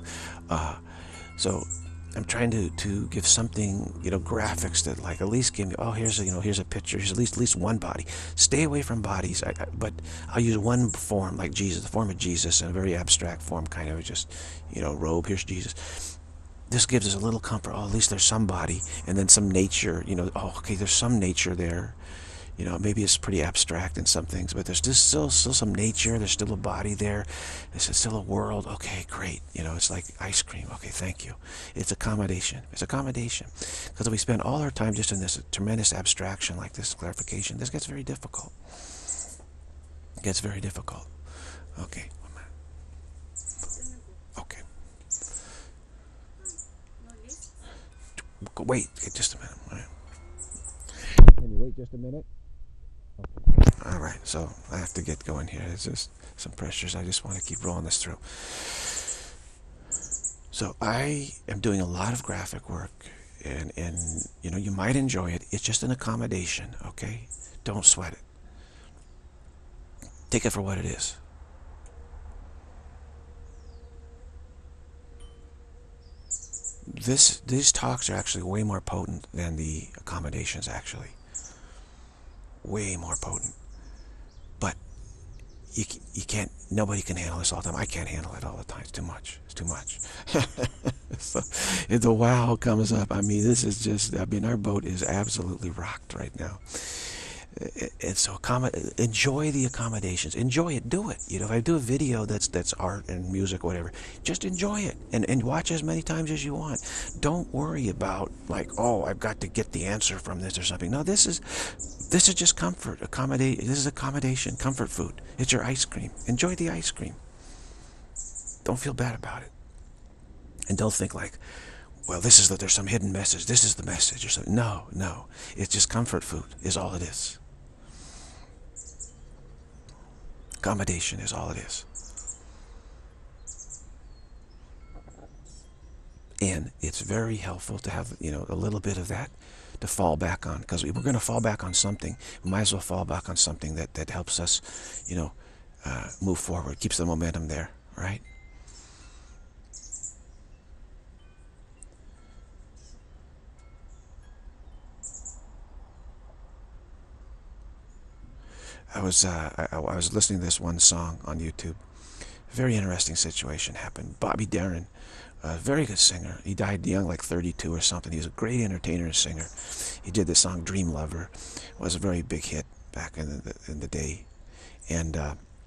So I'm trying to give something, graphics that like at least give me, here's a picture, here's at least one body. Stay away from bodies, but I'll use one form, like Jesus, the form of Jesus, in a very abstract form, kind of just, robe, here's Jesus. This gives us a little comfort. At least there's some body, and then some nature, okay, there's some nature there. Maybe it's pretty abstract in some things, but there's just still some nature. There's still a body there. There's still a world. Okay, great. It's like ice cream. Okay, thank you. It's accommodation. It's accommodation. Because if we spend all our time just in this tremendous abstraction like this clarification, this gets very difficult. It gets very difficult. Okay. Okay. Wait just a minute. All right. Can you wait just a minute? Okay. All right, so I have to get going here. There's just some pressures. I just want to keep rolling this through. So I am doing a lot of graphic work, and you might enjoy it. It's just an accommodation, okay? Don't sweat it. Take it for what it is. These talks are actually way more potent than the accommodations, actually. Way more potent. But you can't, nobody can handle this all the time. I can't handle it all the time. It's too much. It's too much. So if the wow comes up, this is just, our boat is absolutely rocked right now. And so enjoy the accommodations. Enjoy it. Do it. If I do a video that's art and music, whatever, just enjoy it and watch as many times as you want. Don't worry about like, I've got to get the answer from this or something. No, this is just comfort. This is accommodation. Comfort food. It's your ice cream. Enjoy the ice cream. Don't feel bad about it. And don't think like, well, this is that there's some hidden message. This is the message or something. No, no. It's just comfort food is all it is. Accommodation is all it is. And it's very helpful to have, a little bit of that to fall back on. Because we're going to fall back on something. We might as well fall back on something that helps us, move forward, keeps the momentum there, right? I was listening to this one song on YouTube. A very interesting situation happened. Bobby Darin, a very good singer. He died young, like 32 or something. He was a great entertainer and singer. He did the song "Dream Lover." It was a very big hit back in the day. And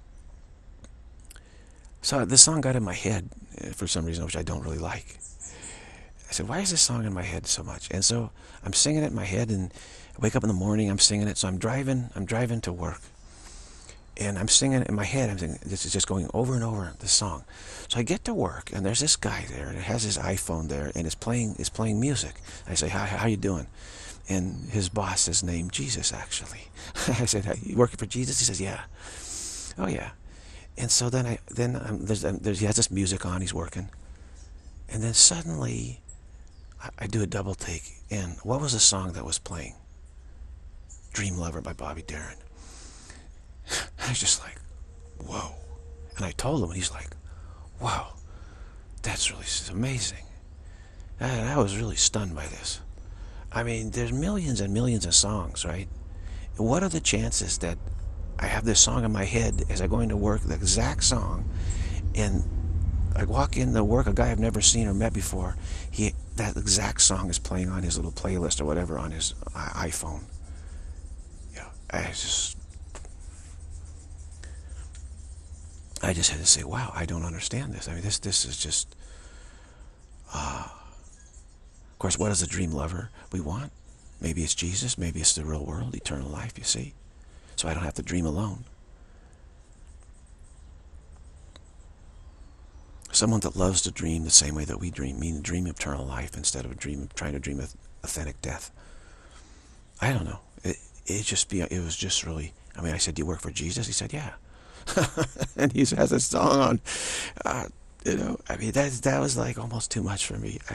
so this song got in my head for some reason, which I don't really like. I said, why is this song in my head so much? And so I'm singing it in my head, and I wake up in the morning, I'm singing it. So I'm driving to work. And I'm singing it in my head. I'm thinking, this is just going over and over, this song. So I get to work, and there's this guy there, and it has his iPhone there, and it's playing music. I say, how you doing? And his boss is named Jesus, actually. I said, hey, you working for Jesus? He says, yeah. Oh, yeah. And so then he has this music on, he's working. And then suddenly, I do a double take, and what was the song that was playing? "Dream Lover" by Bobby Darin. I was just like, whoa. And I told him, and he's like, wow, that's really amazing. And I was really stunned by this. I mean, there's millions and millions of songs, right? What are the chances that I have this song in my head as I go into work, the exact song, and I walk into work, a guy I've never seen or met before, that exact song is playing on his little playlist or whatever on his iPhone. Yeah, I just had to say, wow, I don't understand this. I mean, this is just, of course, what is the dream lover we want? Maybe it's Jesus, maybe it's the real world, eternal life, you see. So I don't have to dream alone. Someone that loves to dream the same way that we dream, meaning dream of eternal life instead of trying to dream of authentic death. I don't know. It was just really, I mean, I said, do you work for Jesus? He said, yeah. And he has a song on, I mean, that was like almost too much for me.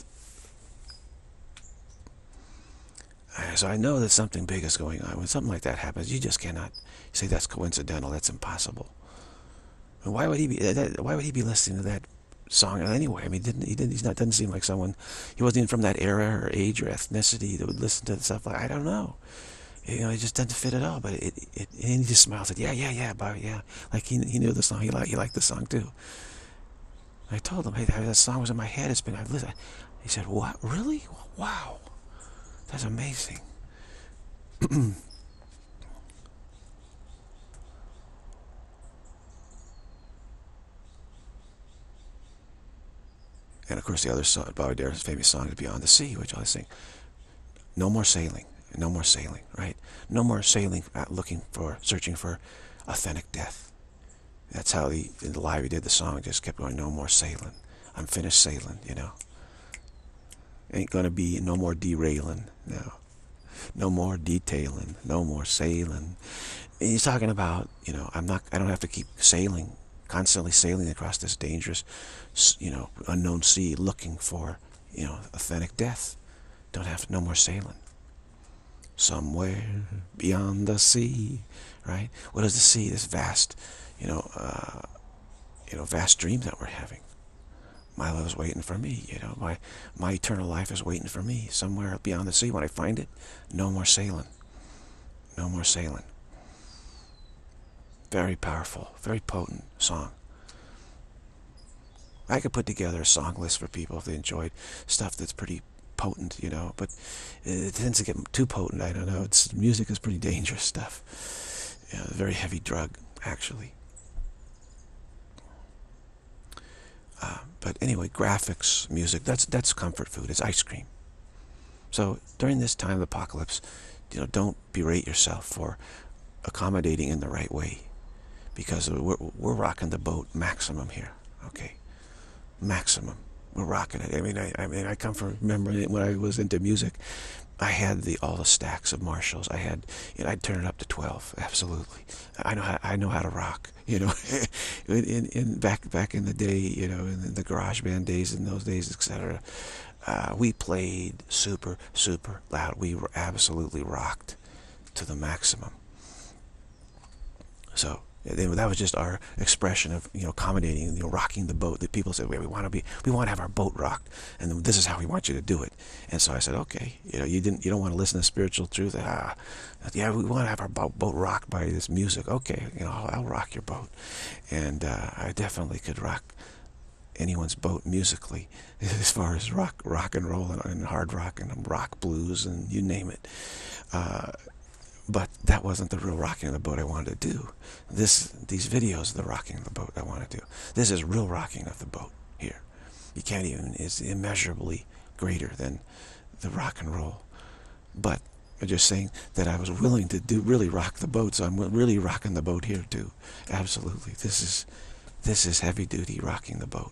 So I know that something big is going on. When something like that happens, you just cannot say that's coincidental. That's impossible. And why would he be listening to that song anyway? I mean, doesn't seem like someone. He wasn't even from that era or age or ethnicity that would listen to stuff like. I don't know. It just doesn't fit at all. But and he just smiled. Said, yeah, Bobby, yeah. Like he knew the song. He liked the song too. I told him, hey, that song was in my head. I've listened. He said, what? Really? Wow, that's amazing. And of course, the other song, Bobby Darin's famous song is "Beyond the Sea," which I sing. No more sailing. No more sailing, right? No more sailing, searching for authentic death. That's how in the live he did the song, just kept going, no more sailing. I'm finished sailing, Ain't gonna be no more derailing, no. No more detailing, no more sailing. And he's talking about, I don't have to keep sailing, constantly sailing across this dangerous, unknown sea looking for, authentic death. No more sailing. Somewhere beyond the sea, right? What is the sea? This vast, vast dream that we're having. My love is waiting for me, my eternal life is waiting for me somewhere beyond the sea. When I find it, no more sailing. No more sailing. Very powerful, very potent song. I could put together a song list for people if they enjoyed stuff that's pretty potent, but it tends to get too potent. I don't know. Music is pretty dangerous stuff. A very heavy drug, actually. But anyway, graphics, music, that's comfort food. It's ice cream. So during this time of apocalypse, don't berate yourself for accommodating in the right way, because we're rocking the boat maximum here. Okay, maximum. we're rocking it. I come from remembering when I was into music, I had all the stacks of Marshalls. I'd turn it up to 12. Absolutely, I know how to rock. Back in the day, in the garage band days, in those days, etc. We played super loud. We were absolutely rocked to the maximum. So that was just our expression of accommodating, rocking the boat. That people said, we want to have our boat rocked, and this is how we want you to do it. And so I said, okay, you don't want to listen to spiritual truth. Yeah, we want to have our boat rocked by this music. Okay, I'll rock your boat, and I definitely could rock anyone's boat musically, as far as rock and roll and hard rock and rock blues and you name it. But that wasn't the real rocking of the boat I wanted to do. These videos are the rocking of the boat I want to do. This is real rocking of the boat here. You can't even, it's immeasurably greater than the rock and roll. But I'm just saying that I was willing to really rock the boat, so I'm really rocking the boat here too. Absolutely. This is heavy duty rocking the boat.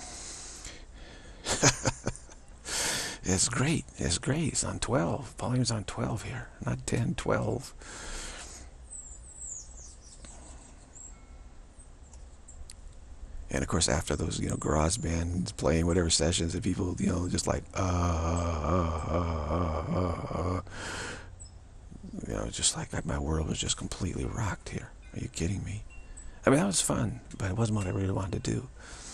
It's great. It's great. It's on 12. Volume's on 12 here, not 10, 12. And of course, after those, garage bands playing whatever sessions, and people, just like, just like my world was just completely rocked here. Are you kidding me? I mean, that was fun, but it wasn't what I really wanted to do.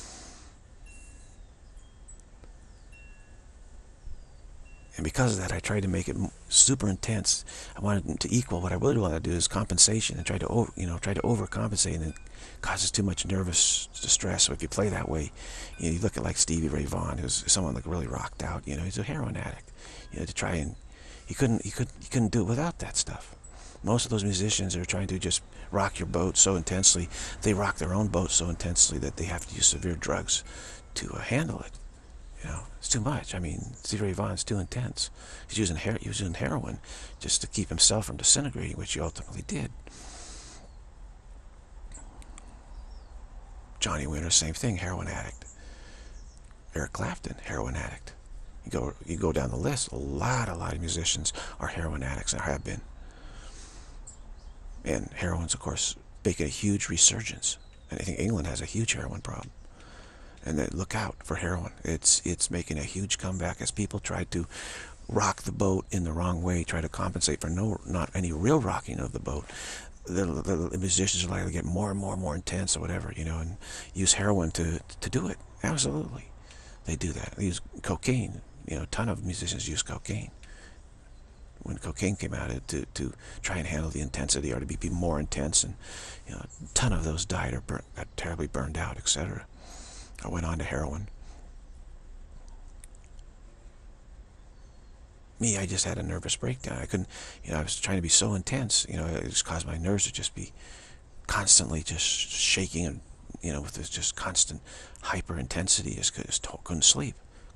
And because of that, I tried to make it super intense. I wanted it to equal what I really wanted to do is compensation, and try to overcompensate, and it causes too much nervous distress. So if you play that way, you look at like Stevie Ray Vaughan, who's someone like really rocked out. He's a heroin addict. To try and he couldn't do it without that stuff. Most of those musicians are trying to just rock your boat so intensely. They rock their own boat so intensely that they have to use severe drugs to handle it. It's too much. I mean, Stevie Ray Vaughan's too intense. He was using heroin just to keep himself from disintegrating, which he ultimately did. Johnny Winter, same thing, heroin addict. Eric Clapton, heroin addict. You go down the list, a lot of musicians are heroin addicts and have been. And heroin's, of course, making a huge resurgence. And I think England has a huge heroin problem. And then look out for heroin. It's making a huge comeback as people try to rock the boat in the wrong way, try to compensate for not any real rocking of the boat. The musicians are likely to get more and more intense or whatever, and use heroin to do it. Absolutely. They do that. They use cocaine. A ton of musicians use cocaine. When cocaine came out, to try and handle the intensity or to be more intense, and a ton of those died or got terribly burned out, etc. I went on to heroin. Me, I just had a nervous breakdown. I couldn't, I was trying to be so intense, it just caused my nerves to just be constantly just shaking, and, with this just constant hyper intensity. Just couldn't sleep.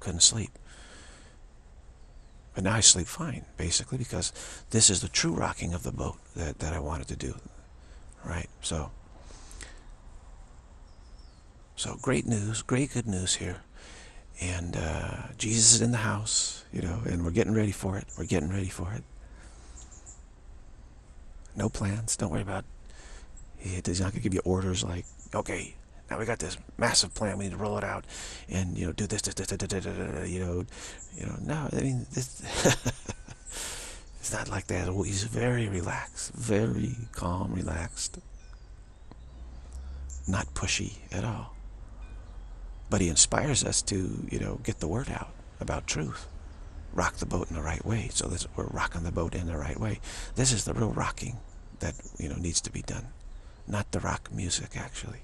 But now I sleep fine, basically, because this is the true rocking of the boat that I wanted to do, right? So great news, good news here. And Jesus is in the house, and we're getting ready for it. No plans. Don't worry about it. He's not going to give you orders like, okay, now we got this massive plan. We need to roll it out, and do this. No, I mean, it's not like that. He's very relaxed, very calm, relaxed, not pushy at all. But he inspires us to, get the word out about truth. Rock the boat in the right way. So we're rocking the boat in the right way. This is the real rocking that, needs to be done. Not the rock music, actually.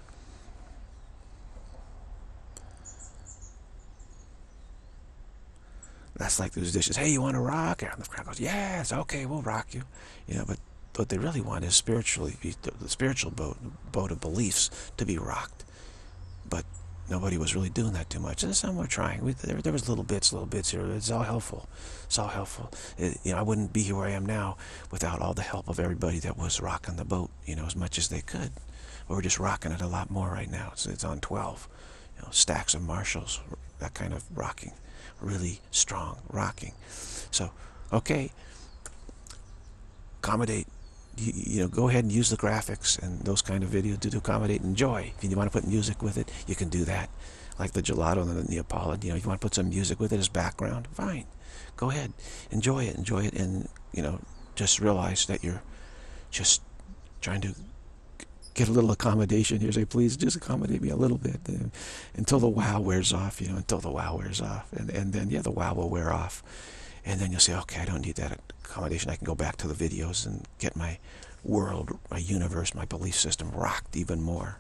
That's like those dishes. Hey, you want to rock? And the crowd goes, yes, okay, we'll rock you. But what they really want is the spiritual boat of beliefs to be rocked. But nobody was really doing that too much. And some were trying. There was little bits here. It's all helpful. I wouldn't be here where I am now without all the help of everybody that was rocking the boat, as much as they could. But we're just rocking it a lot more right now. It's on 12. Stacks of Marshalls. that kind of rocking, really strong rocking. So, okay, accommodate. You know, go ahead and use the graphics and those kind of videos to accommodate and enjoy. If you want to put music with it, you can do that. Like the gelato and the Neapolitan, you know, if you want to put some music with it as background, fine. Go ahead, enjoy it, and, you know, just realize that you're just trying to get a little accommodation here. Say, please just accommodate me a little bit until the wow wears off, you know, until the wow wears off. And then, yeah, the wow will wear off. And then you'll say, okay, I don't need that accommodation. I can go back to the videos and get my world, my universe, my belief system rocked even more.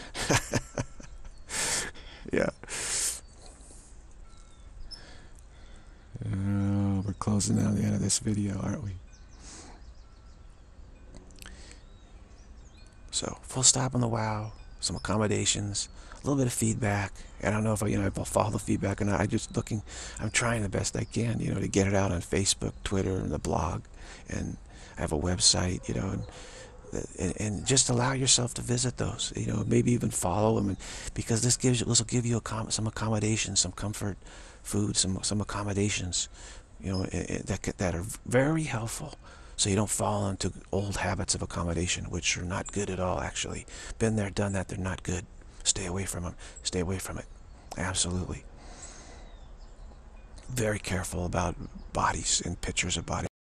Yeah. Oh, we're closing down the end of this video, aren't we? So, full stop on the wow, some accommodations, a little bit of feedback. I don't know if I'll follow the feedback or not. I'm trying the best I can, you know, to get it out on Facebook, Twitter, and the blog, and I have a website, you know, and just allow yourself to visit those, you know, maybe even follow them, because this will give you some accommodations, some comfort food, some accommodations, you know, that are very helpful. So you don't fall into old habits of accommodation, which are not good at all, actually. Been there, done that, they're not good. Stay away from them. Stay away from it. Absolutely. Very careful about bodies and pictures of bodies.